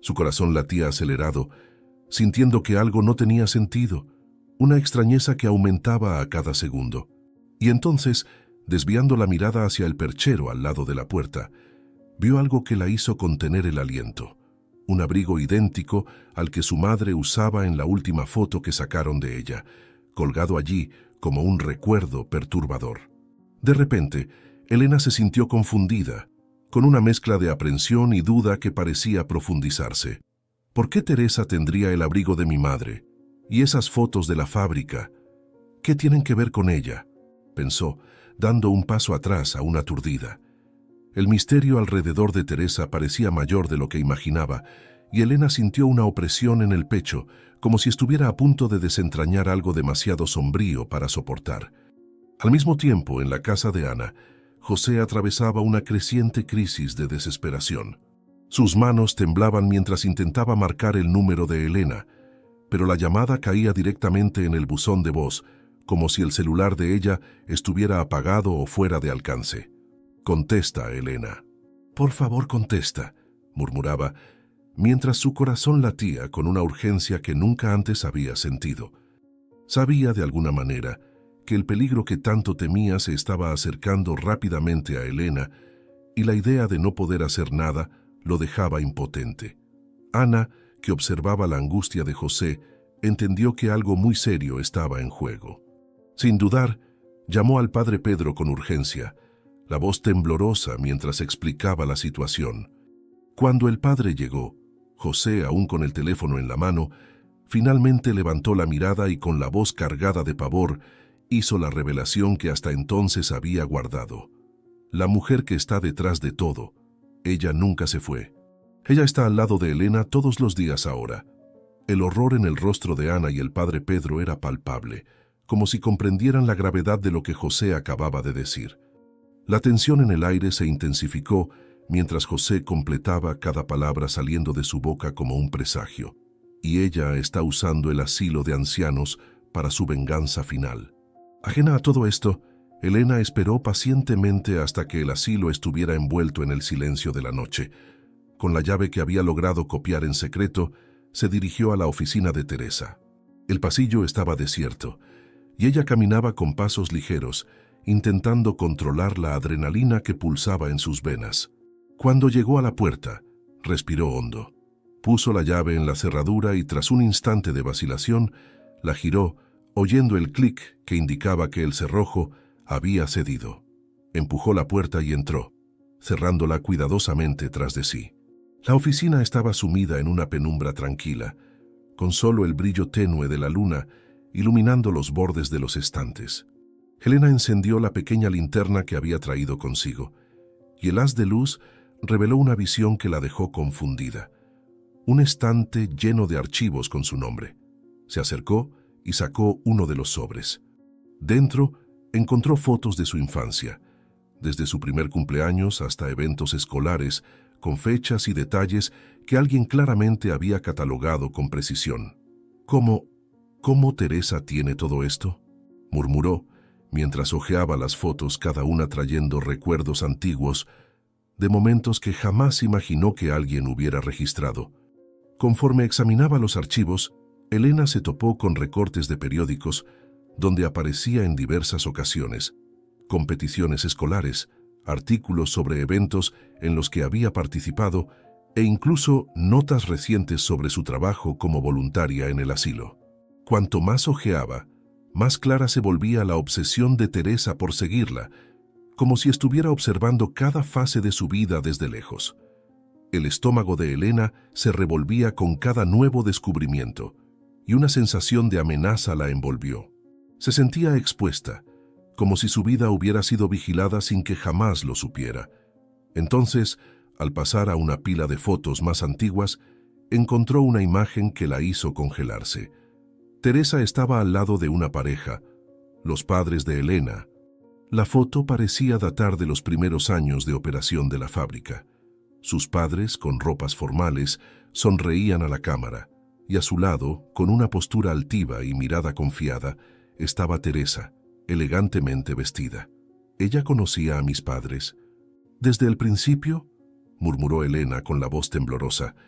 S1: Su corazón latía acelerado, sintiendo que algo no tenía sentido, una extrañeza que aumentaba a cada segundo. Y entonces, desviando la mirada hacia el perchero al lado de la puerta, vio algo que la hizo contener el aliento. Un abrigo idéntico al que su madre usaba en la última foto que sacaron de ella, colgado allí como un recuerdo perturbador. De repente, Elena se sintió confundida, con una mezcla de aprensión y duda que parecía profundizarse. ¿Por qué Teresa tendría el abrigo de mi madre? ¿Y esas fotos de la fábrica? ¿Qué tienen que ver con ella?, pensó, dando un paso atrás aún aturdida. El misterio alrededor de Teresa parecía mayor de lo que imaginaba, y Elena sintió una opresión en el pecho, como si estuviera a punto de desentrañar algo demasiado sombrío para soportar. Al mismo tiempo, en la casa de Ana, José atravesaba una creciente crisis de desesperación. Sus manos temblaban mientras intentaba marcar el número de Elena, pero la llamada caía directamente en el buzón de voz, como si el celular de ella estuviera apagado o fuera de alcance. «Contesta, Elena. Por favor, contesta», murmuraba, mientras su corazón latía con una urgencia que nunca antes había sentido. Sabía de alguna manera que el peligro que tanto temía se estaba acercando rápidamente a Elena, y la idea de no poder hacer nada lo dejaba impotente. Ana, que observaba la angustia de José, entendió que algo muy serio estaba en juego. Sin dudar, llamó al padre Pedro con urgencia, la voz temblorosa mientras explicaba la situación. Cuando el padre llegó, José, aún con el teléfono en la mano, finalmente levantó la mirada y con la voz cargada de pavor, hizo la revelación que hasta entonces había guardado. La mujer que está detrás de todo, ella nunca se fue. Ella está al lado de Elena todos los días ahora. El horror en el rostro de Ana y el padre Pedro era palpable, como si comprendieran la gravedad de lo que José acababa de decir. La tensión en el aire se intensificó mientras José completaba cada palabra saliendo de su boca como un presagio. Y ella está usando el asilo de ancianos para su venganza final. Ajena a todo esto, Elena esperó pacientemente hasta que el asilo estuviera envuelto en el silencio de la noche. Con la llave que había logrado copiar en secreto, se dirigió a la oficina de Teresa. El pasillo estaba desierto, y ella caminaba con pasos ligeros, intentando controlar la adrenalina que pulsaba en sus venas. Cuando llegó a la puerta, respiró hondo. Puso la llave en la cerradura y tras un instante de vacilación, la giró, oyendo el clic que indicaba que el cerrojo había cedido. Empujó la puerta y entró, cerrándola cuidadosamente tras de sí. La oficina estaba sumida en una penumbra tranquila, con solo el brillo tenue de la luna iluminando los bordes de los estantes. Elena encendió la pequeña linterna que había traído consigo, y el haz de luz reveló una visión que la dejó confundida. Un estante lleno de archivos con su nombre. Se acercó y sacó uno de los sobres. Dentro encontró fotos de su infancia, desde su primer cumpleaños hasta eventos escolares, con fechas y detalles que alguien claramente había catalogado con precisión. ¿Cómo, cómo Teresa tiene todo esto?, murmuró, mientras hojeaba las fotos, cada una trayendo recuerdos antiguos, de momentos que jamás imaginó que alguien hubiera registrado. Conforme examinaba los archivos, Elena se topó con recortes de periódicos donde aparecía en diversas ocasiones, competiciones escolares, artículos sobre eventos en los que había participado e incluso notas recientes sobre su trabajo como voluntaria en el asilo. Cuanto más hojeaba, más clara se volvía la obsesión de Teresa por seguirla, como si estuviera observando cada fase de su vida desde lejos. El estómago de Elena se revolvía con cada nuevo descubrimiento, y una sensación de amenaza la envolvió. Se sentía expuesta, como si su vida hubiera sido vigilada sin que jamás lo supiera. Entonces, al pasar a una pila de fotos más antiguas, encontró una imagen que la hizo congelarse. Teresa estaba al lado de una pareja, los padres de Elena. La foto parecía datar de los primeros años de operación de la fábrica. Sus padres, con ropas formales, sonreían a la cámara, y a su lado, con una postura altiva y mirada confiada, estaba Teresa, elegantemente vestida. Ella conocía a mis padres. «¿Desde el principio?», murmuró Elena con la voz temblorosa.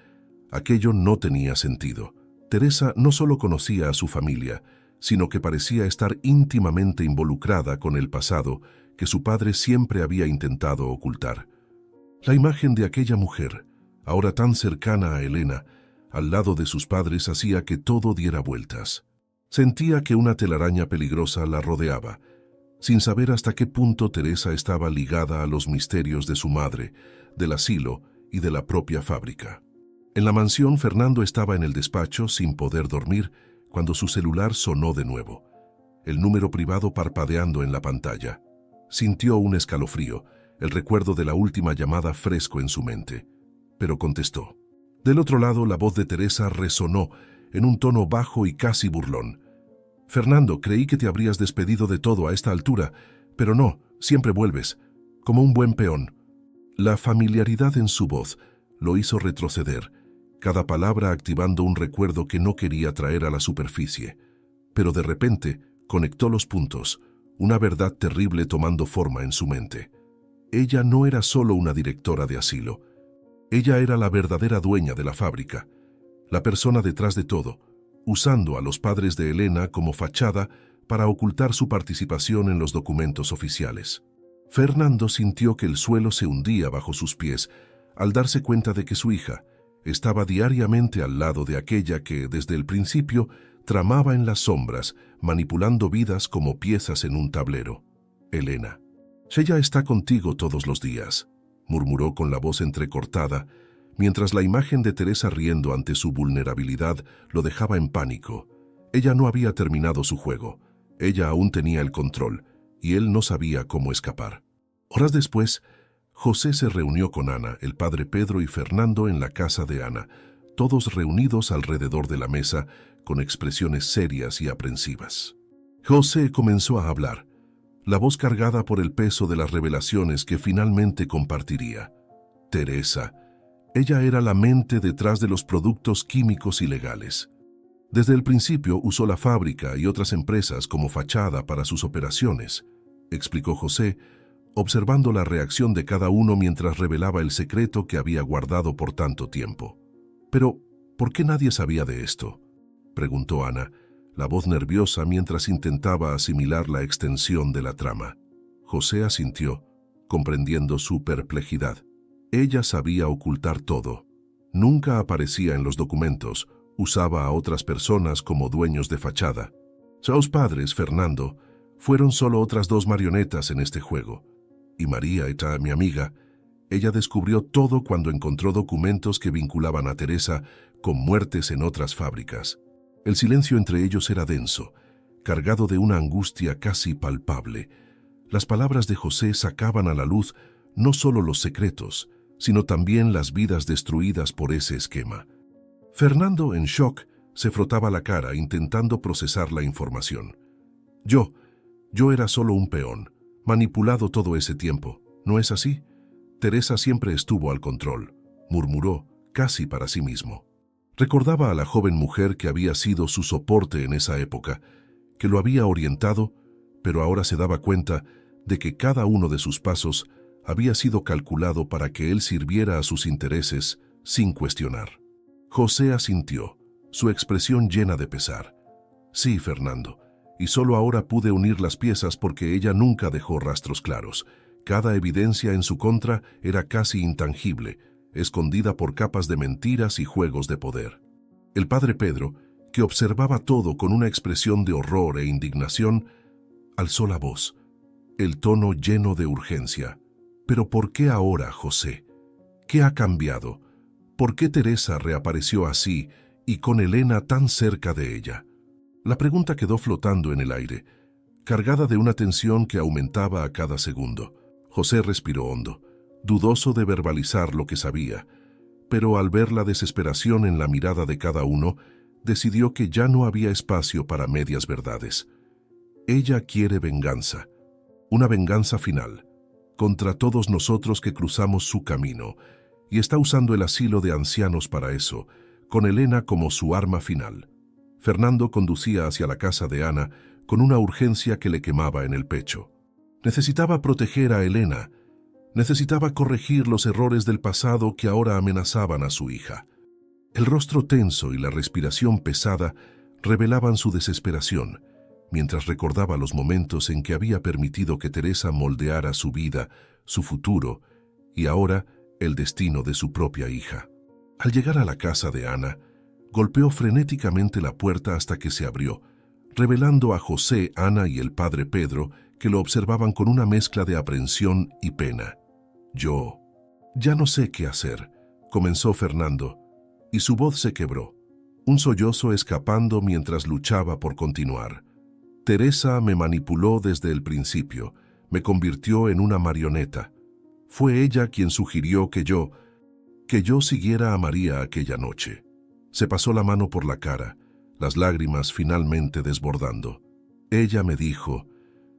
S1: Aquello no tenía sentido. Teresa no solo conocía a su familia, sino que parecía estar íntimamente involucrada con el pasado que su padre siempre había intentado ocultar. La imagen de aquella mujer, ahora tan cercana a Elena, al lado de sus padres, hacía que todo diera vueltas. Sentía que una telaraña peligrosa la rodeaba, sin saber hasta qué punto Teresa estaba ligada a los misterios de su madre, del asilo y de la propia fábrica. En la mansión, Fernando estaba en el despacho sin poder dormir cuando su celular sonó de nuevo, el número privado parpadeando en la pantalla. Sintió un escalofrío, el recuerdo de la última llamada fresco en su mente, pero contestó. Del otro lado, la voz de Teresa resonó en un tono bajo y casi burlón. «Fernando, creí que te habrías despedido de todo a esta altura, pero no, siempre vuelves, como un buen peón». La familiaridad en su voz lo hizo retroceder, cada palabra activando un recuerdo que no quería traer a la superficie. Pero de repente conectó los puntos, una verdad terrible tomando forma en su mente. Ella no era solo una directora de asilo. Ella era la verdadera dueña de la fábrica, la persona detrás de todo, usando a los padres de Elena como fachada para ocultar su participación en los documentos oficiales. Fernando sintió que el suelo se hundía bajo sus pies al darse cuenta de que su hija estaba diariamente al lado de aquella que, desde el principio, tramaba en las sombras, manipulando vidas como piezas en un tablero. Elena. «Ella está contigo todos los días», murmuró con la voz entrecortada, mientras la imagen de Teresa riendo ante su vulnerabilidad lo dejaba en pánico. Ella no había terminado su juego. Ella aún tenía el control, y él no sabía cómo escapar. Horas después, José se reunió con Ana, el padre Pedro y Fernando en la casa de Ana, todos reunidos alrededor de la mesa con expresiones serias y aprensivas. José comenzó a hablar, la voz cargada por el peso de las revelaciones que finalmente compartiría. Teresa. Ella era la mente detrás de los productos químicos ilegales. Desde el principio usó la fábrica y otras empresas como fachada para sus operaciones, explicó José, observando la reacción de cada uno mientras revelaba el secreto que había guardado por tanto tiempo. «Pero, ¿por qué nadie sabía de esto?», preguntó Ana, la voz nerviosa mientras intentaba asimilar la extensión de la trama. José asintió, comprendiendo su perplejidad. Ella sabía ocultar todo. Nunca aparecía en los documentos, usaba a otras personas como dueños de fachada. Sus padres, Fernando, fueron solo otras dos marionetas en este juego. Y María, esta mi amiga, ella descubrió todo cuando encontró documentos que vinculaban a Teresa con muertes en otras fábricas. El silencio entre ellos era denso, cargado de una angustia casi palpable. Las palabras de José sacaban a la luz no solo los secretos, sino también las vidas destruidas por ese esquema. Fernando, en shock, se frotaba la cara intentando procesar la información. Yo, yo era solo un peón, manipulado todo ese tiempo, ¿no es así? Teresa siempre estuvo al control, murmuró, casi para sí mismo. Recordaba a la joven mujer que había sido su soporte en esa época, que lo había orientado, pero ahora se daba cuenta de que cada uno de sus pasos había sido calculado para que él sirviera a sus intereses sin cuestionar. José asintió, su expresión llena de pesar. Sí, Fernando, y solo ahora pude unir las piezas porque ella nunca dejó rastros claros. Cada evidencia en su contra era casi intangible, escondida por capas de mentiras y juegos de poder. El padre Pedro, que observaba todo con una expresión de horror e indignación, alzó la voz, el tono lleno de urgencia. «¿Pero por qué ahora, José? ¿Qué ha cambiado? ¿Por qué Teresa reapareció así y con Elena tan cerca de ella?» La pregunta quedó flotando en el aire, cargada de una tensión que aumentaba a cada segundo. José respiró hondo, dudoso de verbalizar lo que sabía, pero al ver la desesperación en la mirada de cada uno, decidió que ya no había espacio para medias verdades. Ella quiere venganza, una venganza final, contra todos nosotros que cruzamos su camino, y está usando el asilo de ancianos para eso, con Elena como su arma final. Fernando conducía hacia la casa de Ana con una urgencia que le quemaba en el pecho. Necesitaba proteger a Elena, necesitaba corregir los errores del pasado que ahora amenazaban a su hija. El rostro tenso y la respiración pesada revelaban su desesperación, mientras recordaba los momentos en que había permitido que Teresa moldeara su vida, su futuro, y ahora el destino de su propia hija. Al llegar a la casa de Ana, golpeó frenéticamente la puerta hasta que se abrió, revelando a José, Ana y el padre Pedro, que lo observaban con una mezcla de aprensión y pena. Yo, ya no sé qué hacer, comenzó Fernando, y su voz se quebró, un sollozo escapando mientras luchaba por continuar. Teresa me manipuló desde el principio, me convirtió en una marioneta. Fue ella quien sugirió que yo, que yo siguiera a María aquella noche. Se pasó la mano por la cara, las lágrimas finalmente desbordando. Ella me dijo,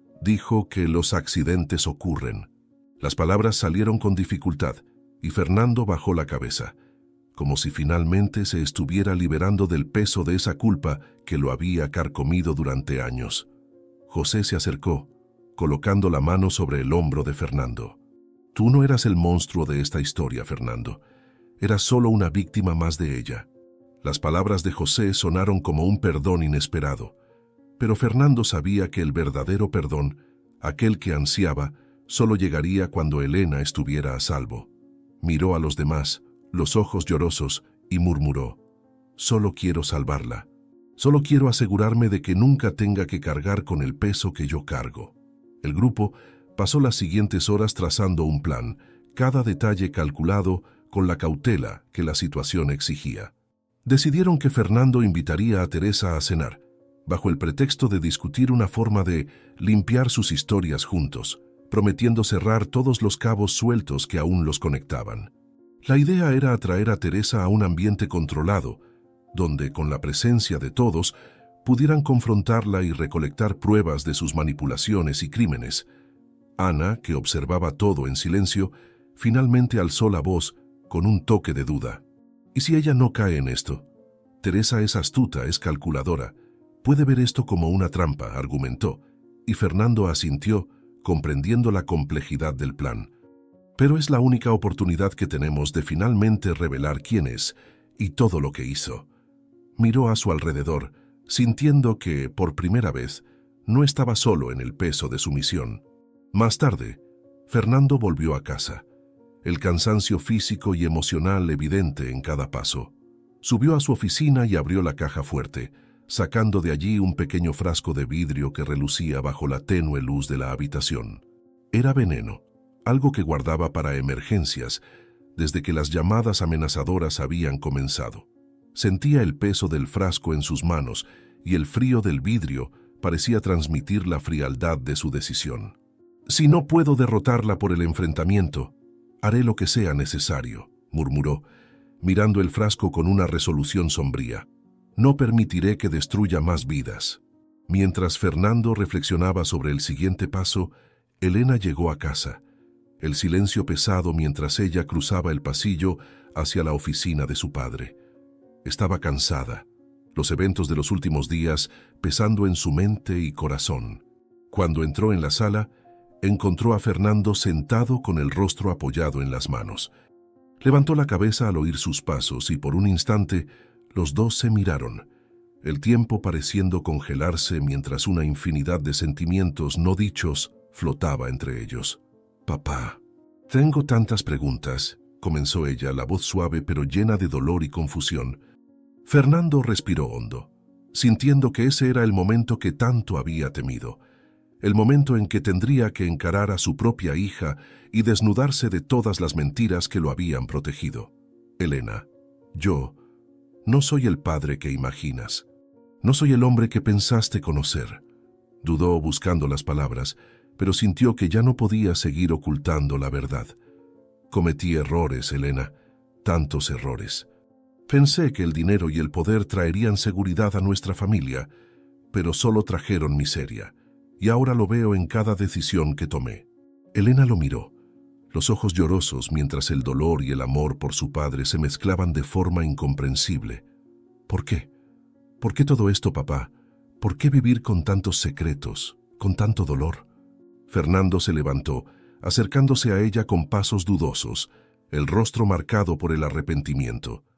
S1: dijo que los accidentes ocurren. Las palabras salieron con dificultad y Fernando bajó la cabeza, como si finalmente se estuviera liberando del peso de esa culpa que lo había carcomido durante años. José se acercó, colocando la mano sobre el hombro de Fernando. Tú no eras el monstruo de esta historia, Fernando. Eras solo una víctima más de ella. Las palabras de José sonaron como un perdón inesperado, pero Fernando sabía que el verdadero perdón, aquel que ansiaba, solo llegaría cuando Elena estuviera a salvo. Miró a los demás, los ojos llorosos, y murmuró, «Solo quiero salvarla. Solo quiero asegurarme de que nunca tenga que cargar con el peso que yo cargo». El grupo pasó las siguientes horas trazando un plan, cada detalle calculado con la cautela que la situación exigía. Decidieron que Fernando invitaría a Teresa a cenar, bajo el pretexto de discutir una forma de limpiar sus historias juntos, prometiendo cerrar todos los cabos sueltos que aún los conectaban. La idea era atraer a Teresa a un ambiente controlado, donde, con la presencia de todos, pudieran confrontarla y recolectar pruebas de sus manipulaciones y crímenes. Ana, que observaba todo en silencio, finalmente alzó la voz con un toque de duda. ¿Y si ella no cae en esto? Teresa es astuta, es calculadora. Puede ver esto como una trampa, argumentó, y Fernando asintió, comprendiendo la complejidad del plan. Pero es la única oportunidad que tenemos de finalmente revelar quién es y todo lo que hizo. Miró a su alrededor, sintiendo que, por primera vez, no estaba solo en el peso de su misión. Más tarde, Fernando volvió a casa, el cansancio físico y emocional evidente en cada paso. Subió a su oficina y abrió la caja fuerte, sacando de allí un pequeño frasco de vidrio que relucía bajo la tenue luz de la habitación. Era veneno, algo que guardaba para emergencias, desde que las llamadas amenazadoras habían comenzado. Sentía el peso del frasco en sus manos y el frío del vidrio parecía transmitir la frialdad de su decisión. «Si no puedo derrotarla por el enfrentamiento, haré lo que sea necesario», murmuró, mirando el frasco con una resolución sombría. «No permitiré que destruya más vidas». Mientras Fernando reflexionaba sobre el siguiente paso, Elena llegó a casa. El silencio pesado mientras ella cruzaba el pasillo hacia la oficina de su padre. Estaba cansada, los eventos de los últimos días pesando en su mente y corazón. Cuando entró en la sala, encontró a Fernando sentado con el rostro apoyado en las manos. Levantó la cabeza al oír sus pasos y por un instante los dos se miraron, el tiempo pareciendo congelarse mientras una infinidad de sentimientos no dichos flotaba entre ellos. «Papá, tengo tantas preguntas», comenzó ella, la voz suave pero llena de dolor y confusión. Fernando respiró hondo, sintiendo que ese era el momento que tanto había temido, el momento en que tendría que encarar a su propia hija y desnudarse de todas las mentiras que lo habían protegido. «Elena, yo no soy el padre que imaginas. No soy el hombre que pensaste conocer». Dudó buscando las palabras, pero sintió que ya no podía seguir ocultando la verdad. «Cometí errores, Elena, tantos errores. Pensé que el dinero y el poder traerían seguridad a nuestra familia, pero solo trajeron miseria, y ahora lo veo en cada decisión que tomé». Elena lo miró, los ojos llorosos mientras el dolor y el amor por su padre se mezclaban de forma incomprensible. «¿Por qué? ¿Por qué todo esto, papá? ¿Por qué vivir con tantos secretos, con tanto dolor?» Fernando se levantó, acercándose a ella con pasos dudosos, el rostro marcado por el arrepentimiento.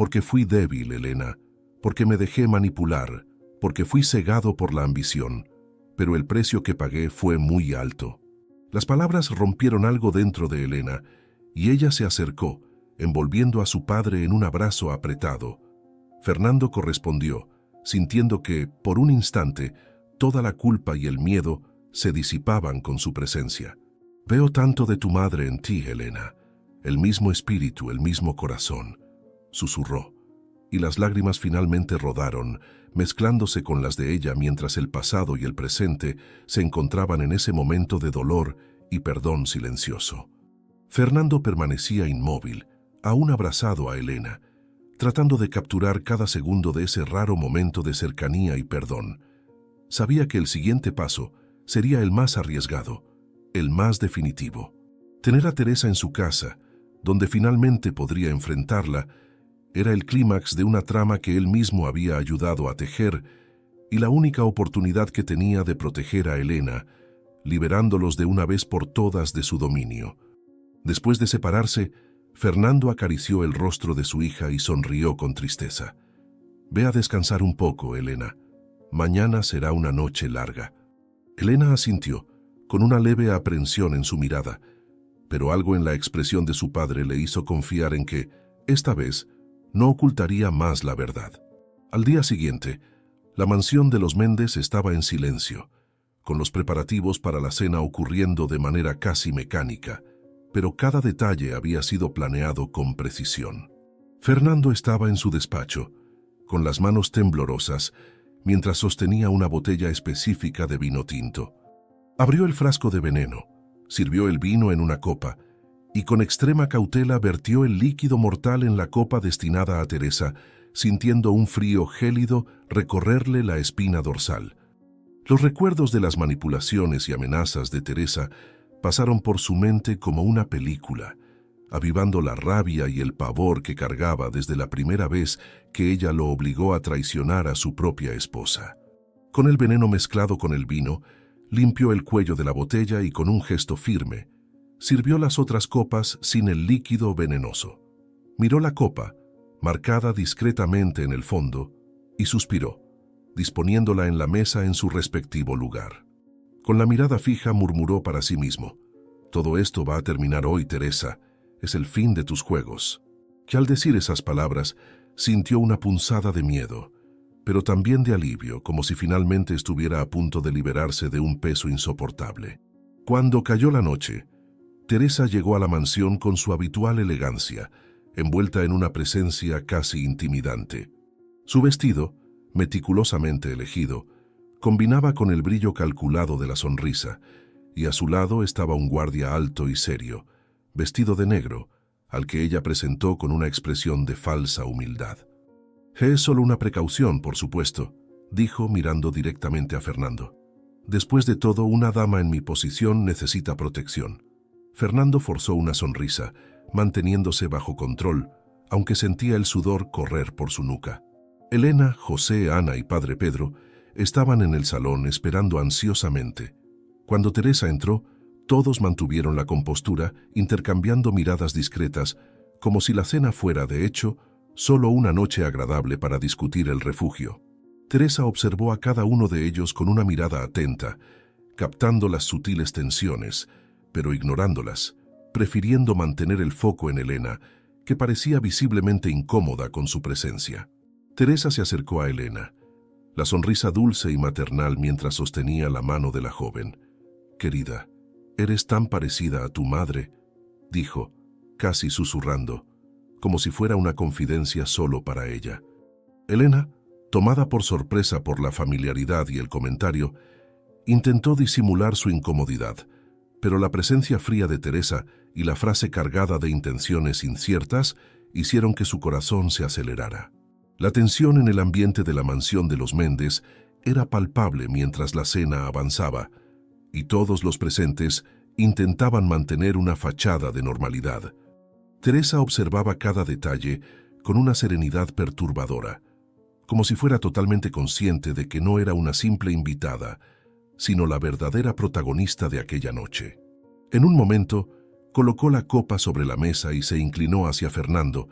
S1: Porque fui débil, Elena, porque me dejé manipular, porque fui cegado por la ambición, pero el precio que pagué fue muy alto. Las palabras rompieron algo dentro de Elena, y ella se acercó, envolviendo a su padre en un abrazo apretado. Fernando correspondió, sintiendo que, por un instante, toda la culpa y el miedo se disipaban con su presencia. Veo tanto de tu madre en ti, Elena, el mismo espíritu, el mismo corazón, susurró, y las lágrimas finalmente rodaron, mezclándose con las de ella mientras el pasado y el presente se encontraban en ese momento de dolor y perdón silencioso. Fernando permanecía inmóvil, aún abrazado a Elena, tratando de capturar cada segundo de ese raro momento de cercanía y perdón. Sabía que el siguiente paso sería el más arriesgado, el más definitivo. Tener a Teresa en su casa, donde finalmente podría enfrentarla, era el clímax de una trama que él mismo había ayudado a tejer y la única oportunidad que tenía de proteger a Elena, liberándolos de una vez por todas de su dominio. Después de separarse, Fernando acarició el rostro de su hija y sonrió con tristeza. «Ve a descansar un poco, Elena. Mañana será una noche larga». Elena asintió, con una leve aprensión en su mirada, pero algo en la expresión de su padre le hizo confiar en que, esta vez, no ocultaría más la verdad. Al día siguiente, la mansión de los Méndez estaba en silencio, con los preparativos para la cena ocurriendo de manera casi mecánica, pero cada detalle había sido planeado con precisión. Fernando estaba en su despacho, con las manos temblorosas, mientras sostenía una botella específica de vino tinto. Abrió el frasco de veneno, sirvió el vino en una copa, y con extrema cautela vertió el líquido mortal en la copa destinada a Teresa, sintiendo un frío gélido recorrerle la espina dorsal. Los recuerdos de las manipulaciones y amenazas de Teresa pasaron por su mente como una película, avivando la rabia y el pavor que cargaba desde la primera vez que ella lo obligó a traicionar a su propia esposa. Con el veneno mezclado con el vino, limpió el cuello de la botella y con un gesto firme, sirvió las otras copas sin el líquido venenoso. Miró la copa, marcada discretamente en el fondo, y suspiró, disponiéndola en la mesa en su respectivo lugar. Con la mirada fija murmuró para sí mismo: «Todo esto va a terminar hoy, Teresa. Es el fin de tus juegos». Que al decir esas palabras, sintió una punzada de miedo, pero también de alivio, como si finalmente estuviera a punto de liberarse de un peso insoportable. Cuando cayó la noche, Teresa llegó a la mansión con su habitual elegancia, envuelta en una presencia casi intimidante. Su vestido, meticulosamente elegido, combinaba con el brillo calculado de la sonrisa, y a su lado estaba un guardia alto y serio, vestido de negro, al que ella presentó con una expresión de falsa humildad. «Es solo una precaución, por supuesto», dijo mirando directamente a Fernando. «Después de todo, una dama en mi posición necesita protección». Fernando forzó una sonrisa, manteniéndose bajo control, aunque sentía el sudor correr por su nuca. Elena, José, Ana y padre Pedro estaban en el salón esperando ansiosamente. Cuando Teresa entró, todos mantuvieron la compostura, intercambiando miradas discretas, como si la cena fuera, de hecho, solo una noche agradable para discutir el refugio. Teresa observó a cada uno de ellos con una mirada atenta, captando las sutiles tensiones, pero ignorándolas, prefiriendo mantener el foco en Elena, que parecía visiblemente incómoda con su presencia. Teresa se acercó a Elena, la sonrisa dulce y maternal mientras sostenía la mano de la joven. «Querida, eres tan parecida a tu madre», dijo, casi susurrando, como si fuera una confidencia solo para ella. Elena, tomada por sorpresa por la familiaridad y el comentario, intentó disimular su incomodidad, pero la presencia fría de Teresa y la frase cargada de intenciones inciertas hicieron que su corazón se acelerara. La tensión en el ambiente de la mansión de los Méndez era palpable mientras la cena avanzaba, y todos los presentes intentaban mantener una fachada de normalidad. Teresa observaba cada detalle con una serenidad perturbadora, como si fuera totalmente consciente de que no era una simple invitada, sino la verdadera protagonista de aquella noche. En un momento, colocó la copa sobre la mesa y se inclinó hacia Fernando,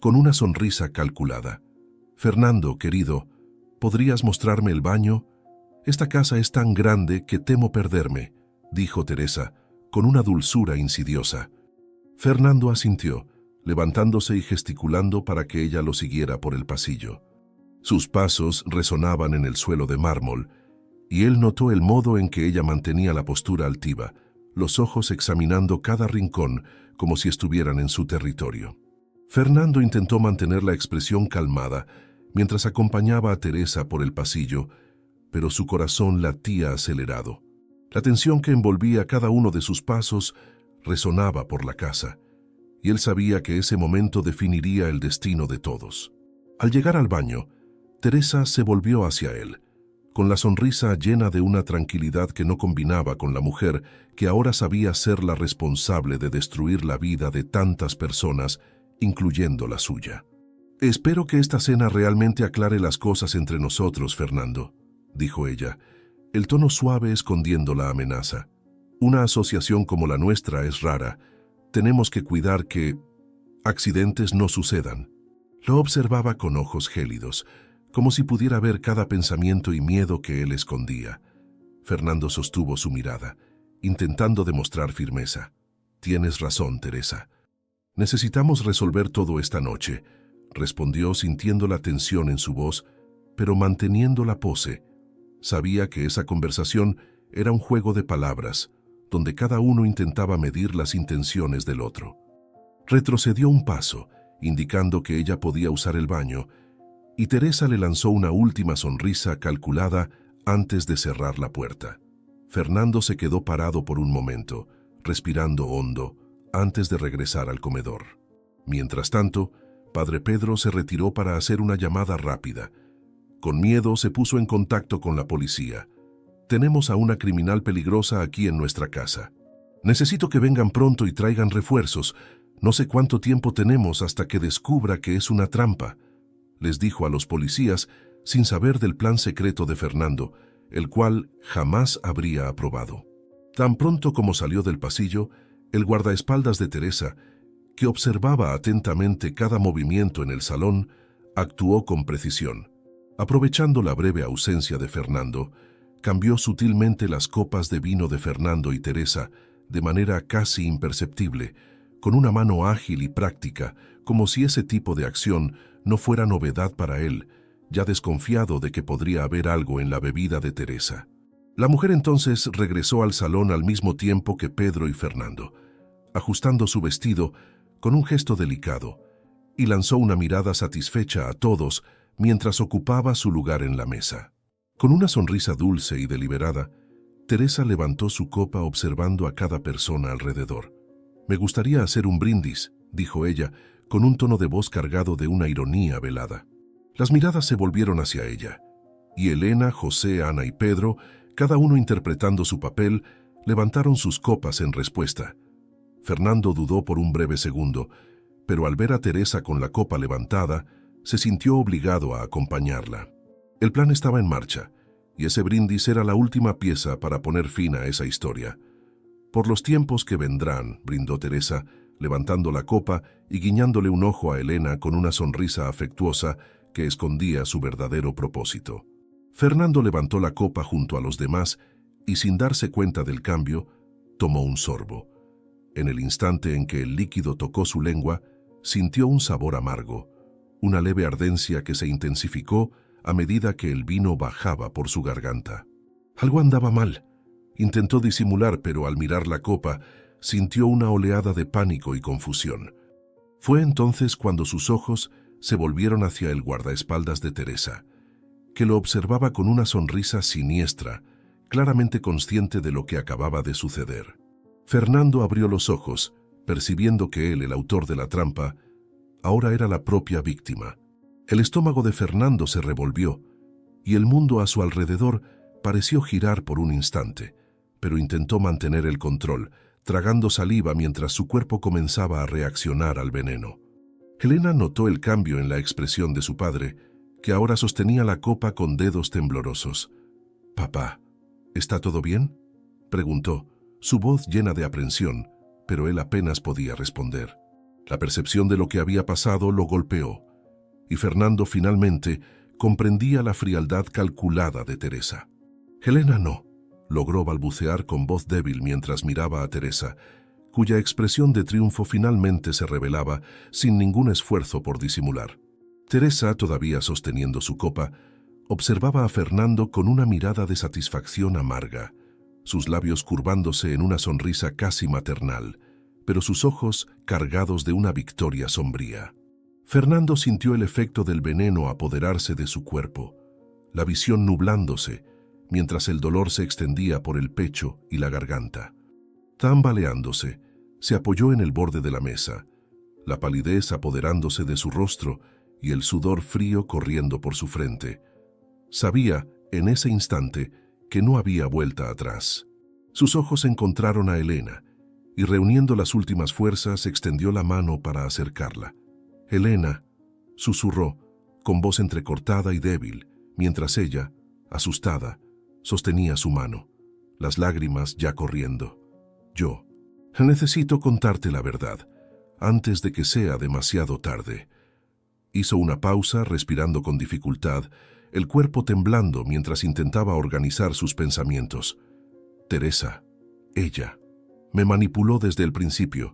S1: con una sonrisa calculada. «Fernando, querido, ¿podrías mostrarme el baño? Esta casa es tan grande que temo perderme», dijo Teresa, con una dulzura insidiosa. Fernando asintió, levantándose y gesticulando para que ella lo siguiera por el pasillo. Sus pasos resonaban en el suelo de mármol, y él notó el modo en que ella mantenía la postura altiva, los ojos examinando cada rincón como si estuvieran en su territorio. Fernando intentó mantener la expresión calmada mientras acompañaba a Teresa por el pasillo, pero su corazón latía acelerado. La tensión que envolvía cada uno de sus pasos resonaba por la casa, y él sabía que ese momento definiría el destino de todos. Al llegar al baño, Teresa se volvió hacia él, con la sonrisa llena de una tranquilidad que no combinaba con la mujer que ahora sabía ser la responsable de destruir la vida de tantas personas, incluyendo la suya. «Espero que esta cena realmente aclare las cosas entre nosotros, Fernando», dijo ella, el tono suave escondiendo la amenaza. «Una asociación como la nuestra es rara. Tenemos que cuidar que accidentes no sucedan». Lo observaba con ojos gélidos, como si pudiera ver cada pensamiento y miedo que él escondía. Fernando sostuvo su mirada, intentando demostrar firmeza. «Tienes razón, Teresa. Necesitamos resolver todo esta noche», respondió sintiendo la tensión en su voz, pero manteniendo la pose. Sabía que esa conversación era un juego de palabras, donde cada uno intentaba medir las intenciones del otro. Retrocedió un paso, indicando que ella podía usar el baño, y Teresa le lanzó una última sonrisa calculada antes de cerrar la puerta. Fernando se quedó parado por un momento, respirando hondo, antes de regresar al comedor. Mientras tanto, Padre Pedro se retiró para hacer una llamada rápida. Con miedo se puso en contacto con la policía. «Tenemos a una criminal peligrosa aquí en nuestra casa. Necesito que vengan pronto y traigan refuerzos. No sé cuánto tiempo tenemos hasta que descubra que es una trampa», les dijo a los policías sin saber del plan secreto de Fernando, el cual jamás habría aprobado. Tan pronto como salió del pasillo, el guardaespaldas de Teresa, que observaba atentamente cada movimiento en el salón, actuó con precisión. Aprovechando la breve ausencia de Fernando, cambió sutilmente las copas de vino de Fernando y Teresa de manera casi imperceptible, con una mano ágil y práctica, como si ese tipo de acción no fuera novedad para él, ya desconfiado de que podría haber algo en la bebida de Teresa. La mujer entonces regresó al salón al mismo tiempo que Pedro y Fernando, ajustando su vestido con un gesto delicado, y lanzó una mirada satisfecha a todos mientras ocupaba su lugar en la mesa. Con una sonrisa dulce y deliberada, Teresa levantó su copa observando a cada persona alrededor. «Me gustaría hacer un brindis», dijo ella, con un tono de voz cargado de una ironía velada. Las miradas se volvieron hacia ella, y Elena, José, Ana y Pedro, cada uno interpretando su papel, levantaron sus copas en respuesta. Fernando dudó por un breve segundo, pero al ver a Teresa con la copa levantada, se sintió obligado a acompañarla. El plan estaba en marcha, y ese brindis era la última pieza para poner fin a esa historia. «Por los tiempos que vendrán», brindó Teresa, levantando la copa y guiñándole un ojo a Elena con una sonrisa afectuosa que escondía su verdadero propósito. Fernando levantó la copa junto a los demás y, sin darse cuenta del cambio, tomó un sorbo. En el instante en que el líquido tocó su lengua, sintió un sabor amargo, una leve ardencia que se intensificó a medida que el vino bajaba por su garganta. Algo andaba mal. Intentó disimular, pero al mirar la copa, sintió una oleada de pánico y confusión. Fue entonces cuando sus ojos se volvieron hacia el guardaespaldas de Teresa, que lo observaba con una sonrisa siniestra, claramente consciente de lo que acababa de suceder. Fernando abrió los ojos, percibiendo que él, el autor de la trampa, ahora era la propia víctima. El estómago de Fernando se revolvió, y el mundo a su alrededor pareció girar por un instante, pero intentó mantener el control, tragando saliva mientras su cuerpo comenzaba a reaccionar al veneno. Elena notó el cambio en la expresión de su padre, que ahora sostenía la copa con dedos temblorosos. «Papá, ¿está todo bien?», preguntó, su voz llena de aprensión, pero él apenas podía responder. La percepción de lo que había pasado lo golpeó, y Fernando finalmente comprendía la frialdad calculada de Teresa. Helena no, logró balbucear con voz débil mientras miraba a Teresa, cuya expresión de triunfo finalmente se revelaba sin ningún esfuerzo por disimular. Teresa, todavía sosteniendo su copa, observaba a Fernando con una mirada de satisfacción amarga, sus labios curvándose en una sonrisa casi maternal, pero sus ojos cargados de una victoria sombría. Fernando sintió el efecto del veneno apoderarse de su cuerpo, la visión nublándose, mientras el dolor se extendía por el pecho y la garganta. Tambaleándose, se apoyó en el borde de la mesa, la palidez apoderándose de su rostro y el sudor frío corriendo por su frente. Sabía, en ese instante, que no había vuelta atrás. Sus ojos encontraron a Helena, y reuniendo las últimas fuerzas, extendió la mano para acercarla. «Helena», susurró, con voz entrecortada y débil, mientras ella, asustada, sostenía su mano, las lágrimas ya corriendo. «Yo necesito contarte la verdad, antes de que sea demasiado tarde». Hizo una pausa, respirando con dificultad, el cuerpo temblando mientras intentaba organizar sus pensamientos. «Teresa, ella, me manipuló desde el principio.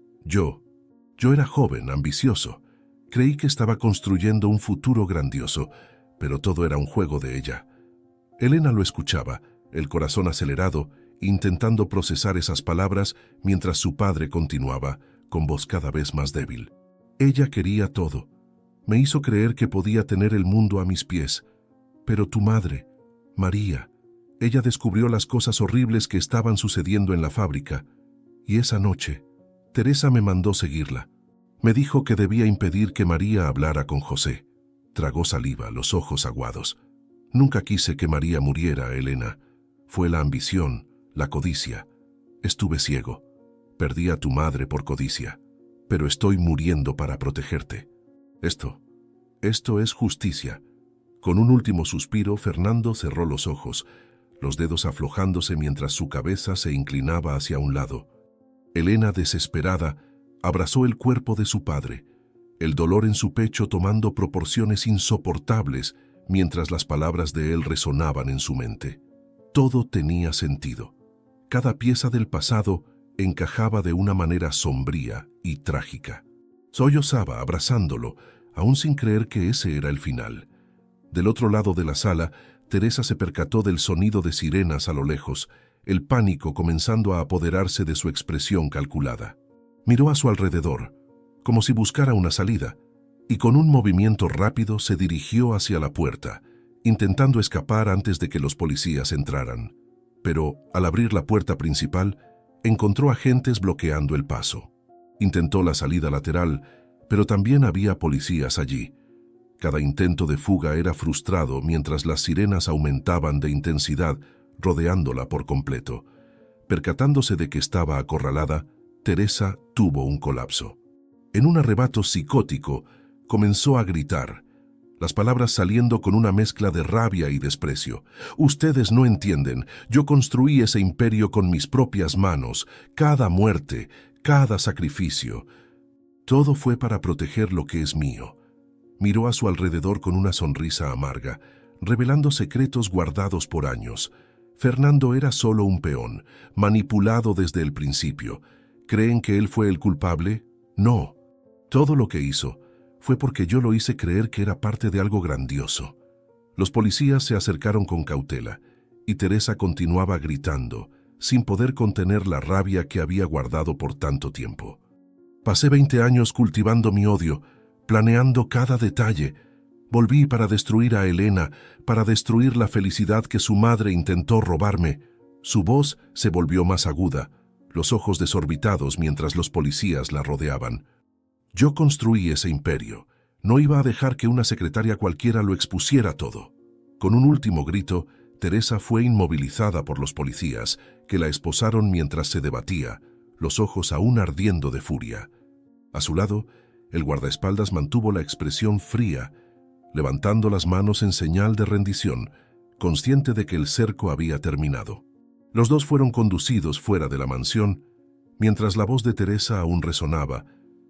S1: Yo, yo era joven, ambicioso. Creí que estaba construyendo un futuro grandioso, pero todo era un juego de ella». Helena lo escuchaba, el corazón acelerado, intentando procesar esas palabras mientras su padre continuaba, con voz cada vez más débil. «Ella quería todo. Me hizo creer que podía tener el mundo a mis pies. Pero tu madre, María, ella descubrió las cosas horribles que estaban sucediendo en la fábrica. Y esa noche, Teresa me mandó seguirla. Me dijo que debía impedir que María hablara con José». Tragó saliva, los ojos aguados. «Nunca quise que María muriera, Helena. Fue la ambición, la codicia. Estuve ciego. Perdí a tu madre por codicia. Pero estoy muriendo para protegerte. Esto, esto es justicia». Con un último suspiro, Fernando cerró los ojos, los dedos aflojándose mientras su cabeza se inclinaba hacia un lado. Helena, desesperada, abrazó el cuerpo de su padre, el dolor en su pecho tomando proporciones insoportables mientras las palabras de él resonaban en su mente. Todo tenía sentido. Cada pieza del pasado encajaba de una manera sombría y trágica. Sollozaba abrazándolo, aún sin creer que ese era el final. Del otro lado de la sala, Teresa se percató del sonido de sirenas a lo lejos, el pánico comenzando a apoderarse de su expresión calculada. Miró a su alrededor, como si buscara una salida, y con un movimiento rápido se dirigió hacia la puerta, intentando escapar antes de que los policías entraran. Pero, al abrir la puerta principal, encontró agentes bloqueando el paso. Intentó la salida lateral, pero también había policías allí. Cada intento de fuga era frustrado mientras las sirenas aumentaban de intensidad, rodeándola por completo. Percatándose de que estaba acorralada, Teresa tuvo un colapso. En un arrebato psicótico, comenzó a gritar, las palabras saliendo con una mezcla de rabia y desprecio. «Ustedes no entienden. Yo construí ese imperio con mis propias manos. Cada muerte, cada sacrificio. Todo fue para proteger lo que es mío». Miró a su alrededor con una sonrisa amarga, revelando secretos guardados por años. Fernando era solo un peón, manipulado desde el principio. ¿Creen que él fue el culpable? No. Todo lo que hizo fue porque yo lo hice creer que era parte de algo grandioso. Los policías se acercaron con cautela, y Teresa continuaba gritando, sin poder contener la rabia que había guardado por tanto tiempo. «Pasé veinte años cultivando mi odio, planeando cada detalle. Volví para destruir a Helena, para destruir la felicidad que su madre intentó robarme». Su voz se volvió más aguda, los ojos desorbitados mientras los policías la rodeaban. «Yo construí ese imperio. No iba a dejar que una secretaria cualquiera lo expusiera todo». Con un último grito, Teresa fue inmovilizada por los policías, que la esposaron mientras se debatía, los ojos aún ardiendo de furia. A su lado, el guardaespaldas mantuvo la expresión fría, levantando las manos en señal de rendición, consciente de que el cerco había terminado. Los dos fueron conducidos fuera de la mansión, mientras la voz de Teresa aún resonaba,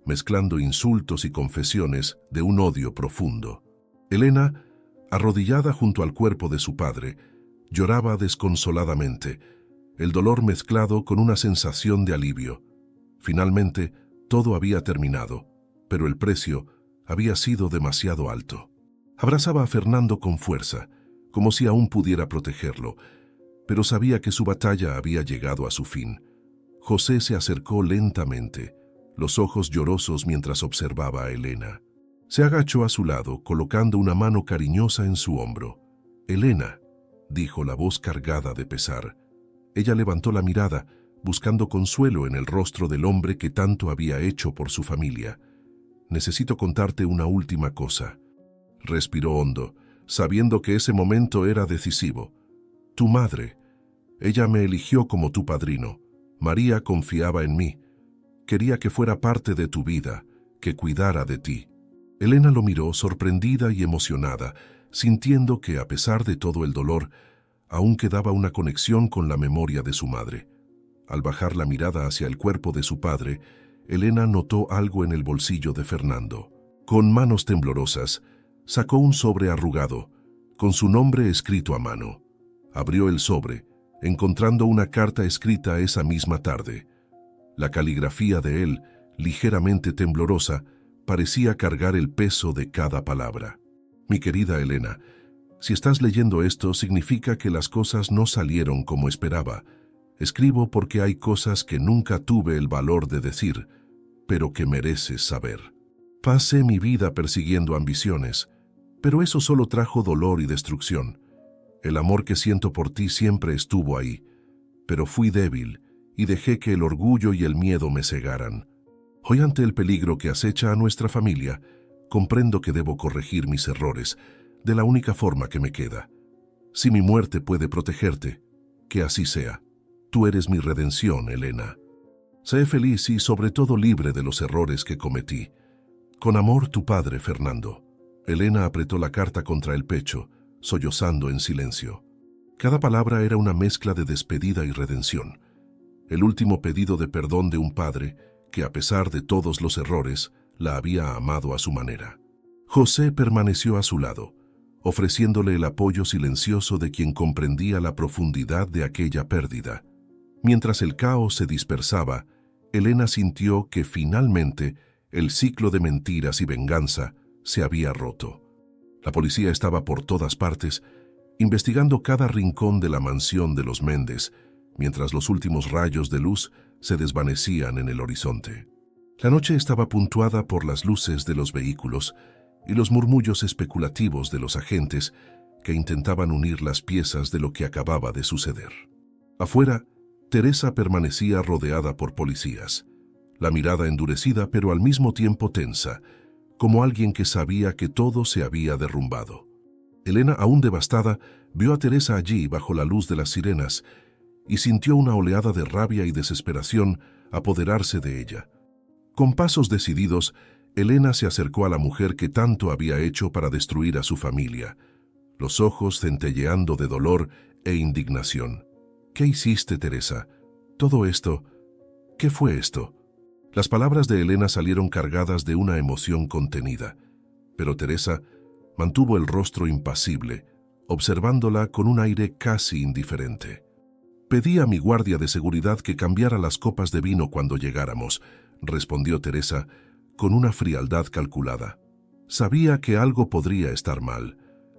S1: mezclando insultos y confesiones de un odio profundo. Elena, arrodillada junto al cuerpo de su padre, lloraba desconsoladamente, el dolor mezclado con una sensación de alivio. Finalmente, todo había terminado, pero el precio había sido demasiado alto. Abrazaba a Fernando con fuerza, como si aún pudiera protegerlo, pero sabía que su batalla había llegado a su fin. José se acercó lentamente, los ojos llorosos mientras observaba a Elena. Se agachó a su lado, colocando una mano cariñosa en su hombro. «Elena», dijo la voz cargada de pesar. Ella levantó la mirada, buscando consuelo en el rostro del hombre que tanto había hecho por su familia. «Necesito contarte una última cosa». Respiró hondo, sabiendo que ese momento era decisivo. «Tu madre. Ella me eligió como tu padrino. María confiaba en mí. Quería que fuera parte de tu vida, que cuidara de ti». Elena lo miró sorprendida y emocionada, sintiendo que, a pesar de todo el dolor, aún quedaba una conexión con la memoria de su madre. Al bajar la mirada hacia el cuerpo de su padre, Elena notó algo en el bolsillo de Fernando. Con manos temblorosas, sacó un sobre arrugado, con su nombre escrito a mano. Abrió el sobre, encontrando una carta escrita esa misma tarde. La caligrafía de él, ligeramente temblorosa, parecía cargar el peso de cada palabra. «Mi querida Elena, si estás leyendo esto, significa que las cosas no salieron como esperaba. Escribo porque hay cosas que nunca tuve el valor de decir, pero que mereces saber. Pasé mi vida persiguiendo ambiciones, pero eso solo trajo dolor y destrucción. El amor que siento por ti siempre estuvo ahí, pero fui débil y dejé que el orgullo y el miedo me cegaran. Hoy, ante el peligro que acecha a nuestra familia, comprendo que debo corregir mis errores de la única forma que me queda. Si mi muerte puede protegerte, que así sea. Tú eres mi redención, Elena. Sé feliz y sobre todo libre de los errores que cometí. Con amor, tu padre, Fernando». Elena apretó la carta contra el pecho, sollozando en silencio. Cada palabra era una mezcla de despedida y redención. El último pedido de perdón de un padre que, a pesar de todos los errores, la había amado a su manera. José permaneció a su lado, ofreciéndole el apoyo silencioso de quien comprendía la profundidad de aquella pérdida. Mientras el caos se dispersaba, Elena sintió que finalmente el ciclo de mentiras y venganza se había roto. La policía estaba por todas partes, investigando cada rincón de la mansión de los Méndez, mientras los últimos rayos de luz se desvanecían en el horizonte. La noche estaba puntuada por las luces de los vehículos y los murmullos especulativos de los agentes que intentaban unir las piezas de lo que acababa de suceder. Afuera, Teresa permanecía rodeada por policías, la mirada endurecida pero al mismo tiempo tensa, como alguien que sabía que todo se había derrumbado. Elena, aún devastada, vio a Teresa allí bajo la luz de las sirenas y sintió una oleada de rabia y desesperación apoderarse de ella. Con pasos decididos, Elena se acercó a la mujer que tanto había hecho para destruir a su familia, los ojos centelleando de dolor e indignación. «¿Qué hiciste, Teresa? Todo esto... ¿Qué fue esto?» Las palabras de Elena salieron cargadas de una emoción contenida, pero Teresa mantuvo el rostro impasible, observándola con un aire casi indiferente. «Pedí a mi guardia de seguridad que cambiara las copas de vino cuando llegáramos», respondió Teresa con una frialdad calculada. Sabía que algo podría estar mal.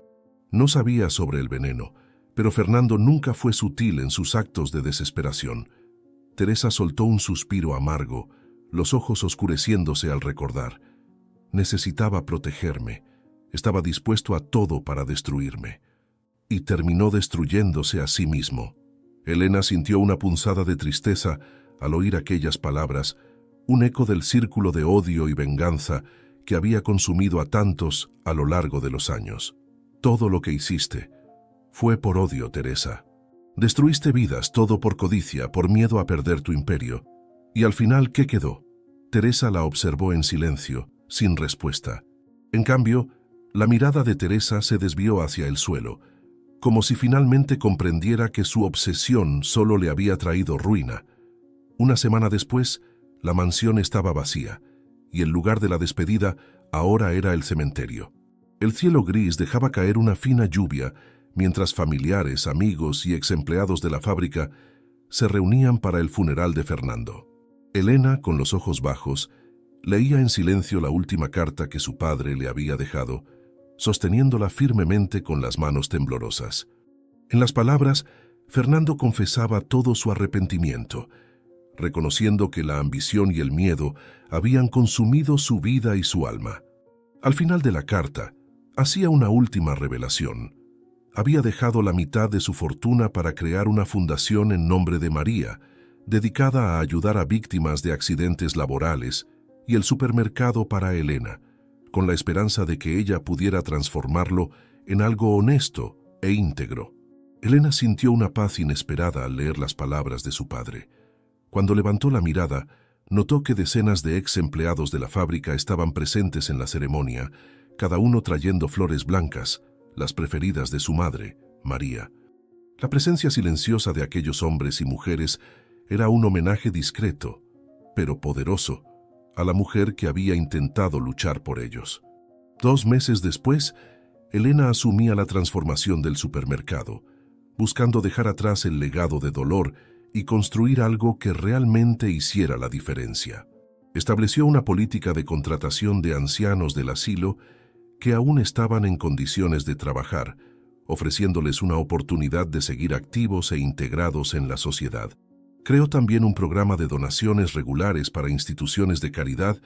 S1: No sabía sobre el veneno, pero Fernando nunca fue sutil en sus actos de desesperación. Teresa soltó un suspiro amargo, los ojos oscureciéndose al recordar. Necesitaba protegerme. Estaba dispuesto a todo para destruirme. Y terminó destruyéndose a sí mismo. Elena sintió una punzada de tristeza al oír aquellas palabras, un eco del círculo de odio y venganza que había consumido a tantos a lo largo de los años. Todo lo que hiciste fue por odio, Teresa. Destruiste vidas, todo por codicia, por miedo a perder tu imperio. Y al final, ¿qué quedó? Teresa la observó en silencio, sin respuesta. En cambio, la mirada de Teresa se desvió hacia el suelo, como si finalmente comprendiera que su obsesión solo le había traído ruina. Una semana después, la mansión estaba vacía, y el lugar de la despedida ahora era el cementerio. El cielo gris dejaba caer una fina lluvia mientras familiares, amigos y exempleados de la fábrica se reunían para el funeral de Fernando. Elena, con los ojos bajos, leía en silencio la última carta que su padre le había dejado, sosteniéndola firmemente con las manos temblorosas. En las palabras, Fernando confesaba todo su arrepentimiento, reconociendo que la ambición y el miedo habían consumido su vida y su alma. Al final de la carta, hacía una última revelación. Había dejado la mitad de su fortuna para crear una fundación en nombre de María, dedicada a ayudar a víctimas de accidentes laborales, y el supermercado para Elena, con la esperanza de que ella pudiera transformarlo en algo honesto e íntegro. Elena sintió una paz inesperada al leer las palabras de su padre. Cuando levantó la mirada, notó que decenas de ex empleados de la fábrica estaban presentes en la ceremonia, cada uno trayendo flores blancas, las preferidas de su madre, María. La presencia silenciosa de aquellos hombres y mujeres era un homenaje discreto, pero poderoso, a la mujer que había intentado luchar por ellos. Dos meses después, Elena asumía la transformación del supermercado, buscando dejar atrás el legado de dolor y construir algo que realmente hiciera la diferencia. Estableció una política de contratación de ancianos del asilo que aún estaban en condiciones de trabajar, ofreciéndoles una oportunidad de seguir activos e integrados en la sociedad. Creó también un programa de donaciones regulares para instituciones de caridad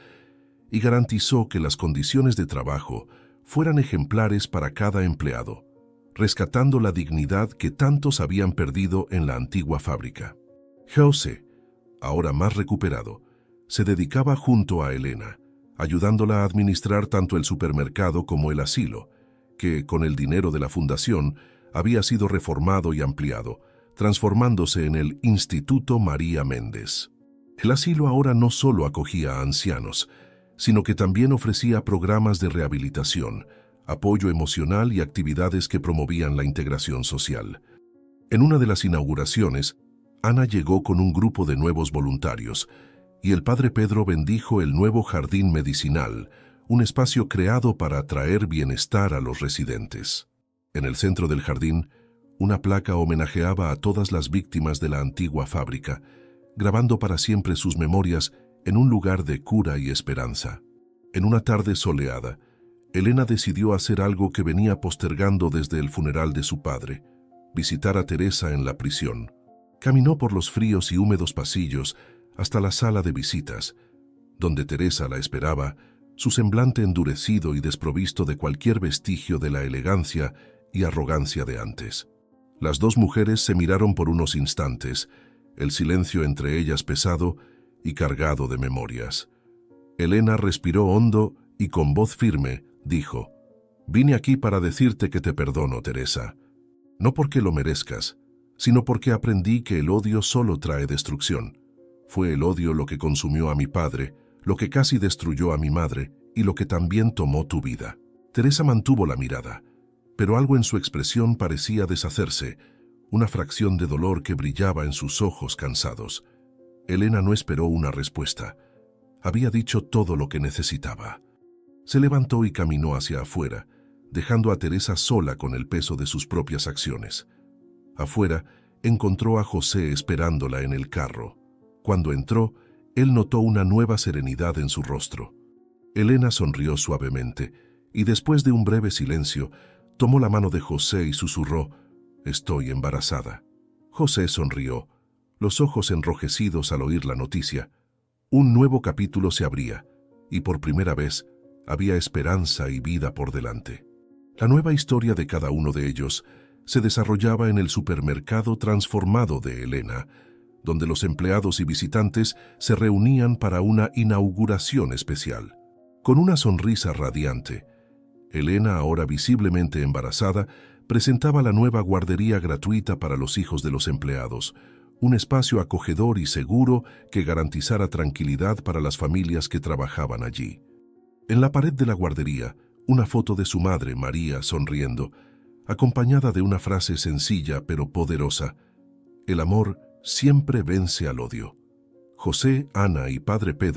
S1: y garantizó que las condiciones de trabajo fueran ejemplares para cada empleado, rescatando la dignidad que tantos habían perdido en la antigua fábrica. José, ahora más recuperado, se dedicaba junto a Elena, ayudándola a administrar tanto el supermercado como el asilo, que, con el dinero de la fundación, había sido reformado y ampliado, transformándose en el Instituto María Méndez. El asilo ahora no solo acogía a ancianos, sino que también ofrecía programas de rehabilitación, apoyo emocional y actividades que promovían la integración social. En una de las inauguraciones, Ana llegó con un grupo de nuevos voluntarios, y el padre Pedro bendijo el nuevo jardín medicinal, un espacio creado para traer bienestar a los residentes. En el centro del jardín, una placa homenajeaba a todas las víctimas de la antigua fábrica, grabando para siempre sus memorias en un lugar de cura y esperanza. En una tarde soleada, Elena decidió hacer algo que venía postergando desde el funeral de su padre: visitar a Teresa en la prisión. Caminó por los fríos y húmedos pasillos hasta la sala de visitas, donde Teresa la esperaba, su semblante endurecido y desprovisto de cualquier vestigio de la elegancia y arrogancia de antes. Las dos mujeres se miraron por unos instantes, el silencio entre ellas pesado y cargado de memorias. Elena respiró hondo y con voz firme dijo: «Vine aquí para decirte que te perdono, Teresa. No porque lo merezcas, sino porque aprendí que el odio solo trae destrucción. Fue el odio lo que consumió a mi padre, lo que casi destruyó a mi madre y lo que también tomó tu vida». Teresa mantuvo la mirada, pero algo en su expresión parecía deshacerse, una fracción de dolor que brillaba en sus ojos cansados. Elena no esperó una respuesta. Había dicho todo lo que necesitaba. Se levantó y caminó hacia afuera, dejando a Teresa sola con el peso de sus propias acciones. Afuera, encontró a José esperándola en el carro. Cuando entró, él notó una nueva serenidad en su rostro. Elena sonrió suavemente y, después de un breve silencio, tomó la mano de José y susurró: «Estoy embarazada». José sonrió, los ojos enrojecidos al oír la noticia. Un nuevo capítulo se abría, y por primera vez había esperanza y vida por delante. La nueva historia de cada uno de ellos se desarrollaba en el supermercado transformado de Elena, donde los empleados y visitantes se reunían para una inauguración especial. Con una sonrisa radiante, Elena, ahora visiblemente embarazada, presentaba la nueva guardería gratuita para los hijos de los empleados, un espacio acogedor y seguro que garantizara tranquilidad para las familias que trabajaban allí. En la pared de la guardería, una foto de su madre, María, sonriendo, acompañada de una frase sencilla pero poderosa: «El amor siempre vence al odio». José, Ana y padre Pedro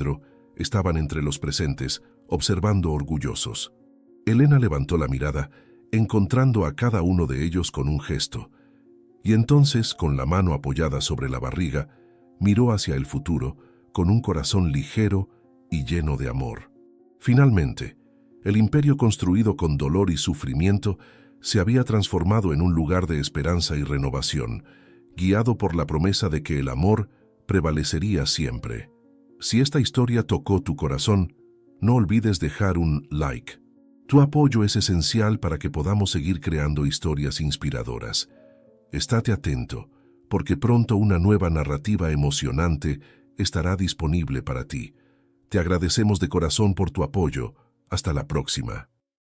S1: estaban entre los presentes, observando orgullosos. Elena levantó la mirada, encontrando a cada uno de ellos con un gesto, y entonces, con la mano apoyada sobre la barriga, miró hacia el futuro, con un corazón ligero y lleno de amor. Finalmente, el imperio construido con dolor y sufrimiento se había transformado en un lugar de esperanza y renovación, guiado por la promesa de que el amor prevalecería siempre. Si esta historia tocó tu corazón, no olvides dejar un like. Tu apoyo es esencial para que podamos seguir creando historias inspiradoras. Estate atento, porque pronto una nueva narrativa emocionante estará disponible para ti. Te agradecemos de corazón por tu apoyo. Hasta la próxima.